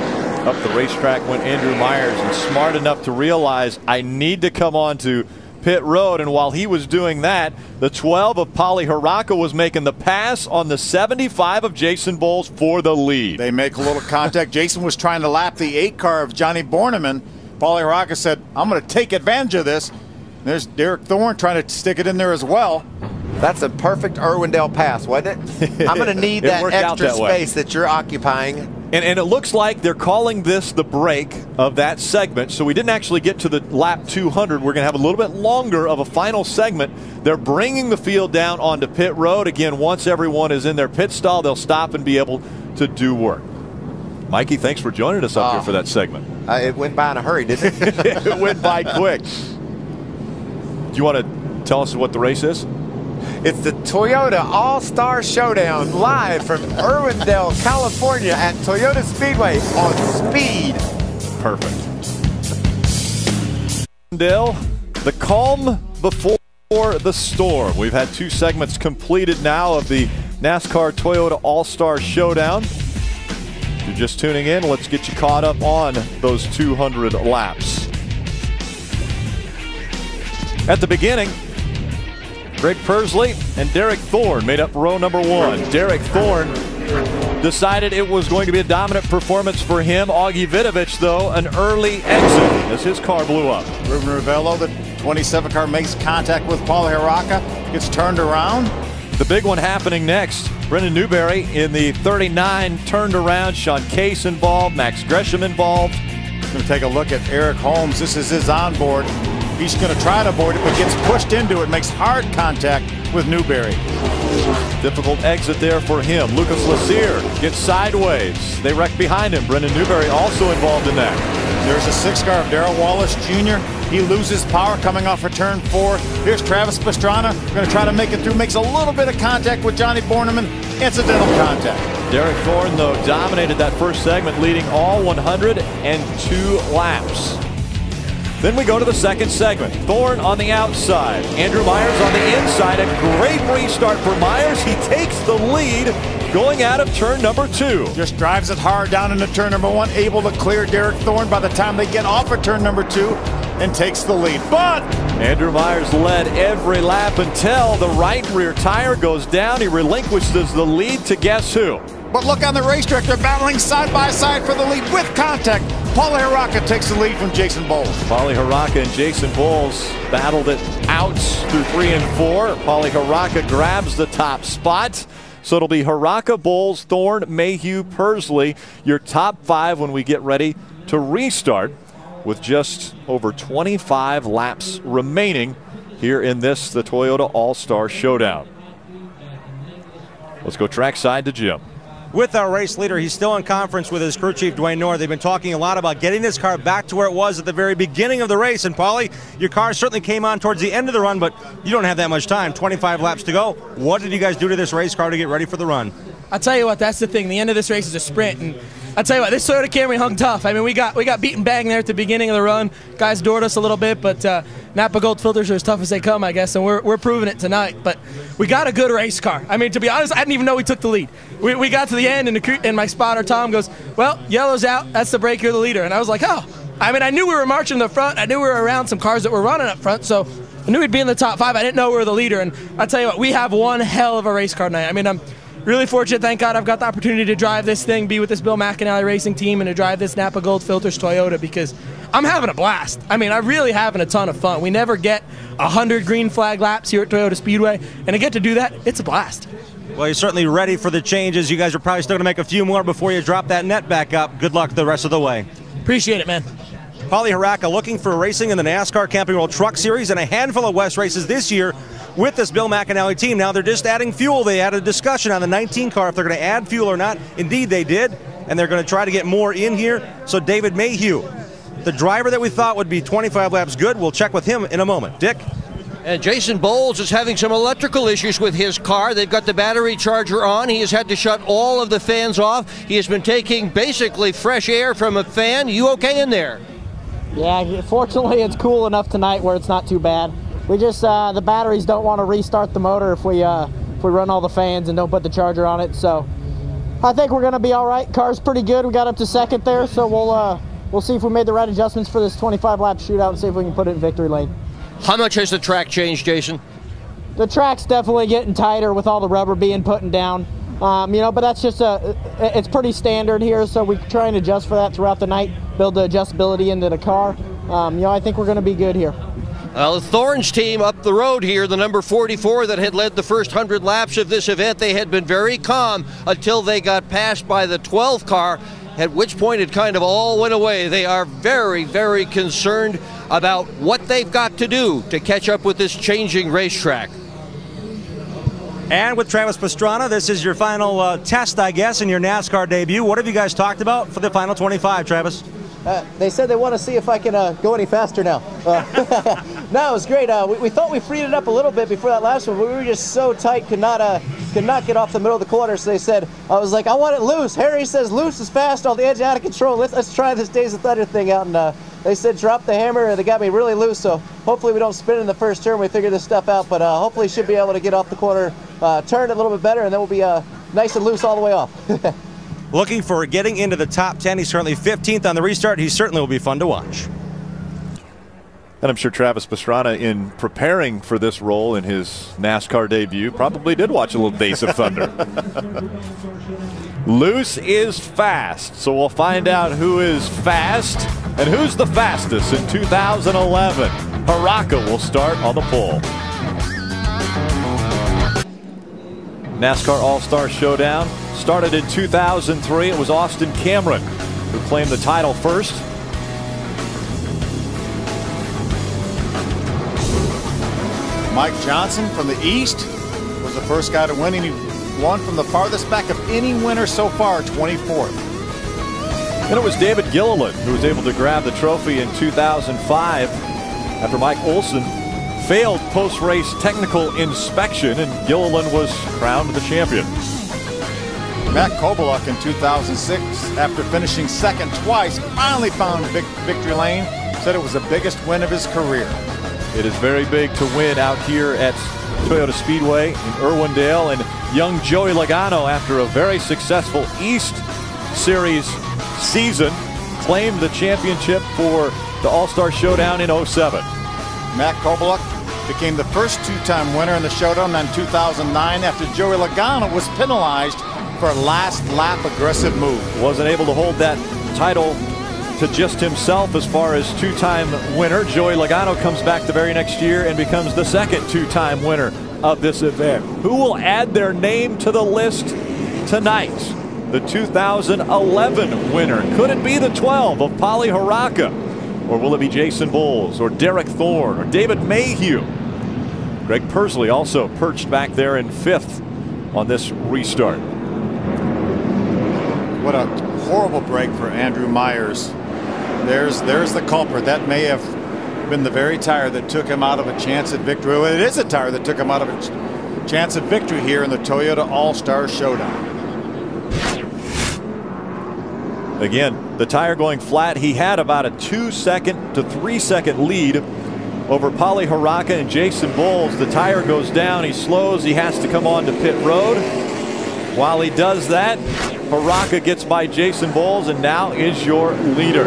Up the racetrack went Andrew Myers, and smart enough to realize I need to come on to pit road. And while he was doing that, the twelve of Paulie Haraka was making the pass on the seventy-five of Jason Bowles for the lead. They make a little contact. Jason was trying to lap the eight car of Johnny Borneman. Paulie Haraka said, I'm going to take advantage of this. There's Derek Thorne trying to stick it in there as well. That's a perfect Irwindale pass, wasn't it? I'm going to need that extra that space that you're occupying. And, and it looks like they're calling this the break of that segment. So we didn't actually get to the lap two hundred. We're going to have a little bit longer of a final segment. They're bringing the field down onto pit road. Again, once everyone is in their pit stall, they'll stop and be able to do work. Mikey, thanks for joining us up oh, here for that segment. Uh, it went by in a hurry, didn't it? It went by quick. Do you want to tell us what the race is? It's the Toyota All-Star Showdown live from Irwindale, California at Toyota Speedway on Speed. Perfect. Irwindale, the calm before the storm. We've had two segments completed now of the NASCAR Toyota All-Star Showdown. If you're just tuning in, let's get you caught up on those two hundred laps. At the beginning, Greg Pursley and Derek Thorne made up row number one. Derek Thorne decided it was going to be a dominant performance for him. Augie Vidovich, though, an early exit as his car blew up. Ruben Ravello, the twenty-seven car, makes contact with Paulie Haraka, gets turned around. The big one happening next. Brendan Newberry in the thirty-nine turned around. Sean Case involved. Max Gresham involved. We're going to take a look at Eric Holmes. This is his onboard. He's going to try to board it, but gets pushed into it, makes hard contact with Newberry. Difficult exit there for him. Lucas Lassier gets sideways. They wreck behind him. Brendan Newberry also involved in that. There's a six car of Darrell Wallace Junior He loses power coming off of turn four. Here's Travis Pastrana. Going to try to make it through. Makes a little bit of contact with Johnny Borneman. Incidental contact. Derek Thorne, though, dominated that first segment, leading all one hundred two laps. Then we go to the second segment. Thorne on the outside. Andrew Myers on the inside. A great restart for Myers. He takes the lead going out of turn number two. Just drives it hard down into turn number one. Able to clear Derek Thorne by the time they get off of turn number two and takes the lead. But Andrew Myers led every lap until the right rear tire goes down. He relinquishes the lead to guess who? But look on the racetrack. They're battling side by side for the lead with contact. Paulie Haraka takes the lead from Jason Bowles. Paulie Haraka and Jason Bowles battled it out through three and four. Paulie Haraka grabs the top spot. So it'll be Haraka, Bowles, Thorne, Mayhew, Pursley, your top five when we get ready to restart with just over twenty-five laps remaining here in this, the Toyota All-Star Showdown. Let's go trackside to Jim. With our race leader, he's still in conference with his crew chief, Dwayne Norr. They've been talking a lot about getting this car back to where it was at the very beginning of the race. And, Paulie, your car certainly came on towards the end of the run, but you don't have that much time, twenty-five laps to go. What did you guys do to this race car to get ready for the run? I'll tell you what, that's the thing. The end of this race is a sprint. And I'll tell you what, this Toyota Camry hung tough. I mean, we got we got beaten bang there at the beginning of the run. Guys doored us a little bit, but uh, Napa Gold filters are as tough as they come, I guess, and we're, we're proving it tonight. But we got a good race car. I mean, to be honest, I didn't even know we took the lead. We, we got to the end, and, the, and my spotter, Tom, goes, well, yellow's out. That's the break. You're the leader. And I was like, oh. I mean, I knew we were marching in the front. I knew we were around some cars that were running up front, so I knew we'd be in the top five. I didn't know we were the leader. And I'll tell you what, we have one hell of a race car tonight. I mean, I'm really fortunate. Thank God I've got the opportunity to drive this thing, be with this Bill McAnally racing team, and to drive this Napa Gold Filters Toyota, because I'm having a blast. I mean, I'm really having a ton of fun. We never get one hundred green flag laps here at Toyota Speedway, and to get to do that, it's a blast. Well, you're certainly ready for the changes. You guys are probably still going to make a few more before you drop that net back up. Good luck the rest of the way. Appreciate it, man. Paulie Haraka looking for racing in the NASCAR Camping World Truck Series and a handful of West races this year with this Bill McAnally team. Now they're just adding fuel. They had a discussion on the nineteen car if they're going to add fuel or not. Indeed they did, and they're going to try to get more in here. So David Mayhew, the driver that we thought would be twenty-five laps good, we'll check with him in a moment. Dick? And Jason Bowles is having some electrical issues with his car. They've got the battery charger on. He has had to shut all of the fans off. He has been taking basically fresh air from a fan. You okay in there? Yeah, fortunately it's cool enough tonight where it's not too bad. We just, uh, the batteries don't want to restart the motor if we, uh, if we run all the fans and don't put the charger on it. So I think we're going to be all right. Car's pretty good. We got up to second there, so we'll, uh, we'll see if we made the right adjustments for this twenty-five lap shootout and see if we can put it in victory lane. How much has the track changed, Jason? The track's definitely getting tighter with all the rubber being put down. Um, you know, but that's just a, it's pretty standard here, so we try and adjust for that throughout the night, build the adjustability into the car. Um, you know, I think we're going to be good here. Well, Thorne's team up the road here, the number forty-four that had led the first one hundred laps of this event, they had been very calm until they got passed by the twelve car, at which point it kind of all went away. They are very, very concerned about what they've got to do to catch up with this changing racetrack. And with Travis Pastrana, this is your final uh, test, I guess, in your NASCAR debut. What have you guys talked about for the final twenty-five, Travis? Uh, they said they want to see if I can uh, go any faster now. Uh, no, it was great. Uh, we, we thought we freed it up a little bit before that last one, but we were just so tight, could not uh, could not get off the middle of the corner. So they said, I was like, I want it loose. Harry says loose is fast, on the edge out of control. Let's let's try this Days of Thunder thing out. And uh, they said drop the hammer, and they got me really loose. So hopefully we don't spin in the first turn. We figure this stuff out, but uh, hopefully should be able to get off the corner, uh, turn it a little bit better, and then we'll be uh, nice and loose all the way off. Looking for getting into the top ten. He's currently fifteenth on the restart. He certainly will be fun to watch. And I'm sure Travis Pastrana, in preparing for this role in his NASCAR debut, probably did watch a little Days of Thunder. Loose is fast, so we'll find out who is fast and who's the fastest in two thousand eleven. Haraka will start on the pole. NASCAR All-Star Showdown started in two thousand three. It was Austin Cameron who claimed the title first. Mike Johnson from the East was the first guy to win, and he won from the farthest back of any winner so far, twenty-fourth. And it was David Gilliland who was able to grab the trophy in two thousand five after Mike Olson failed post-race technical inspection, and Gilliland was crowned the champion. Matt Kobaluk in two thousand six, after finishing second twice, finally found vic victory lane. Said it was the biggest win of his career. It is very big to win out here at Toyota Speedway in Irwindale, and young Joey Logano, after a very successful East Series season, claimed the championship for the All-Star Showdown in oh seven. Matt Kobaluk became the first two-time winner in the Showdown in two thousand nine after Joey Logano was penalized for a last lap aggressive move. Wasn't able to hold that title to just himself as far as two-time winner. Joey Logano comes back the very next year and becomes the second two-time winner of this event. Who will add their name to the list tonight? The two thousand eleven winner. Could it be the twelve of Polly Haraka? Or will it be Jason Bowles or Derek Thorne or David Mayhew? Greg Pursley also perched back there in fifth on this restart. What a horrible break for Andrew Myers. There's there's the culprit. That may have been the very tire that took him out of a chance at victory. Well, it is a tire that took him out of a ch chance at victory here in the Toyota All-Star Showdown. Again, the tire going flat. He had about a two second to three second lead over Polly Haraka and Jason Bowles. The tire goes down. He slows. He has to come on to pit road. While he does that, Haraka gets by Jason Bowles and now is your leader.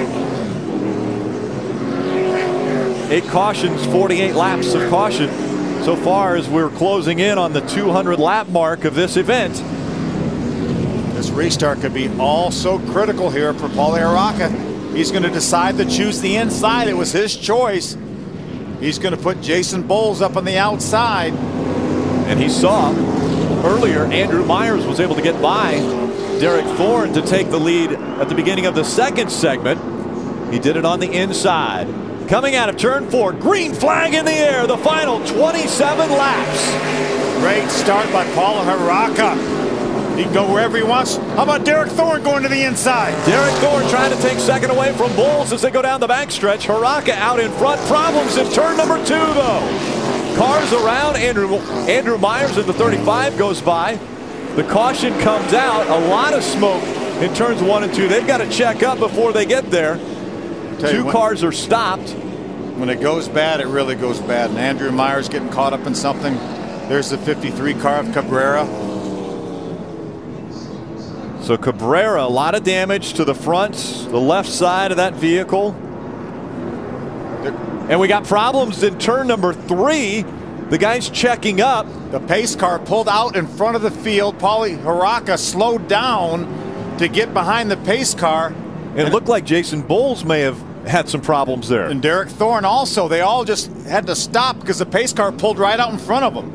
Eight cautions, forty-eight laps of caution so far as we're closing in on the two hundred lap mark of this event. This restart could be all so critical here for Paulie Haraka. He's going to decide to choose the inside. It was his choice. He's going to put Jason Bowles up on the outside. And he saw earlier Andrew Myers was able to get by Derek Thorne to take the lead at the beginning of the second segment. He did it on the inside. Coming out of turn four, green flag in the air, the final twenty-seven laps. Great start by Paulie Haraka. He can go wherever he wants. How about Derek Thorne going to the inside? Derek Thorne trying to take second away from Bowles as they go down the backstretch. Haraka out in front. Problems in turn number two, though. Cars around. Andrew, Andrew Myers in the thirty-five goes by. The caution comes out. A lot of smoke in turns one and two. They've got to check up before they get there. Two cars are stopped. When it goes bad, it really goes bad. And Andrew Myers getting caught up in something. There's the fifty-three car of Cabrera. So Cabrera, a lot of damage to the front, the left side of that vehicle. And we got problems in turn number three. The guy's checking up. The pace car pulled out in front of the field. Paulie Haraka slowed down to get behind the pace car. It looked like Jason Bowles may have had some problems there. And Derek Thorne also. They all just had to stop because the pace car pulled right out in front of them.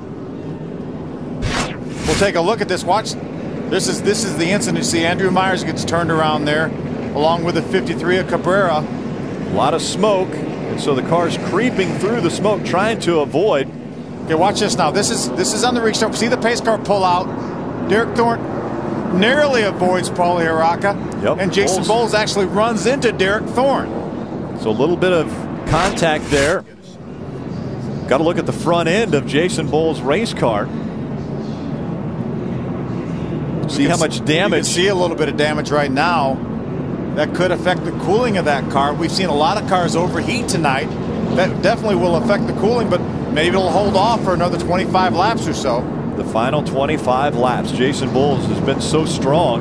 We'll take a look at this. Watch. This is this is the incident. You see Andrew Myers gets turned around there, along with the fifty-three of Cabrera. A lot of smoke, and so the car's creeping through the smoke, trying to avoid. Okay, watch this now. This is this is on the restart. See the pace car pull out. Derek Thorne narrowly avoids Paulie Haraka, yep, and Jason Bowles. Bowles actually runs into Derek Thorne. So a little bit of contact there. Got to look at the front end of Jason Bowles' race car. See how much damage. You can see a little bit of damage right now. That could affect the cooling of that car. We've seen a lot of cars overheat tonight. That definitely will affect the cooling, but maybe it'll hold off for another twenty-five laps or so. The final twenty-five laps. Jason Bowles has been so strong.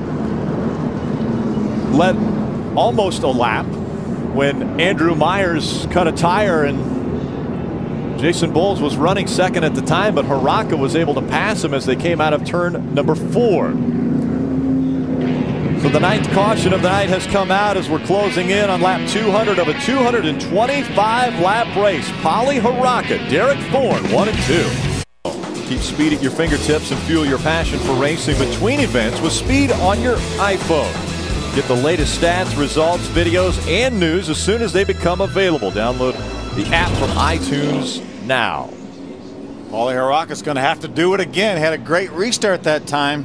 Led almost a lap when Andrew Myers cut a tire, and Jason Bowles was running second at the time, but Haraka was able to pass him as they came out of turn number four. So the ninth caution of the night has come out as we're closing in on lap two hundred of a two hundred twenty-five lap race. Paulie Haraka, Derek Thorne, one and two. Keep speed at your fingertips and fuel your passion for racing between events with Speed on your iPhone. Get the latest stats, results, videos, and news as soon as they become available. Download the app from iTunes now. Paulie Haraka's going to have to do it again. Had a great restart that time.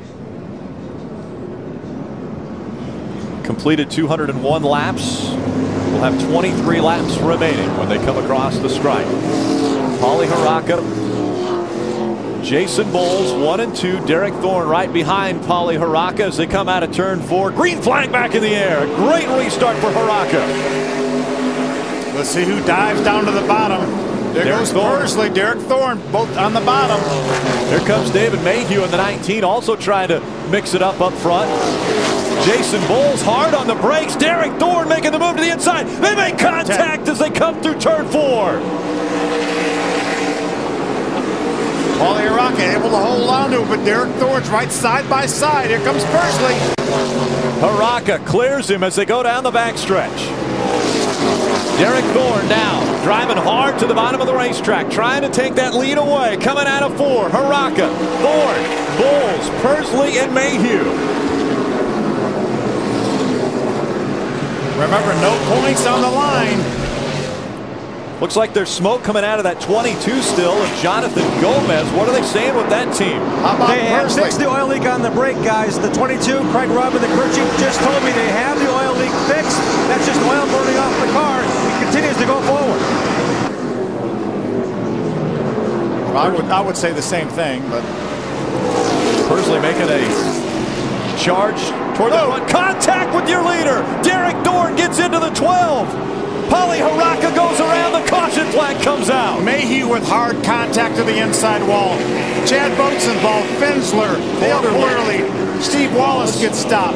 Completed two hundred one laps. We'll have twenty-three laps remaining when they come across the stripe. Paulie Haraka, Jason Bowles, one and two. Derek Thorne right behind Paulie Haraka as they come out of turn four. Green flag back in the air. Great restart for Haraka. Let's see who dives down to the bottom. There Derek goes Thorne. Pursley, Derek Thorne, both on the bottom. Here comes David Mayhew in the nineteen, also trying to mix it up up front. Jason Bowles hard on the brakes. Derek Thorne making the move to the inside. They make contact as they come through turn four. Paulie Haraka able to hold on to it, but Derek Thorne's right side by side. Here comes Pursley. Haraka clears him as they go down the backstretch. Derek Thorne now driving hard to the bottom of the racetrack, trying to take that lead away. Coming out of four, Haraka, Thorne, Bowles, Pursley, and Mayhew. Remember, no points on the line. Looks like there's smoke coming out of that twenty-two still of Jonathan Gomez. What are they saying with that team? How about They have Pursley? fixed the oil leak on the brake, guys. The twenty-two, Craig Robin, the crew chief, just told me they have the oil leak fixed. That's just oil burning off the car. It continues to go forward. I would, I would say the same thing, but Pursley making a charge toward the front. Contact with your leader. Derek Thorne gets into the twelve. Paulie Haraka goes around. The caution flag comes out. Mayhew with hard contact to the inside wall. Chad Boat's involved. Finsler, Dale Quarterly, Steve Wallace gets stopped.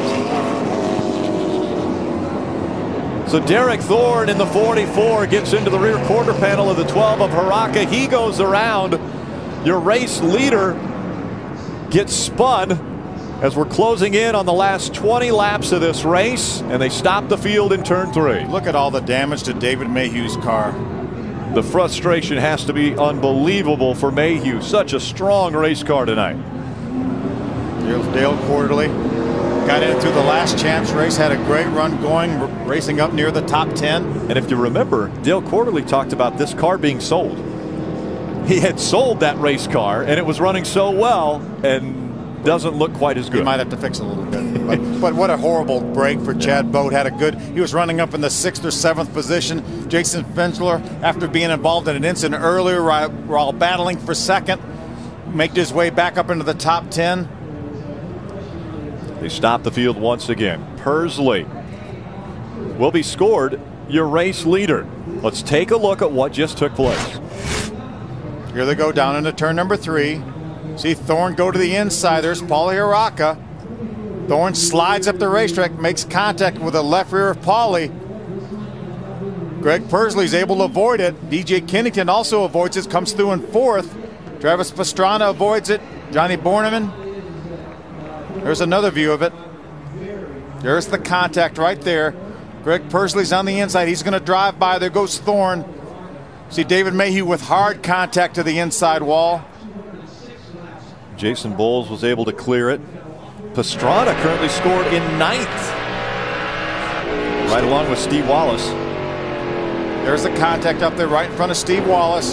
So Derek Thorne in the forty-four gets into the rear quarter panel of the twelve of Haraka. He goes around. Your race leader gets spun as we're closing in on the last twenty laps of this race, and they stop the field in turn three. Look at all the damage to David Mayhew's car. The frustration has to be unbelievable for Mayhew. Such a strong race car tonight. Here's Dale Quarterly. Got in through the last chance race, had a great run going, racing up near the top ten. And if you remember, Dale Quarterly talked about this car being sold. He had sold that race car, and it was running so well, and doesn't look quite as good. He might have to fix it a little bit. But, but what a horrible break for Chad Boat. Had a good, he was running up in the sixth or seventh position. Jason Finsler, after being involved in an incident earlier while battling for second, made his way back up into the top ten. They stop the field once again. Pursley will be scored your race leader. Let's take a look at what just took place. Here they go down into turn number three. See Thorne go to the inside. There's Paulie Haraka. Thorne slides up the racetrack, makes contact with the left rear of Paulie. Greg Pursley's able to avoid it. D J Kennington also avoids it, comes through in fourth. Travis Pastrana avoids it. Johnny Borneman. There's another view of it. There's the contact right there. Greg Pursley's on the inside. He's going to drive by. There goes Thorne. See David Mayhew with hard contact to the inside wall. Jason Bowles was able to clear it. Pastrana currently scored in ninth, right along with Steve Wallace. There's the contact up there right in front of Steve Wallace.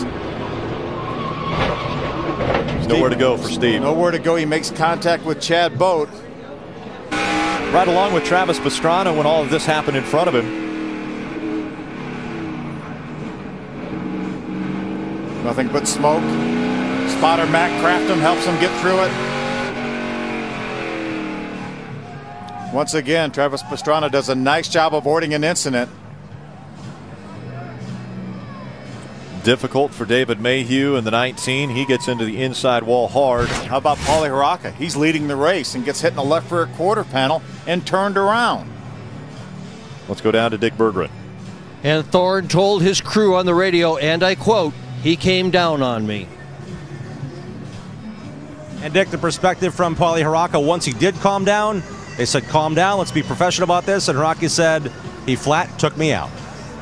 There's nowhere to go for Steve. Nowhere to go. He makes contact with Chad Boat. Right along with Travis Pastrana when all of this happened in front of him. Nothing but smoke. Spotter Matt Crafton helps him get through it. Once again, Travis Pastrana does a nice job avoiding an incident. Difficult for David Mayhew in the nineteen. He gets into the inside wall hard. How about Paulie Haraka? He's leading the race and gets hit in the left rear quarter panel and turned around. Let's go down to Dick Berggren. And Thorne told his crew on the radio, and I quote, "He came down on me." And Dick, the perspective from Paulie Haraka, once he did calm down, they said, calm down, let's be professional about this. And Haraka said, he flat took me out.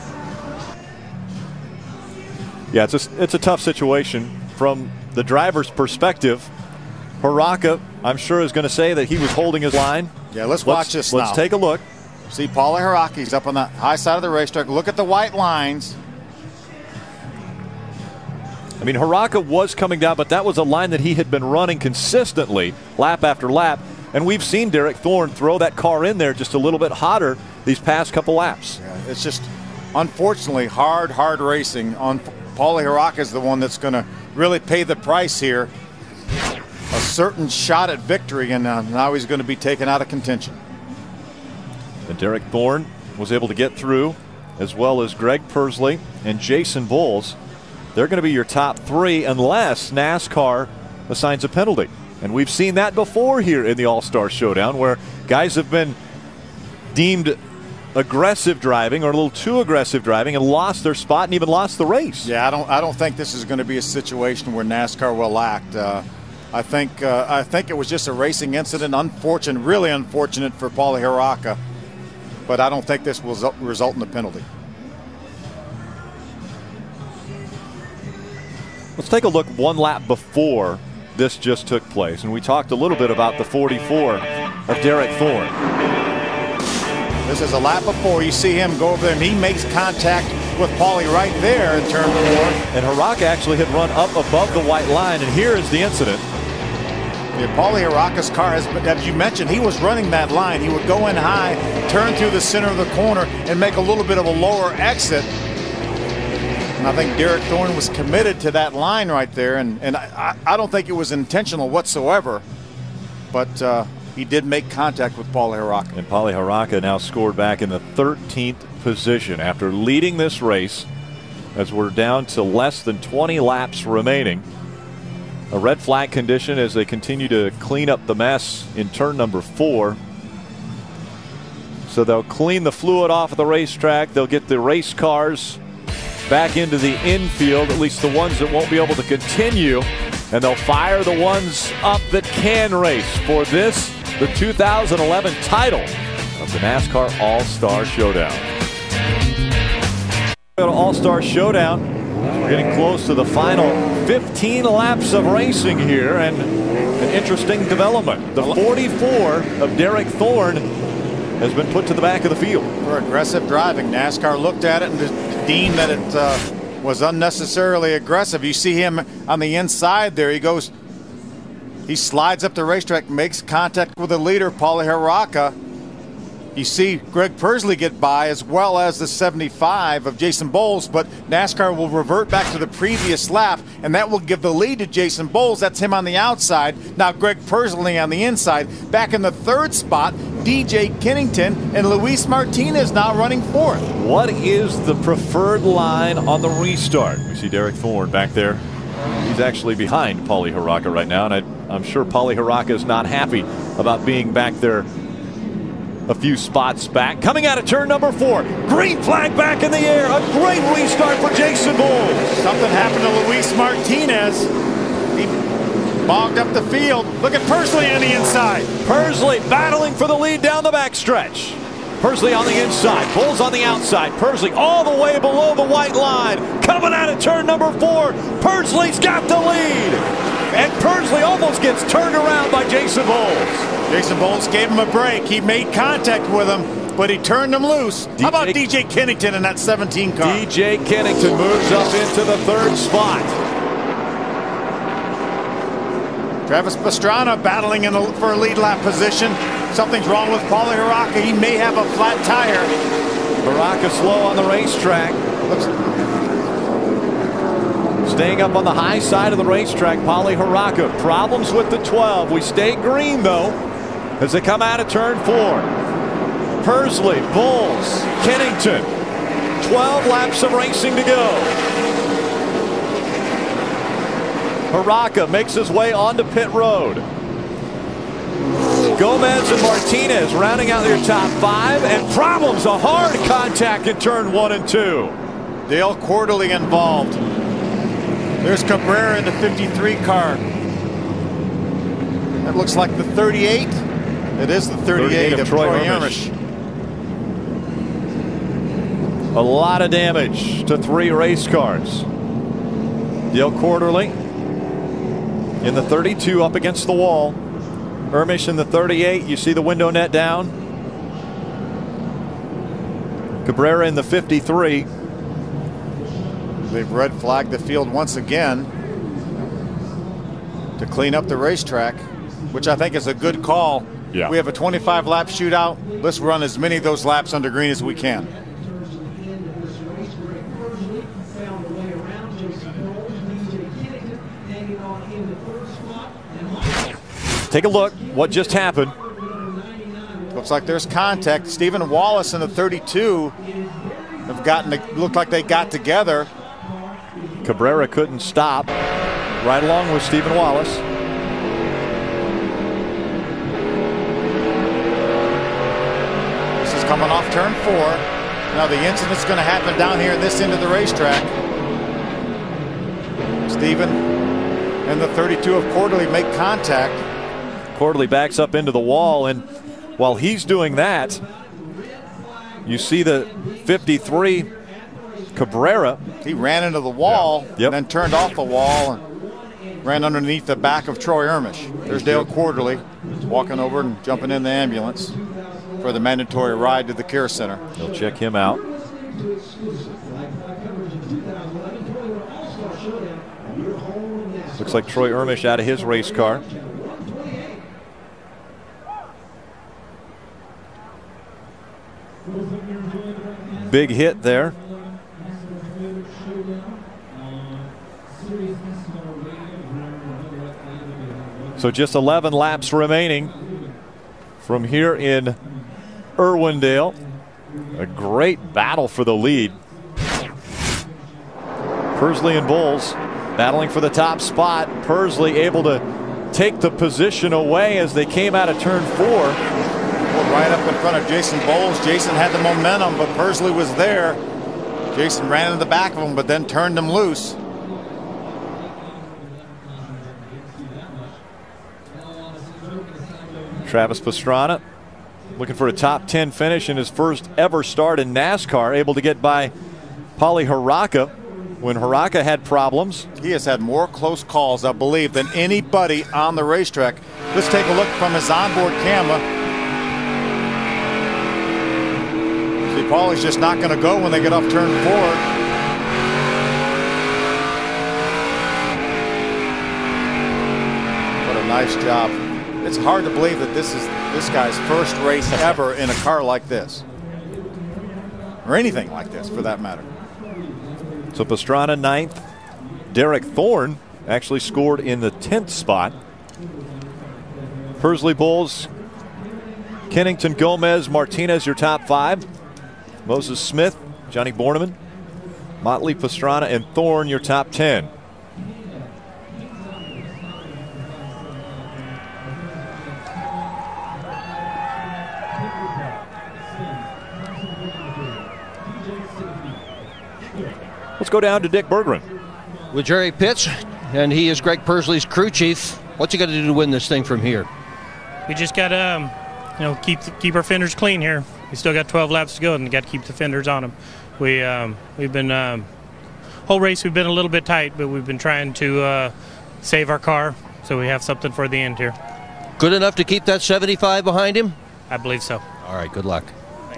Yeah, it's a, it's a tough situation from the driver's perspective. Haraka, I'm sure, is going to say that he was holding his line. Yeah, let's, let's watch this let's now. take a look. See Paulie Haraka, he's up on the high side of the racetrack. Look at the white lines. I mean, Haraka was coming down, but that was a line that he had been running consistently lap after lap. And we've seen Derek Thorne throw that car in there just a little bit hotter these past couple laps. Yeah, it's just, unfortunately, hard, hard racing. On Paulie Haraka is the one that's going to really pay the price here. A certain shot at victory, and uh, now he's going to be taken out of contention. And Derek Thorne was able to get through, as well as Greg Pursley and Jason Bowles. They're going to be your top three unless NASCAR assigns a penalty. And we've seen that before here in the All-Star Showdown, where guys have been deemed aggressive driving or a little too aggressive driving and lost their spot and even lost the race. Yeah, I don't I don't think this is going to be a situation where NASCAR will act. Uh, I think uh, I think it was just a racing incident. Unfortunate, really unfortunate for Paulie Haraka, but I don't think this will result in a penalty. Let's take a look one lap before this just took place, and we talked a little bit about the forty-four of Derek Thorne. This is a lap before. You see him go over there, and he makes contact with Paulie right there in turn four. And Haraka actually had run up above the white line, and here is the incident. Yeah, Paulie Haraka's car has, as you mentioned, he was running that line. He would go in high, turn through the center of the corner, and make a little bit of a lower exit. And I think Derek Thorne was committed to that line right there, and, and I, I don't think it was intentional whatsoever, but uh, he did make contact with Paulie Haraka. And Paulie Haraka now scored back in the thirteenth position after leading this race, as we're down to less than twenty laps remaining. A red flag condition as they continue to clean up the mess in turn number four. So they'll clean the fluid off of the racetrack. They'll get the race cars back into the infield, at least the ones that won't be able to continue, and they'll fire the ones up that can race for this, the two thousand eleven title of the NASCAR All-Star Showdown. All-Star Showdown. We're getting close to the final fifteen laps of racing here, and an interesting development. The forty-four of Derek Thorne has been put to the back of the field. For aggressive driving, NASCAR looked at it and deemed that it uh, was unnecessarily aggressive. You see him on the inside there. He goes, he slides up the racetrack, makes contact with the leader, Paulie Haraka. You see Greg Pursley get by, as well as the seventy-five of Jason Bowles, but NASCAR will revert back to the previous lap, and that will give the lead to Jason Bowles. That's him on the outside. Now Greg Pursley on the inside. Back in the third spot, D J Kennington and Luis Martinez now running fourth. What is the preferred line on the restart? We see Derek Thorne back there. He's actually behind Paulie Haraka right now, and I, I'm sure Paulie Haraka is not happy about being back there a few spots back. Coming out of turn number four. Green flag back in the air. A great restart for Jason Bowles. Something happened to Luis Martinez. He bogged up the field. Look at Pursley on the inside. Pursley battling for the lead down the backstretch. Pursley on the inside. Bowles on the outside. Pursley all the way below the white line. Coming out of turn number four. Pursley's got the lead. And Pursley almost gets turned around by Jason Bowles. Jason Bowles gave him a break. He made contact with him, but he turned him loose. D J, how about D J Kennington in that seventeen car? D J Kennington moves up into the third spot. Travis Pastrana battling in a, for a lead lap position. Something's wrong with Paulie Haraka. He may have a flat tire. Haraka slow on the racetrack. Looks Staying up on the high side of the racetrack, Paulie Haraka. Problems with the twelve. We stay green, though, as they come out of turn four. Pursley, Bowles, Kennington. twelve laps of racing to go. Haraka makes his way onto pit road. Gomez and Martinez rounding out their top five, and problems, a hard contact in turn one and two. Dale Quarterly involved. There's Cabrera in the fifty-three car. That looks like the thirty-eight. It is the thirty-eight, thirty-eight of, of Troy, Troy Irmish. A lot of damage to three race cars. Dale Quarterly in the thirty-two up against the wall. Irmish in the thirty-eight. You see the window net down. Cabrera in the fifty-three. They've red flagged the field once again to clean up the racetrack, which I think is a good call. Yeah. We have a twenty-five lap shootout. Let's run as many of those laps under green as we can. Take a look what just happened. Looks like there's contact. Stephen Wallace and the thirty-two have gotten to, look like they got together. Cabrera couldn't stop. Right along with Stephen Wallace. This is coming off turn four. Now the incident's going to happen down here at this end of the racetrack. Stephen and the thirty-two of Quarterly make contact. Quarterly backs up into the wall, and while he's doing that, you see the fifty-three Cabrera. He ran into the wall, yeah. Yep. and then turned off the wall and ran underneath the back of Troy Ermish. There's Dale Quarterly walking over and jumping in the ambulance for the mandatory ride to the care center. They'll check him out. Looks like Troy Ermish out of his race car. Big hit there. So just eleven laps remaining from here in Irwindale. A great battle for the lead. Pursley and Bowles battling for the top spot. Pursley able to take the position away as they came out of turn four. Right up in front of Jason Bowles. Jason had the momentum, but Pursley was there. Jason ran in the back of him, but then turned him loose. Travis Pastrana looking for a top ten finish in his first ever start in NASCAR, able to get by Paulie Haraka when Haraka had problems. He has had more close calls, I believe, than anybody on the racetrack. Let's take a look from his onboard camera. See, Paulie's just not going to go when they get off turn four. What a nice job. It's hard to believe that this is this guy's first race ever in a car like this, or anything like this for that matter. So Pastrana ninth. Derek Thorne actually scored in the tenth spot. Pursley, Bowles, Kennington, Gomez, Martinez, your top five. Moses Smith, Johnny Borneman, Motley, Pastrana, and Thorne, your top ten. Let's go down to Dick Berggren. With Jerry Pitts, and he is Greg Pursley's crew chief. What's he got to do to win this thing from here? We just got to, um, you know, keep keep our fenders clean here. We still got twelve laps to go, and got to keep the fenders on them. We um, we've been um, whole race we've been a little bit tight, but we've been trying to uh, save our car so we have something for the end here. Good enough to keep that seventy-five behind him? I believe so. All right, good luck.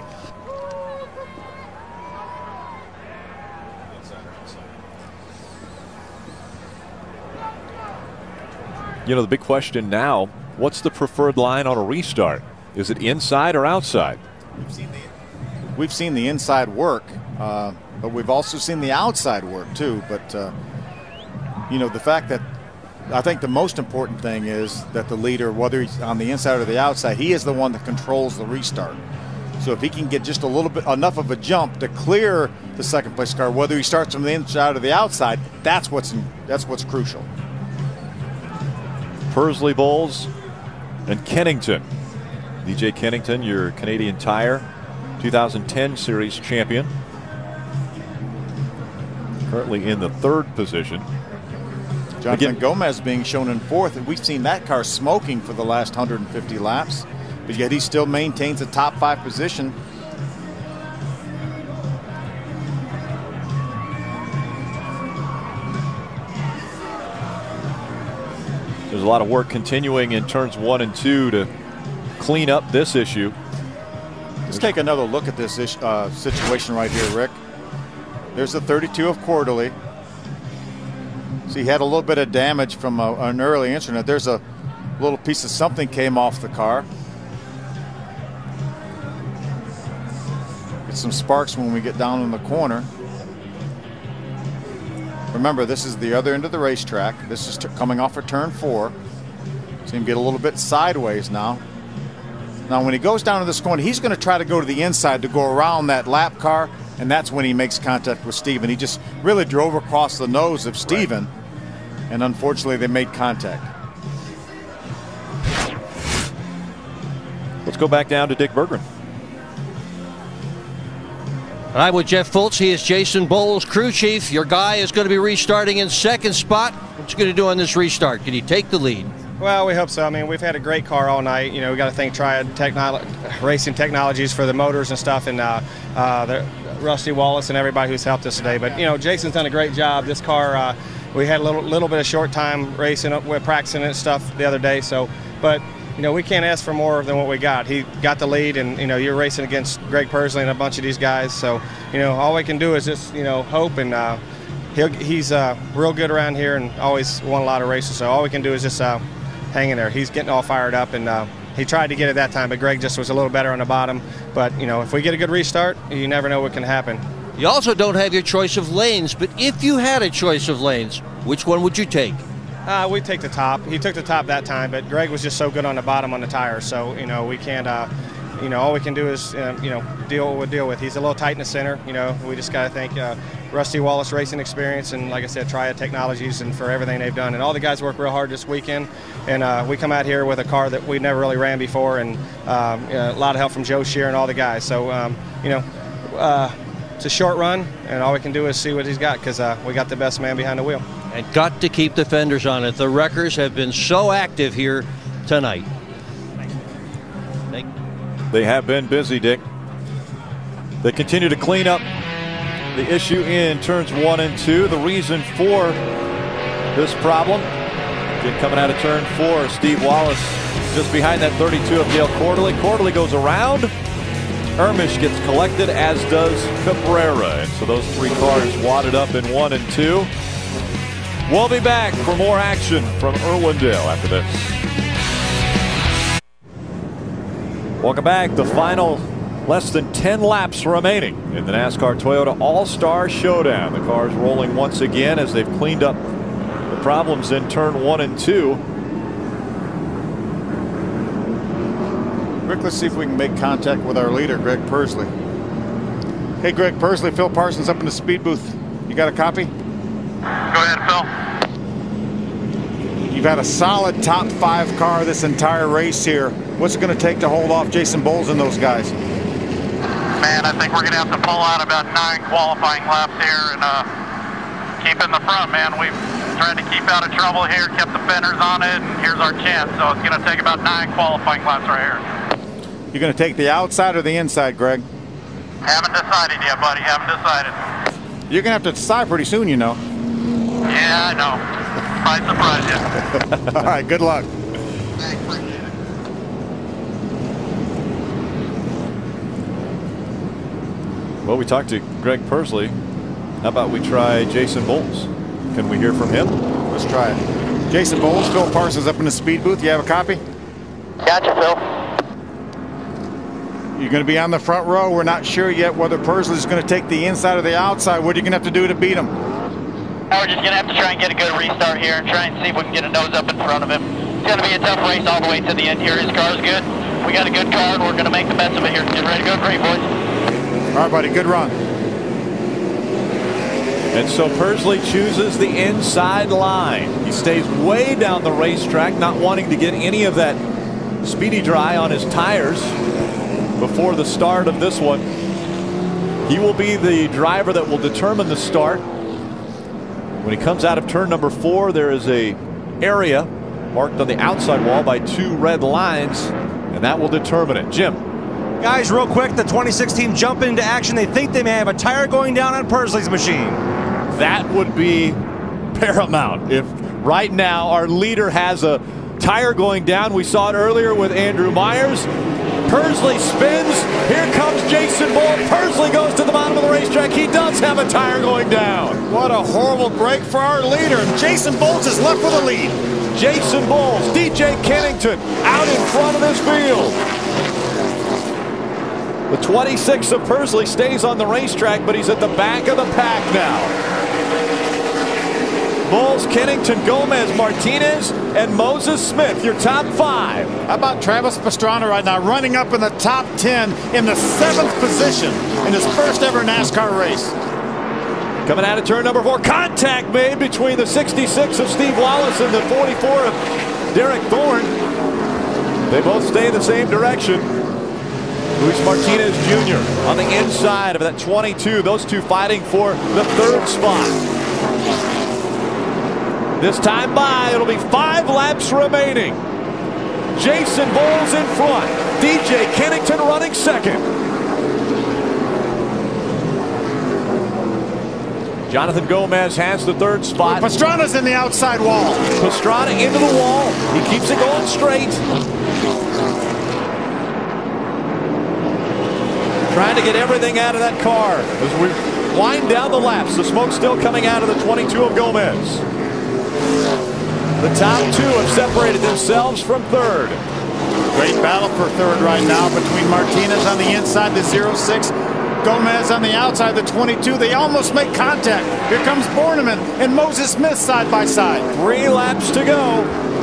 You know, the big question now, what's the preferred line on a restart? Is it inside or outside? We've seen the, we've seen the inside work, uh, but we've also seen the outside work too. But, uh, you know, the fact that I think the most important thing is that the leader, whether he's on the inside or the outside, he is the one that controls the restart. So if he can get just a little bit, enough of a jump to clear the second place car, whether he starts from the inside or the outside, that's what's, that's what's crucial. Pursley, Bowles, and Kennington. D J Kennington, your Canadian Tire two thousand ten Series champion. Currently in the third position. Jonathan Again, Gomez being shown in fourth, and we've seen that car smoking for the last one hundred fifty laps, but yet he still maintains a top five position. There's a lot of work continuing in turns one and two to clean up this issue. Let's take another look at this uh, situation right here, Rick. There's the thirty-two of Quarterly. See, he had a little bit of damage from a, an early incident. There's a little piece of something came off the car. Get some sparks when we get down in the corner. Remember, this is the other end of the racetrack. This is coming off of turn four. See him get a little bit sideways now. Now, when he goes down to this corner, he's going to try to go to the inside to go around that lap car, and that's when he makes contact with Steven. He just really drove across the nose of Steven, right. And unfortunately, they made contact. Let's go back down to Dick Berggren. I'm with Jeff Fultz. He is Jason Bowles, crew chief. Your guy is going to be restarting in second spot. What's he going to do on this restart? Can he take the lead? Well, we hope so. I mean, we've had a great car all night. You know, we got to thank Triad Technolo Racing Technologies for the motors and stuff, and uh, uh, the Rusty Wallace and everybody who's helped us today. But you know, Jason's done a great job. This car, uh, we had a little little bit of short time racing up with practicing and stuff the other day. So, but you know, we can't ask for more than what we got. He got the lead, and you know, you're racing against Greg Pursley and a bunch of these guys. So, you know, all we can do is just you know hope, and uh, he'll, he's uh, real good around here and always won a lot of races. So all we can do is just uh, hang in there. He's getting all fired up, and uh, he tried to get it that time, but Greg just was a little better on the bottom. But you know, if we get a good restart, you never know what can happen. You also don't have your choice of lanes, but if you had a choice of lanes, which one would you take? Uh, we take the top. He took the top that time, but Greg was just so good on the bottom on the tires. So you know we can't. Uh, you know all we can do is uh, you know deal with deal with. He's a little tight in the center. You know we just got to thank uh, Rusty Wallace Racing Experience and like I said, Triad Technologies and for everything they've done. And all the guys work real hard this weekend. And uh, we come out here with a car that we never really ran before, and um, you know, a lot of help from Joe Shear and all the guys. So um, you know. Uh, It's a short run, and all we can do is see what he's got because uh, we got the best man behind the wheel. And got to keep the fenders on it. The wreckers have been so active here tonight. Thank you. They have been busy, Dick. They continue to clean up the issue in turns one and two. The reason for this problem, again, coming out of turn four, Steve Wallace just behind that thirty-two of Dale Quarterly. Quarterly goes around. Ermish gets collected, as does Cabrera. And so those three cars wadded up in one and two. We'll be back for more action from Irwindale after this. Welcome back. The final less than ten laps remaining in the NASCAR Toyota All-Star Showdown. The cars rolling once again as they've cleaned up the problems in turn one and two. Rick, let's see if we can make contact with our leader, Greg Pursley. Hey, Greg Pursley, Phil Parsons up in the speed booth. You got a copy? Go ahead, Phil. You've had a solid top five car this entire race here. What's it going to take to hold off Jason Bowles and those guys? Man, I think we're going to have to pull out about nine qualifying laps here and uh, keep in the front, man. We've tried to keep out of trouble here, kept the fenders on it, and here's our chance. So it's going to take about nine qualifying laps right here. You're going to take the outside or the inside, Greg? Haven't decided yet, buddy. Haven't decided. You're going to have to decide pretty soon, you know. Yeah, I know. Might surprise you. All right, good luck. Thanks, appreciate it. Well, we talked to Greg Pursley. How about we try Jason Bowles? Can we hear from him? Let's try it. Jason Bowles, Phil Parsons up in the speed booth. You have a copy? Gotcha, Phil. You're going to be on the front row. We're not sure yet whether Pursley's going to take the inside or the outside. What are you going to have to do to beat him? We're just going to have to try and get a good restart here and try and see if we can get a nose up in front of him. It's going to be a tough race all the way to the end here. His car's good. We got a good car, and we're going to make the best of it here. Get ready to go great, boys. All right, buddy. Good run. And so Pursley chooses the inside line. He stays way down the racetrack, not wanting to get any of that speedy dry on his tires before the start of this one. He will be the driver that will determine the start. When he comes out of turn number four, there is a area marked on the outside wall by two red lines, and that will determine it. Jim. Guys, real quick, the twenty sixteen jump into action. They think they may have a tire going down on Pursley's machine. That would be paramount if right now our leader has a tire going down. We saw it earlier with Andrew Myers. Pursley spins. Here comes Jason Bowles. Pursley goes to the bottom of the racetrack. He does have a tire going down. What a horrible break for our leader. Jason Bowles is left with a lead. Jason Bowles, D J Kennington out in front of this field. The twenty-six of Pursley stays on the racetrack, but he's at the back of the pack now. Bowles, Kennington, Gomez, Martinez, and Moses Smith, your top five. How about Travis Pastrana right now, running up in the top ten in the seventh position in his first ever NASCAR race. Coming out of turn number four, contact made between the sixty-six of Steve Wallace and the forty-four of Derek Thorne. They both stay in the same direction. Luis Martinez Junior on the inside of that twenty-two. Those two fighting for the third spot. This time by, it'll be five laps remaining. Jason Bowles in front. D J Kennington running second. Jonathan Gomez has the third spot. Well, Pastrana's in the outside wall. Pastrana into the wall. He keeps it going straight. Trying to get everything out of that car as we wind down the laps. The smoke still coming out of the twenty-two of Gomez. The top two have separated themselves from third. Great battle for third right now between Martinez on the inside, the zero six, Gomez on the outside, the twenty-two. They almost make contact. Here comes Borneman and Moses Smith side by side. Three laps to go.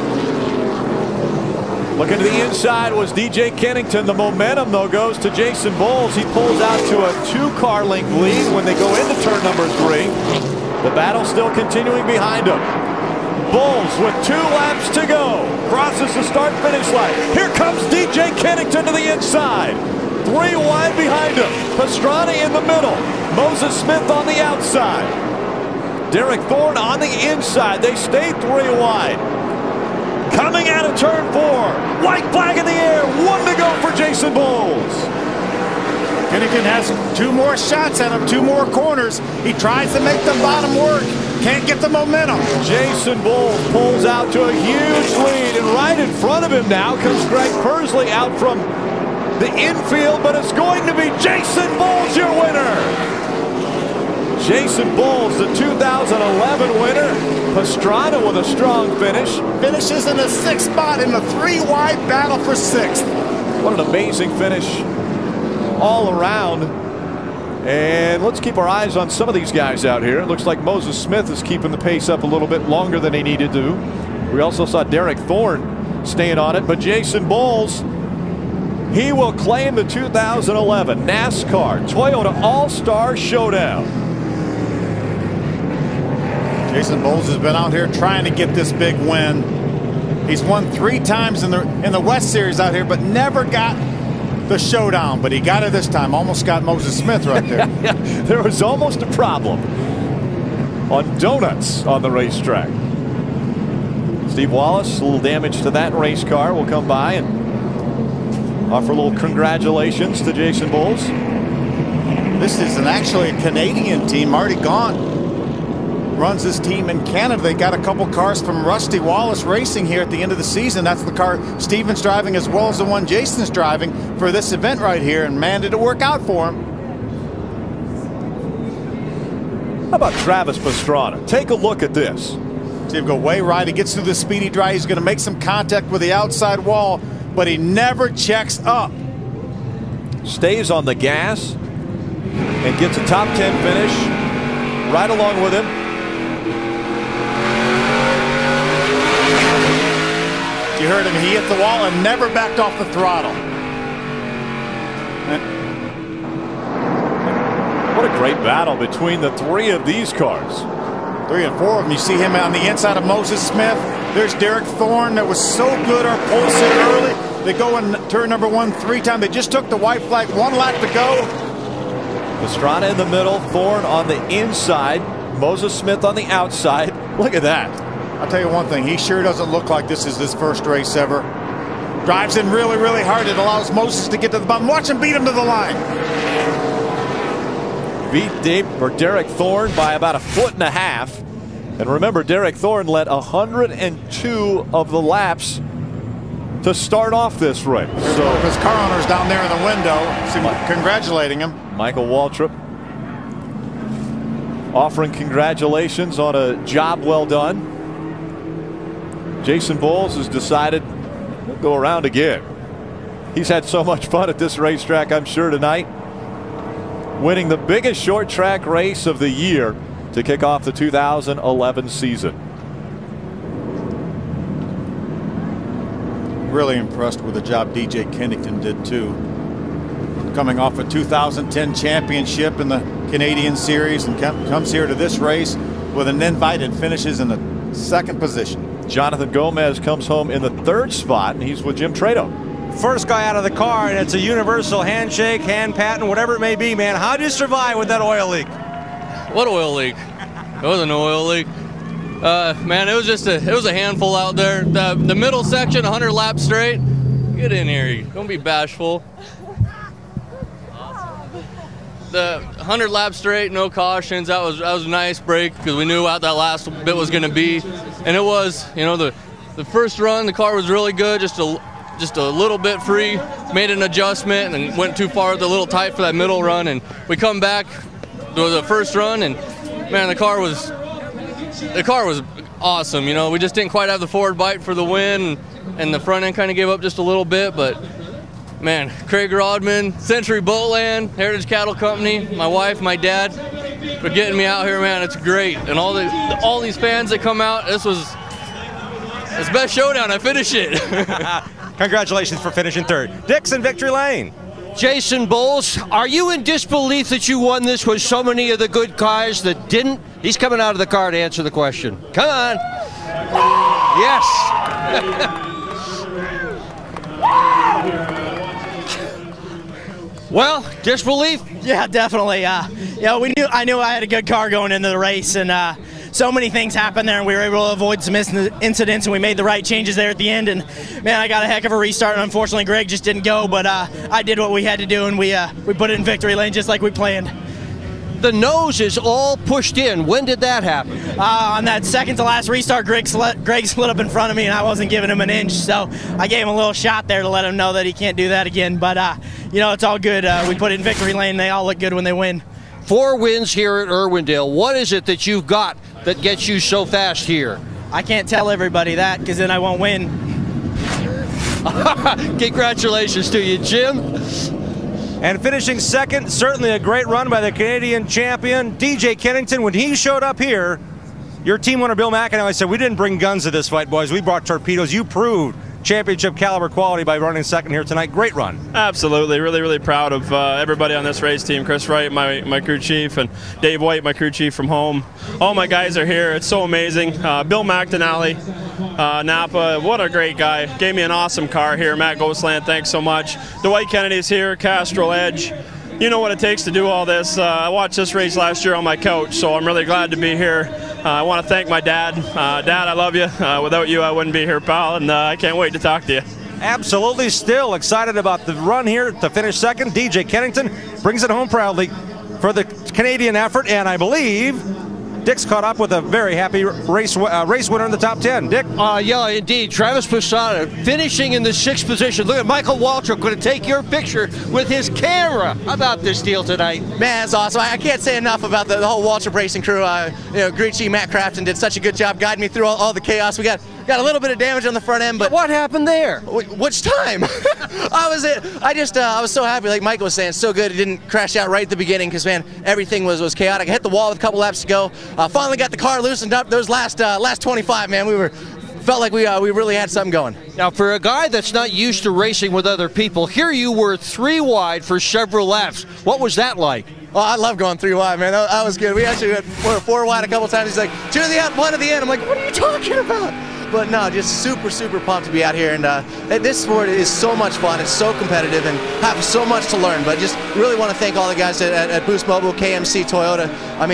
Looking to the inside was D J Kennington. The momentum, though, goes to Jason Bowles. He pulls out to a two-car length lead when they go into turn number three. The battle still continuing behind him. Bowles with two laps to go. Crosses the start-finish line. Here comes D J Kennington to the inside. Three wide behind him. Pastrana in the middle. Moses Smith on the outside. Derek Thorne on the inside. They stay three wide. Coming out of turn four. White flag in the air. One to go for Jason Bowles. Kennington has two more shots at him, two more corners. He tries to make the bottom work. Can't get the momentum. Jason Bowles pulls out to a huge lead, and right in front of him now comes Greg Pursley out from the infield, but it's going to be Jason Bowles, your winner. Jason Bowles, the two thousand eleven winner. Pastrana with a strong finish. Finishes in the sixth spot in the three-wide battle for sixth. What an amazing finish all around. And let's keep our eyes on some of these guys out here. It looks like Moses Smith is keeping the pace up a little bit longer than he needed to. We also saw Derek Thorne staying on it, but Jason Bowles, he will claim the two thousand eleven NASCAR Toyota All-Star Showdown. Jason Bowles has been out here trying to get this big win. He's won three times in the in the West Series out here, but never got the showdown. But he got it this time. Almost got Moses Smith right there. There was almost a problem on donuts on the racetrack. Steve Wallace, a little damage to that race car. Will come by and offer a little congratulations to Jason Bowles. This is an actually a Canadian team. Marty Gaunt runs this team in Canada. They got a couple cars from Rusty Wallace Racing here at the end of the season. That's the car Steven's driving as well as the one Jason's driving for this event right here. And man, did it work out for him. How about Travis Pastrana? Take a look at this. See him go way right. He gets through the speedy dry. He's going to make some contact with the outside wall, but he never checks up. Stays on the gas and gets a top ten finish right along with him. You heard him. He hit the wall and never backed off the throttle. What a great battle between the three of these cars. Three and four of them. You see him on the inside of Moses Smith. There's Derek Thorne that was so good our pole sit early. They go in turn number one three times. They just took the white flag. One lap to go. Pastrana in the middle. Thorne on the inside. Moses Smith on the outside. Look at that. I'll tell you one thing, he sure doesn't look like this is his first race ever. Drives in really, really hard. It allows Moses to get to the bottom. Watch him beat him to the line. Beat Dave or Derek Thorne by about a foot and a half. And remember, Derek Thorne led one hundred two of the laps to start off this race. So his car owner's down there in the window, congratulating him. Michael Waltrip offering congratulations on a job well done. Jason Bowles has decided to go around again. He's had so much fun at this racetrack, I'm sure, tonight. Winning the biggest short track race of the year to kick off the two thousand eleven season. Really impressed with the job D J Kennington did too. Coming off a two thousand ten championship in the Canadian Series and comes here to this race with an invite and finishes in the second position. Jonathan Gomez comes home in the third spot, and he's with Jim Trado. First guy out of the car, and it's a universal handshake, hand patting, whatever it may be, man. How'd you survive with that oil leak? What oil leak? It wasn't an oil leak. Uh, man, it was just a it was a handful out there. The, the middle section, one hundred laps straight. Get in here. Don't be bashful. The one hundred laps straight, no cautions. That was that was a nice break because we knew what that last bit was going to be, and it was. You know, the the first run, the car was really good. Just a just a little bit free. Made an adjustment and went too far, a little tight for that middle run, and we come back to the first run, and man, the car was. The car was awesome, you know. We just didn't quite have the forward bite for the win, and the front end kind of gave up just a little bit. But man, Craig Rodman, Century Boatland, Heritage Cattle Company, my wife, my dad, for getting me out here, man. It's great, and all the all these fans that come out. This was it's best showdown. I finished it. Congratulations for finishing third, Dixon Victory Lane. Jason Bowles, are you in disbelief that you won this with so many of the good guys that didn't? He's coming out of the car to answer the question. Come on. Yes. Well, disbelief? Yeah, definitely. Uh, you know, we knew I knew I had a good car going into the race, and uh, so many things happened there, and we were able to avoid some incidents, and we made the right changes there at the end. And man, I got a heck of a restart, and unfortunately, Greg just didn't go. But uh, I did what we had to do, and we uh, we put it in victory lane just like we planned. The nose is all pushed in. When did that happen? Uh, on that second to last restart, Greg slid, Greg slid up in front of me, and I wasn't giving him an inch. So I gave him a little shot there to let him know that he can't do that again. But, uh, you know, it's all good. Uh, we put it in victory lane. They all look good when they win. Four wins here at Irwindale. What is it that you've got that gets you so fast here? I can't tell everybody that because then I won't win. Congratulations to you, Jim. And finishing second, certainly a great run by the Canadian champion, D J Kennington. When he showed up here, your team owner, Bill McInally, said, we didn't bring guns to this fight, boys. We brought torpedoes. You proved championship caliber quality by running second here tonight. Great run. Absolutely. Really, really proud of uh, everybody on this race team. Chris Wright, my, my crew chief, and Dave White, my crew chief from home. All my guys are here. It's so amazing. Uh, Bill McInally, uh, Napa, what a great guy. Gave me an awesome car here. Matt Ghostland, thanks so much. Dwight Kennedy's here, Castrol Edge. You know what it takes to do all this. Uh, I watched this race last year on my couch, so I'm really glad to be here. Uh, I want to thank my dad. Uh, Dad, I love you. Uh, without you, I wouldn't be here, pal, and uh, I can't wait to talk to you. Absolutely. Still excited about the run here to finish second. D J Kennington brings it home proudly for the Canadian effort, and I believe Dick's caught up with a very happy race uh, race winner in the top ten. Dick? Uh, yeah, indeed. Travis Pastrana finishing in the sixth position. Look at Michael Waltrip going to take your picture with his camera. How about this deal tonight? Man, it's awesome. I, I can't say enough about the, the whole Waltrip racing crew. Uh, you know, Greachy, Matt Crafton did such a good job guiding me through all, all the chaos. We got got a little bit of damage on the front end, but what happened there? Which time? I was it. I just uh, I was so happy. Like Michael was saying, so good. It didn't crash out right at the beginning because man, everything was was chaotic. I hit the wall with a couple laps to go. Uh, finally got the car loosened up. Those last uh, last twenty-five, man, we were felt like we uh, we really had something going. Now, for a guy that's not used to racing with other people, here you were three wide for several laps. What was that like? Oh, I love going three wide, man. That, that was good. We actually went four, four wide a couple times. He's like, two to the end, one to the end. I'm like, what are you talking about? But no, just super, super pumped to be out here. And uh, this sport is so much fun. It's so competitive and have so much to learn. But just really want to thank all the guys at, at, at Boost Mobile, K M C, Toyota. I mean,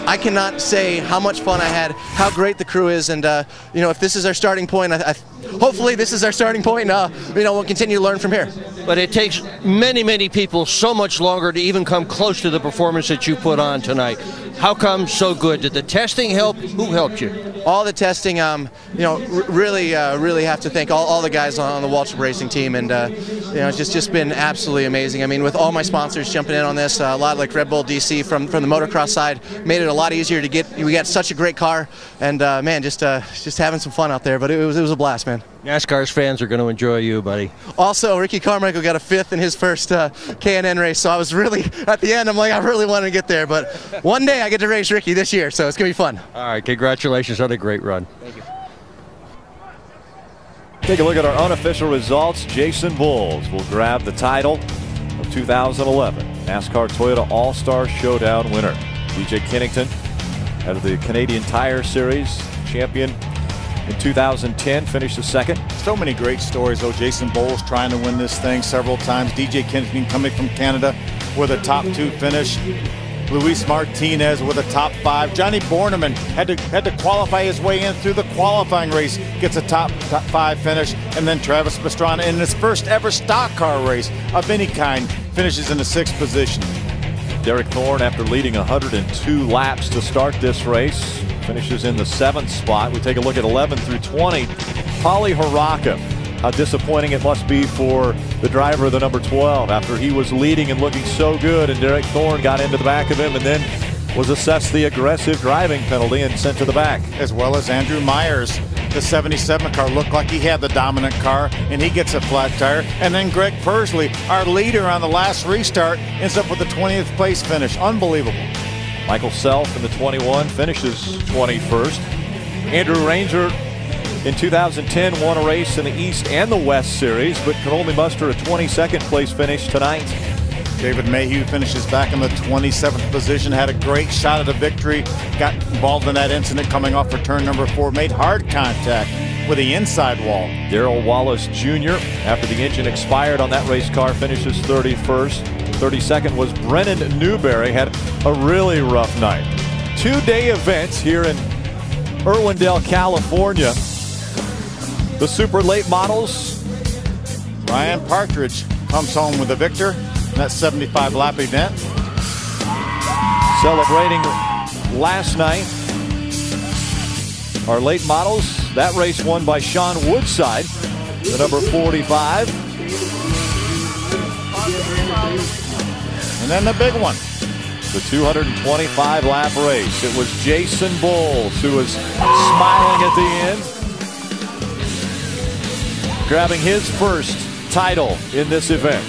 I cannot say how much fun I had, how great the crew is, and uh, you know, if this is our starting point, I, I, hopefully this is our starting point. Uh, you know, we'll continue to learn from here. But it takes many, many people so much longer to even come close to the performance that you put on tonight. How come so good? Did the testing help? Who helped you? All the testing, um, you know, r really, uh, really have to thank all, all the guys on, on the Waltrip Racing team, and uh, you know, it's just just been absolutely amazing. I mean, with all my sponsors jumping in on this, uh, a lot like Red Bull D C from from the motocross side made it a lot easier to get. We got such a great car, and uh, man, just uh, just having some fun out there. But it was it was a blast, man. NASCAR's fans are going to enjoy you, buddy. Also, Ricky Carmichael got a fifth in his first uh, K and N race, so I was really, at the end, I'm like, I really wanted to get there, but one day I get to race Ricky this year, so it's going to be fun. All right, congratulations on a great run. Thank you. Take a look at our unofficial results. Jason Bowles will grab the title of two thousand eleven NASCAR Toyota All-Star Showdown winner. D J Kennington, out of the Canadian Tire Series champion in two thousand ten, finished the second. So many great stories, though. Jason Bowles trying to win this thing several times. D J Kennington coming from Canada with a top two finish. Luis Martinez with a top five. Johnny Borneman had to had to qualify his way in through the qualifying race, gets a top, top five finish, and then Travis Pastrana in his first ever stock car race of any kind finishes in the sixth position. Derek Thorne, after leading one hundred two laps to start this race, finishes in the seventh spot. We take a look at eleven through twenty. Paulie Haraka. How disappointing it must be for the driver of the number twelve after he was leading and looking so good, and Derek Thorne got into the back of him and then was assessed the aggressive driving penalty and sent to the back. As well as Andrew Myers. The seventy-seven car looked like he had the dominant car, and he gets a flat tire. And then Greg Pursley, our leader on the last restart, ends up with a twentieth place finish. Unbelievable. Michael Self in the twenty-one finishes twenty-first. Andrew Ranger in two thousand ten won a race in the East and the West Series, but could only muster a twenty-second place finish tonight. David Mayhew finishes back in the twenty-seventh position, had a great shot at a victory, got involved in that incident coming off for turn number four, made hard contact with the inside wall. Darrell Wallace Junior, after the engine expired on that race car, finishes thirty-first. thirty-second was Brennan Newberry, had a really rough night. Two-day event here in Irwindale, California. The super late models. Ryan Partridge comes home with a victor in that seventy-five lap event. Celebrating last night. Our late models, that race won by Sean Woodside, the number forty-five. And then the big one. The two hundred twenty-five lap race. It was Jason Bowles who was smiling at the end, grabbing his first title in this event.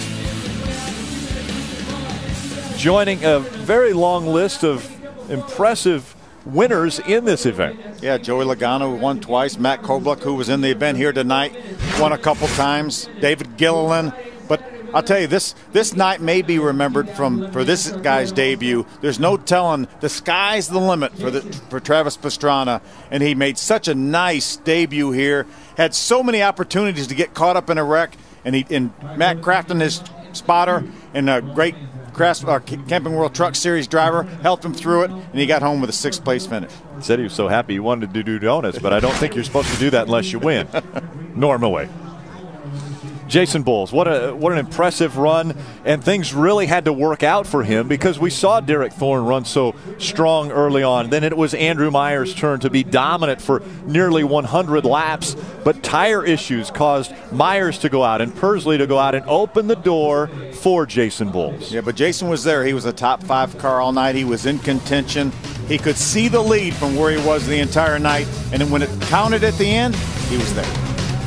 Joining a very long list of impressive winners in this event. Yeah, Joey Logano won twice. Matt Kobluck, who was in the event here tonight, won a couple times. David Gilliland. But I'll tell you, this this night may be remembered from for this guy's debut. There's no telling. The sky's the limit for the for Travis Pastrana, and he made such a nice debut here. Had so many opportunities to get caught up in a wreck, and he and Matt Crafton, his spotter, and a great Craft, uh, Camping World Truck Series driver, helped him through it, and he got home with a sixth place finish. He said he was so happy he wanted to do donuts, but I don't think you're supposed to do that unless you win, normally. Jason Bowles, what a what an impressive run, and things really had to work out for him because we saw Derek Thorne run so strong early on. Then it was Andrew Myers' turn to be dominant for nearly one hundred laps, but tire issues caused Myers to go out and Pursley to go out and open the door for Jason Bowles. Yeah, but Jason was there. He was a top five car all night. He was in contention. He could see the lead from where he was the entire night, and then when it counted at the end, he was there.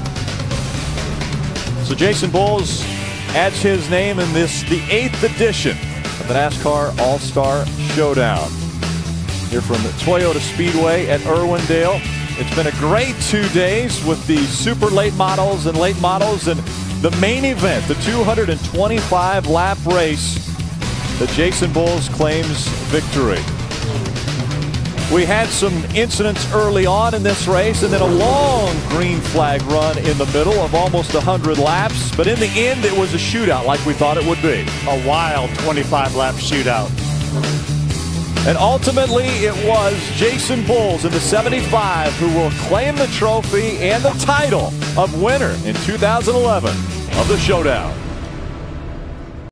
So Jason Bowles adds his name in this, the eighth edition of the NASCAR All-Star Showdown. Here from the Toyota Speedway at Irwindale. It's been a great two days with the super late models and late models, and the main event, the two hundred twenty-five lap race, that Jason Bowles claims victory. We had some incidents early on in this race, and then a long green flag run in the middle of almost one hundred laps. But in the end, it was a shootout like we thought it would be. A wild twenty-five lap shootout. And ultimately, it was Jason Bowles in the seventy-five who will claim the trophy and the title of winner in two thousand eleven of the Showdown.